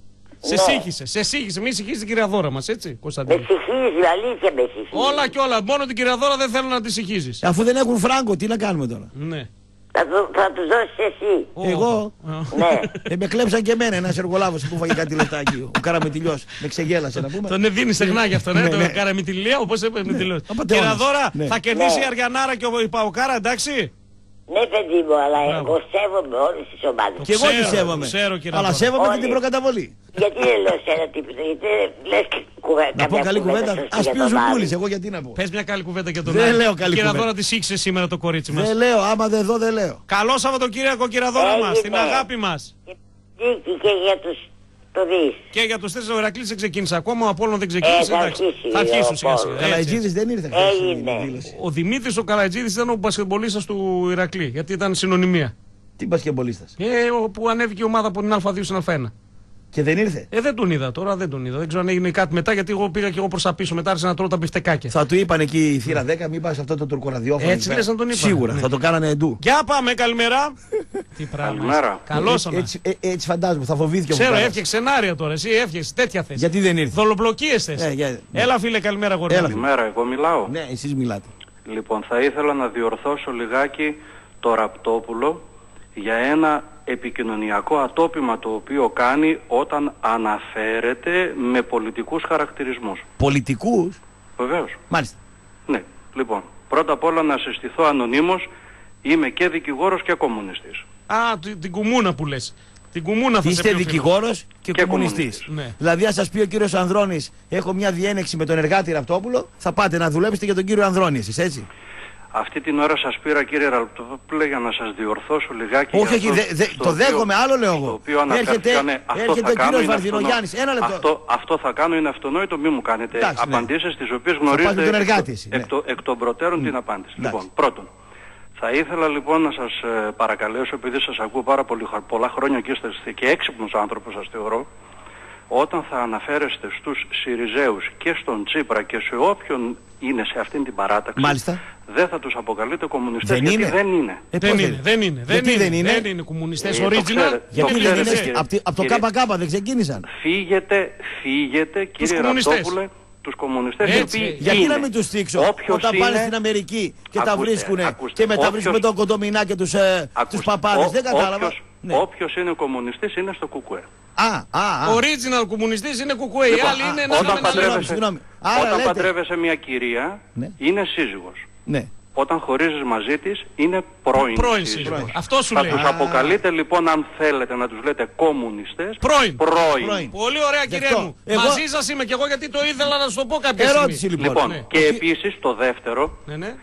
Σε σύγχυσε, μη συγχύσει την κυρία Δώρα μας, έτσι, Κωνσταντίνε. Με συγχύζει, αλήθεια με συγχύζει. Όλα και όλα, μόνο την κυρία Δώρα δεν θέλω να τη συγχύζεις. Αφού δεν έχουν φράγκο, τι να κάνουμε τώρα? Ναι. Θα τους δώσεις εσύ. Εγώ? Ναι. Με κλέψαν και εμένα ένας εργολάβος που φάγε κάτι λεφτά εκεί. Ο Καραμετηλιός. Με ξεγέλασε να πούμε. Τον δίνει στεγνά γι' αυτό, το Καραμετηλία, όπως είπε Μετηλιός. Κυρία Δώρα, θα κερδίσει η Αριανάρα και η Παοκάρα, εντάξει? Ναι, παιδί μου, αλλά εγώ σέβομαι όλες τις ομάδες. Και εγώ τις σέβομαι. Αλλά σέβομαι και την προκαταβολή. Γιατί δεν λέω σε ένα τίποτα, γιατί λες κουβέντα. Να πω καλή κουβέντα. Ας πει ο Ζουμπούλης, εγώ γιατί να πω. Πες μια καλή κουβέντα για τον Άρη. Δεν λέω καλή κουβέντα. Κύριε Δώρα, τη σύγχυσε σήμερα το κορίτσι μας. Δεν λέω, άμα δεν δω, δεν λέω. Καλό Σαββατοκύριακο, κύριε Δώρα μας, την αγάπη μας. Και για τους το δεις. Και για τους 4 ο Ηρακλής δεν ξεκίνησε ακόμα, ο Απόλλων δεν ξεκίνησε. Θα αρχίσουν σιγά σιγά. Ο Καλαϊτζίδης δεν ήρθε. Ο Δημήτρης ο Καλαϊτζίδης ήταν ο μπασκετμπολίστας του Ηρακλή, γιατί ήταν συνωνυμία. Τι μπασκετμπολίστας? Που ανέβηκε η ομάδα από την Α2 στην Α1. Και δεν ήρθε. Δεν τον είδα τώρα, δεν τον είδα. Δεν ξέρω αν έγινε κάτι μετά, γιατί εγώ πήγα και εγώ προς τα πίσω. Μετά άρχισα να τρώω τα μπιφτεκάκια. Θα του είπαν εκεί η θύρα 10, μην πας σε αυτό το τουρκοραδιόφωνο. Έτσι λες να τον είπαν. Σίγουρα, θα το κάνανε εντού. Για πάμε, καλημέρα. Τι πράγμα. Καλώς ήρθατε. Έτσι φαντάζομαι, θα φοβήθηκε ο Ξέρω, έφτιαξε σενάρια τώρα. Εσύ έφτιαξε τέτοια θέση. Γιατί δεν ήρθε. Δολοπλοκίες θες. Έλα, φίλε, καλημέρα, γορδά. Καλημέρα, εγώ μιλάω. Ναι, εσείς μιλάτε. Λοιπόν, θα ήθελα να διορθώσω λιγάκι το Ραπτόπουλο για ένα επικοινωνιακό ατόπιμα το οποίο κάνει όταν αναφέρεται με πολιτικούς χαρακτηρισμούς. Πολιτικούς? Βεβαίως. Μάλιστα. Ναι. Λοιπόν, πρώτα απ' όλα να συστηθώ ανωνύμως, είμαι και δικηγόρος και κομμουνιστής. Την κουμούνα που λες. Την κουμούνα θα είστε δικηγόρος και κομμουνιστής. Ναι. Δηλαδή, αν σας πει ο κύριος Ανδρώνης, έχω μια διένεξη με τον εργάτη Ραπτόπουλο, θα πάτε να δουλέψετε για τον κύριο Ανδρώνη, εσείς, έτσι. Αυτή την ώρα σας πήρα, κύριε Ραπτόπουλε, για να σας διορθώσω λιγάκι. Όχι, το δέχομαι, άλλο λέω εγώ. Έρχεται ο κύριος Βαρδινογιάννης. Ένα λεπτό. Αυτό θα κάνω, είναι αυτονόητο, μην μου κάνετε απαντήσεις τις οποίες γνωρίζετε εκ των προτέρων την απάντηση. Λοιπόν, πρώτον, θα ήθελα λοιπόν να σας παρακαλέσω, επειδή σας ακούω πάρα πολλά χρόνια και είστε και έξυπνος άνθρωπος, σας θεωρώ, όταν θα αναφέρεστε στους Συριζέους και στον Τσίπρα και σε όποιον είναι σε αυτήν την παράταξη, μάλιστα, δεν θα τους αποκαλείτε κομμουνιστές, γιατί δεν είναι. Δεν είναι κομμουνιστές original. Γιατί δεν είναι, από το ΚΚ δεν ξεκίνησαν. Φύγετε κύριε Ραπτόπουλε, τους κομμουνιστές. Γιατί να μην τους θίξω όταν πάνε στην Αμερική και τα βρίσκουνε και μετά βρίσκουν τον Κοντομινά και τους παπάδες. Δεν κατάλαβα. Όποιος είναι κομμουνιστής είναι στο ΚΚΕ. Original κομμουνιστής είναι ΚΚΕ. Οι άλλοι είναι όταν παντρεύεσαι μια κυρία είναι σύζυγος. Όταν χωρίζεις μαζί της είναι πρώην σύζυγος. Αυτό σου λέει. Θα τους αποκαλείτε λοιπόν, αν θέλετε να τους λέτε κομμουνιστές, πρώην. Πολύ ωραία, κύριε μου. Μαζί σας είμαι και εγώ, γιατί το ήθελα να σου το πω κάποια στιγμή. Ερώτηση λοιπόν. Και επίσης το δεύτερο,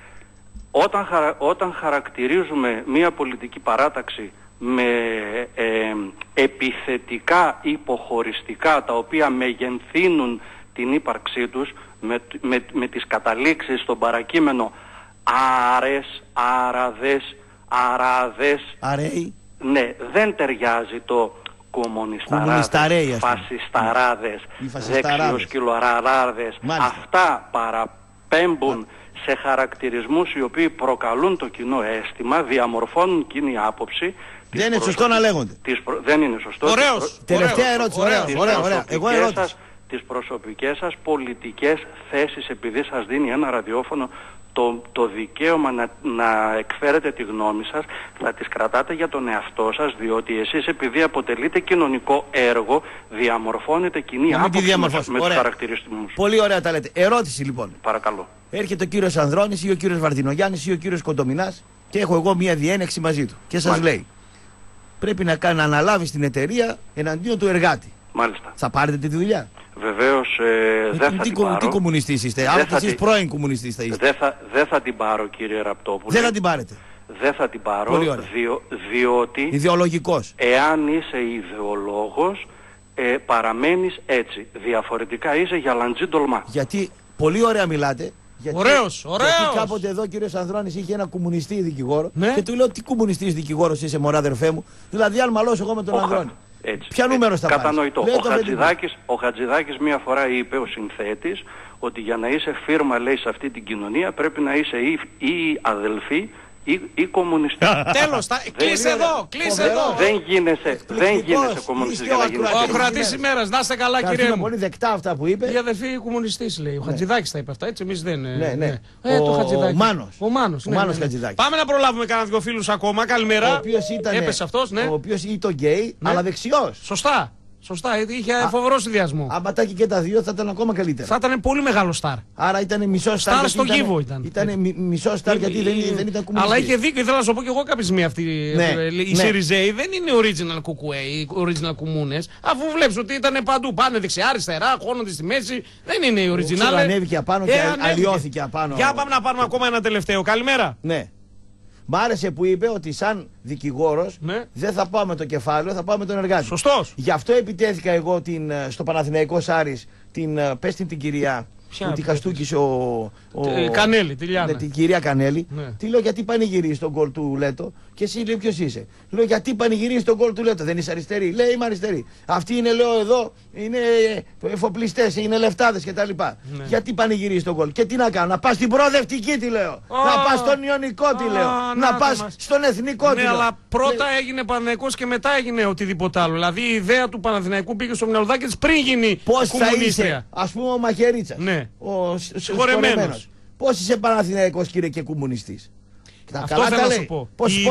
όταν χαρακτηρίζουμε μια πολιτική παράταξη με επιθετικά υποχωριστικά τα οποία μεγενθύνουν την ύπαρξή τους, με τις καταλήξεις στον παρακείμενο άρες, άραδες, αράδες, ναι, δεν ταιριάζει το κομμουνισταράδες, φασισταράδες, δεξιοσκυλοραράδες. Αυτά παραπέμπουν σε χαρακτηρισμούς οι οποίοι προκαλούν το κοινό αίσθημα, διαμορφώνουν κοινή άποψη. Δεν είναι σωστό να λέγονται. Δεν είναι σωστό. Τελευταία ερώτηση. Ωραία. Τις προσωπικές σας πολιτικές θέσεις, επειδή σας δίνει ένα ραδιόφωνο το δικαίωμα να εκφέρετε τη γνώμη σας, θα τις κρατάτε για τον εαυτό σας, διότι εσείς, επειδή αποτελείτε κοινωνικό έργο, διαμορφώνετε κοινή άποψη με τους χαρακτηριστικούς. Πολύ ωραία τα λέτε. Ερώτηση λοιπόν. Παρακαλώ. Έρχεται ο κύριος Ανδρώνης ή ο κύριος Βαρδινογιάννης ή ο κύριος Κοντομινάς και έχω εγώ μία διένεξη μαζί του και σας λέει, πρέπει να αναλάβεις την εταιρεία εναντίον του εργάτη. Μάλιστα. Θα πάρετε τη δουλειά? Βεβαίως δεν θα την πάρω. Τι κομμουνιστής είστε? Άμα και εσείς πρώην κομμουνιστής θα είστε. Δεν θα την πάρω, κύριε Ραπτόπουλε. Δεν θα την πάρετε? Δεν θα την πάρω, διότι ιδεολογικός. Εάν είσαι ιδεολόγος, παραμένεις έτσι. Διαφορετικά είσαι για λαντζή ντολμά. Γιατί πολύ ωραία μιλάτε. Ωραίος. Γιατί κάποτε εδώ ο κύριος Ανδρώνης είχε ένα κομμουνιστή δικηγόρο και του λέω, τι κομμουνιστής δικηγόρος είσαι, μωρά αδερφέ μου? Δηλαδή αν μαλώσω εγώ με τον Ανδρώνη. Ποια νούμερο θα πάρεις? Κατανοητό. Ο Χατζηδάκης μία φορά είπε, ο συνθέτης, ότι για να είσαι φίρμα, λέει, σε αυτή την κοινωνία πρέπει να είσαι ή αδελφή ή κομμουνιστή. Τέλος, κλείσε εδώ. Δεν γίνεσαι κομμουνιστής. Ο ακροατής ημέρας, να είστε καλά, κύριε μου. Πολύ δεκτά αυτά που είπε. Η αδελφή κομμουνιστής, λέει. Ο Χατζηδάκης τα είπε αυτά, έτσι, εμείς δεν. Ο Μάνος Χατζηδάκης. Πάμε να προλάβουμε κανένα δυο φίλους ακόμα. Καλημέρα. Ο οποίος ήταν γκέι, αλλά δεξιός. Σωστά, είχε φοβερό συνδυασμό. Αν πατάκι και τα δύο θα ήταν ακόμα καλύτερα. Θα ήταν πολύ μεγάλο στάρ. Άρα ήταν μισό στάρ. Στάρ στο γύβο ήταν. Ήταν μισό στάρ γιατί δεν ήταν κουμουνιστής. Αλλά είχε δίκιο, ήθελα να σου πω και εγώ κάποια στιγμή αυτή. Οι Συριζέοι δεν είναι original κουκουέ, οι original κουμούνες. Αφού βλέπεις ότι ήταν παντού, πάνε δεξιά, αριστερά, χώνονται στη μέση. Δεν είναι οι original. Ανέβηκε απάνω και αλλοιώθηκε απάνω. Για πάμε να πάρουμε ακόμα ένα τελευταίο. Καλημέρα. Ναι. Μ' άρεσε που είπε ότι σαν δικηγόρος δεν θα πάω με το κεφάλαιο, θα πάω με τον εργάτη. Σωστός. Γι' αυτό επιτέθηκα εγώ στο Παναθηναϊκό Άρης, πες την κυρία. που τη χαστούκησε Κανέλη, τη Λιάννα. Την κυρία Κανέλη. Ναι. Τι λέω, γιατί πανηγυρίζει τον γκολ του Λέτο? Και εσύ λέει, ποιος είσαι? Λέω, γιατί πανηγυρίζει τον γκολ του Λέτο? Δεν είσαι αριστερή? Λέει, είμαι αριστερή. Αυτοί είναι, λέω, εδώ είναι εφοπλιστές, είναι λεφτάδες κτλ. Ναι. Γιατί πανηγυρίζει τον γκολ? Και τι να κάνω? Να πας στην προοδευτική, τι λέω? Να πας στον Ιωνικό, τι λέω? Να πας στον Εθνικό, τι λέω? Αλλά πρώτα έγινε Παναθηναϊκός και μετά έγινε οτιδήποτε άλλο. Δηλαδή η ιδέα του Παναθηναϊκού πήγε στο μυαλουδάκι της πριν γίνει κομμουνίστρια. Ας πούμε ο Μαχαιρίτσας. Ναι. Ο συγχωρεμένος. Πώς είσαι Παναθηναϊκός, κύριε, και κομμουνιστής? Αυτό θέλω να σου πω.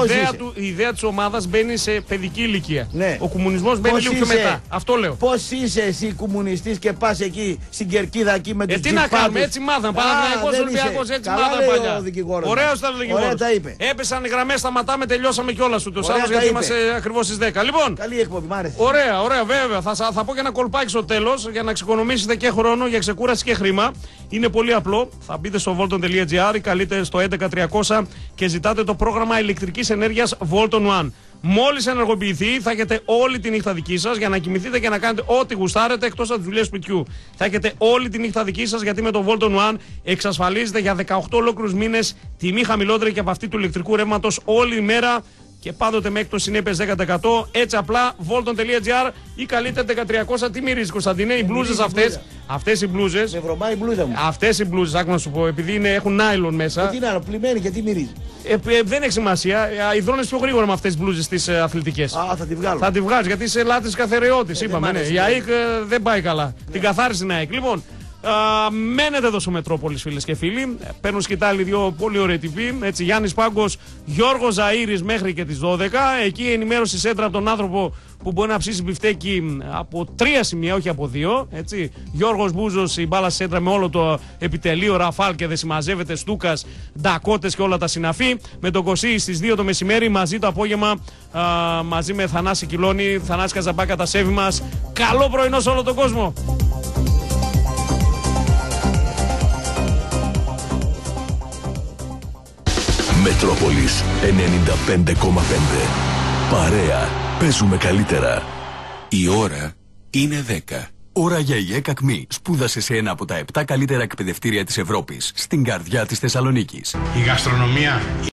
Η ιδέα της ομάδας μπαίνει σε παιδική ηλικία. Ναι. Ο κομμουνισμός μπαίνει λίγο πιο μετά. Αυτό λέω. Πώς είσαι εσύ κομμουνιστής και πας εκεί στην Κερκίδα εκεί με τους τι να κάνουμε, έτσι μάθαμε. Παναθηναϊκός, Ολυμπιακός, έτσι μάθαμε παλιά. Ωραίος ήταν ο δικηγόρος. Έπεσαν οι γραμμές, σταματάμε, τελειώσαμε κιόλας ούτως άλλως γιατί είμαστε ακριβώς στις 10. Λοιπόν, καλή εκπομπή, μ' άρεσε. Ωραία, βέβαια. Θα πω και ένα κολπάκι στο τέλος για να εξοικονομήσετε και χρόνο για ξεκούραση και χρήμα. Είναι πολύ απλό. Θα μπείτε στο volton.gr ή καλείτε στο 11300 και ζητάτε το πρόγραμμα ηλεκτρικής ενέργειας Volton One. Μόλις ενεργοποιηθεί, θα έχετε όλη τη νύχτα δική σας για να κοιμηθείτε και να κάνετε ό,τι γουστάρετε εκτός από τις δουλειές σπιτιού. Θα έχετε όλη τη νύχτα δική σας, γιατί με το Volton One εξασφαλίζετε για 18 ολόκληρους μήνες τιμή χαμηλότερη και από αυτή του ηλεκτρικού ρεύματος όλη η μέρα και πάντοτε με έκπτωση συνέπειες 10%. Έτσι απλά volton.gr ή καλείτε 11300. Τι μυρίζει, Κωνσταντίνε? Οι μπλούζες αυτές οι μπλούζες. Με βρωμάει η μπλούζα μου. Αυτές οι μπλούζες, άκου να σου πω, επειδή έχουν νάιλον μέσα. Τι είναι, πλημμένη και τι μυρίζει? Δεν έχει σημασία. Υδρώνεις πιο γρήγορα με αυτές τις μπλούζες τις αθλητικές. Θα τη βγάλω. Θα τη βγάλεις γιατί είσαι λάτρης καθαριώτης. Είπαμε. Ναι. Η ΑΕΚ δεν πάει καλά. Την καθάρισε την ΑΕΚ. Λοιπόν, μένετε εδώ στο Μετρόπολης, φίλες και φίλοι. Παίρνουν σκητάλη δύο πολύ ωραίοι τυποί. Έτσι, Γιάννης Πάγκος, Γιώργος Ζαΐρης μέχρι και τις 12. Εκεί ενημέρωση σέντρα από τον άνθρωπο που μπορεί να ψήσει μπιφτέκι από 3 σημεία, όχι από 2. Έτσι. Γιώργος Μπούζος, η μπάλα σέντρα με όλο το επιτελείο, Ραφάλ και δεν συμμαζεύεται, Στούκας, Ντακότες και όλα τα συναφή. Με τον Κωσί στις 2 το μεσημέρι, μαζί το απόγευμα, μαζί με Θανάση Κιλώνη, Θανάση Καζαμπάκα, τα σέβη μας. Καλό πρωινό σε όλο τον κόσμο. Μετρόπολης 95,5. Παρέα. Παίζουμε καλύτερα. Η ώρα είναι 10. Ώρα για η ΕΚΑΚΜΗ. Σπούδασε σε ένα από τα 7 καλύτερα εκπαιδευτήρια της Ευρώπης, στην καρδιά της Θεσσαλονίκης. Η γαστρονομία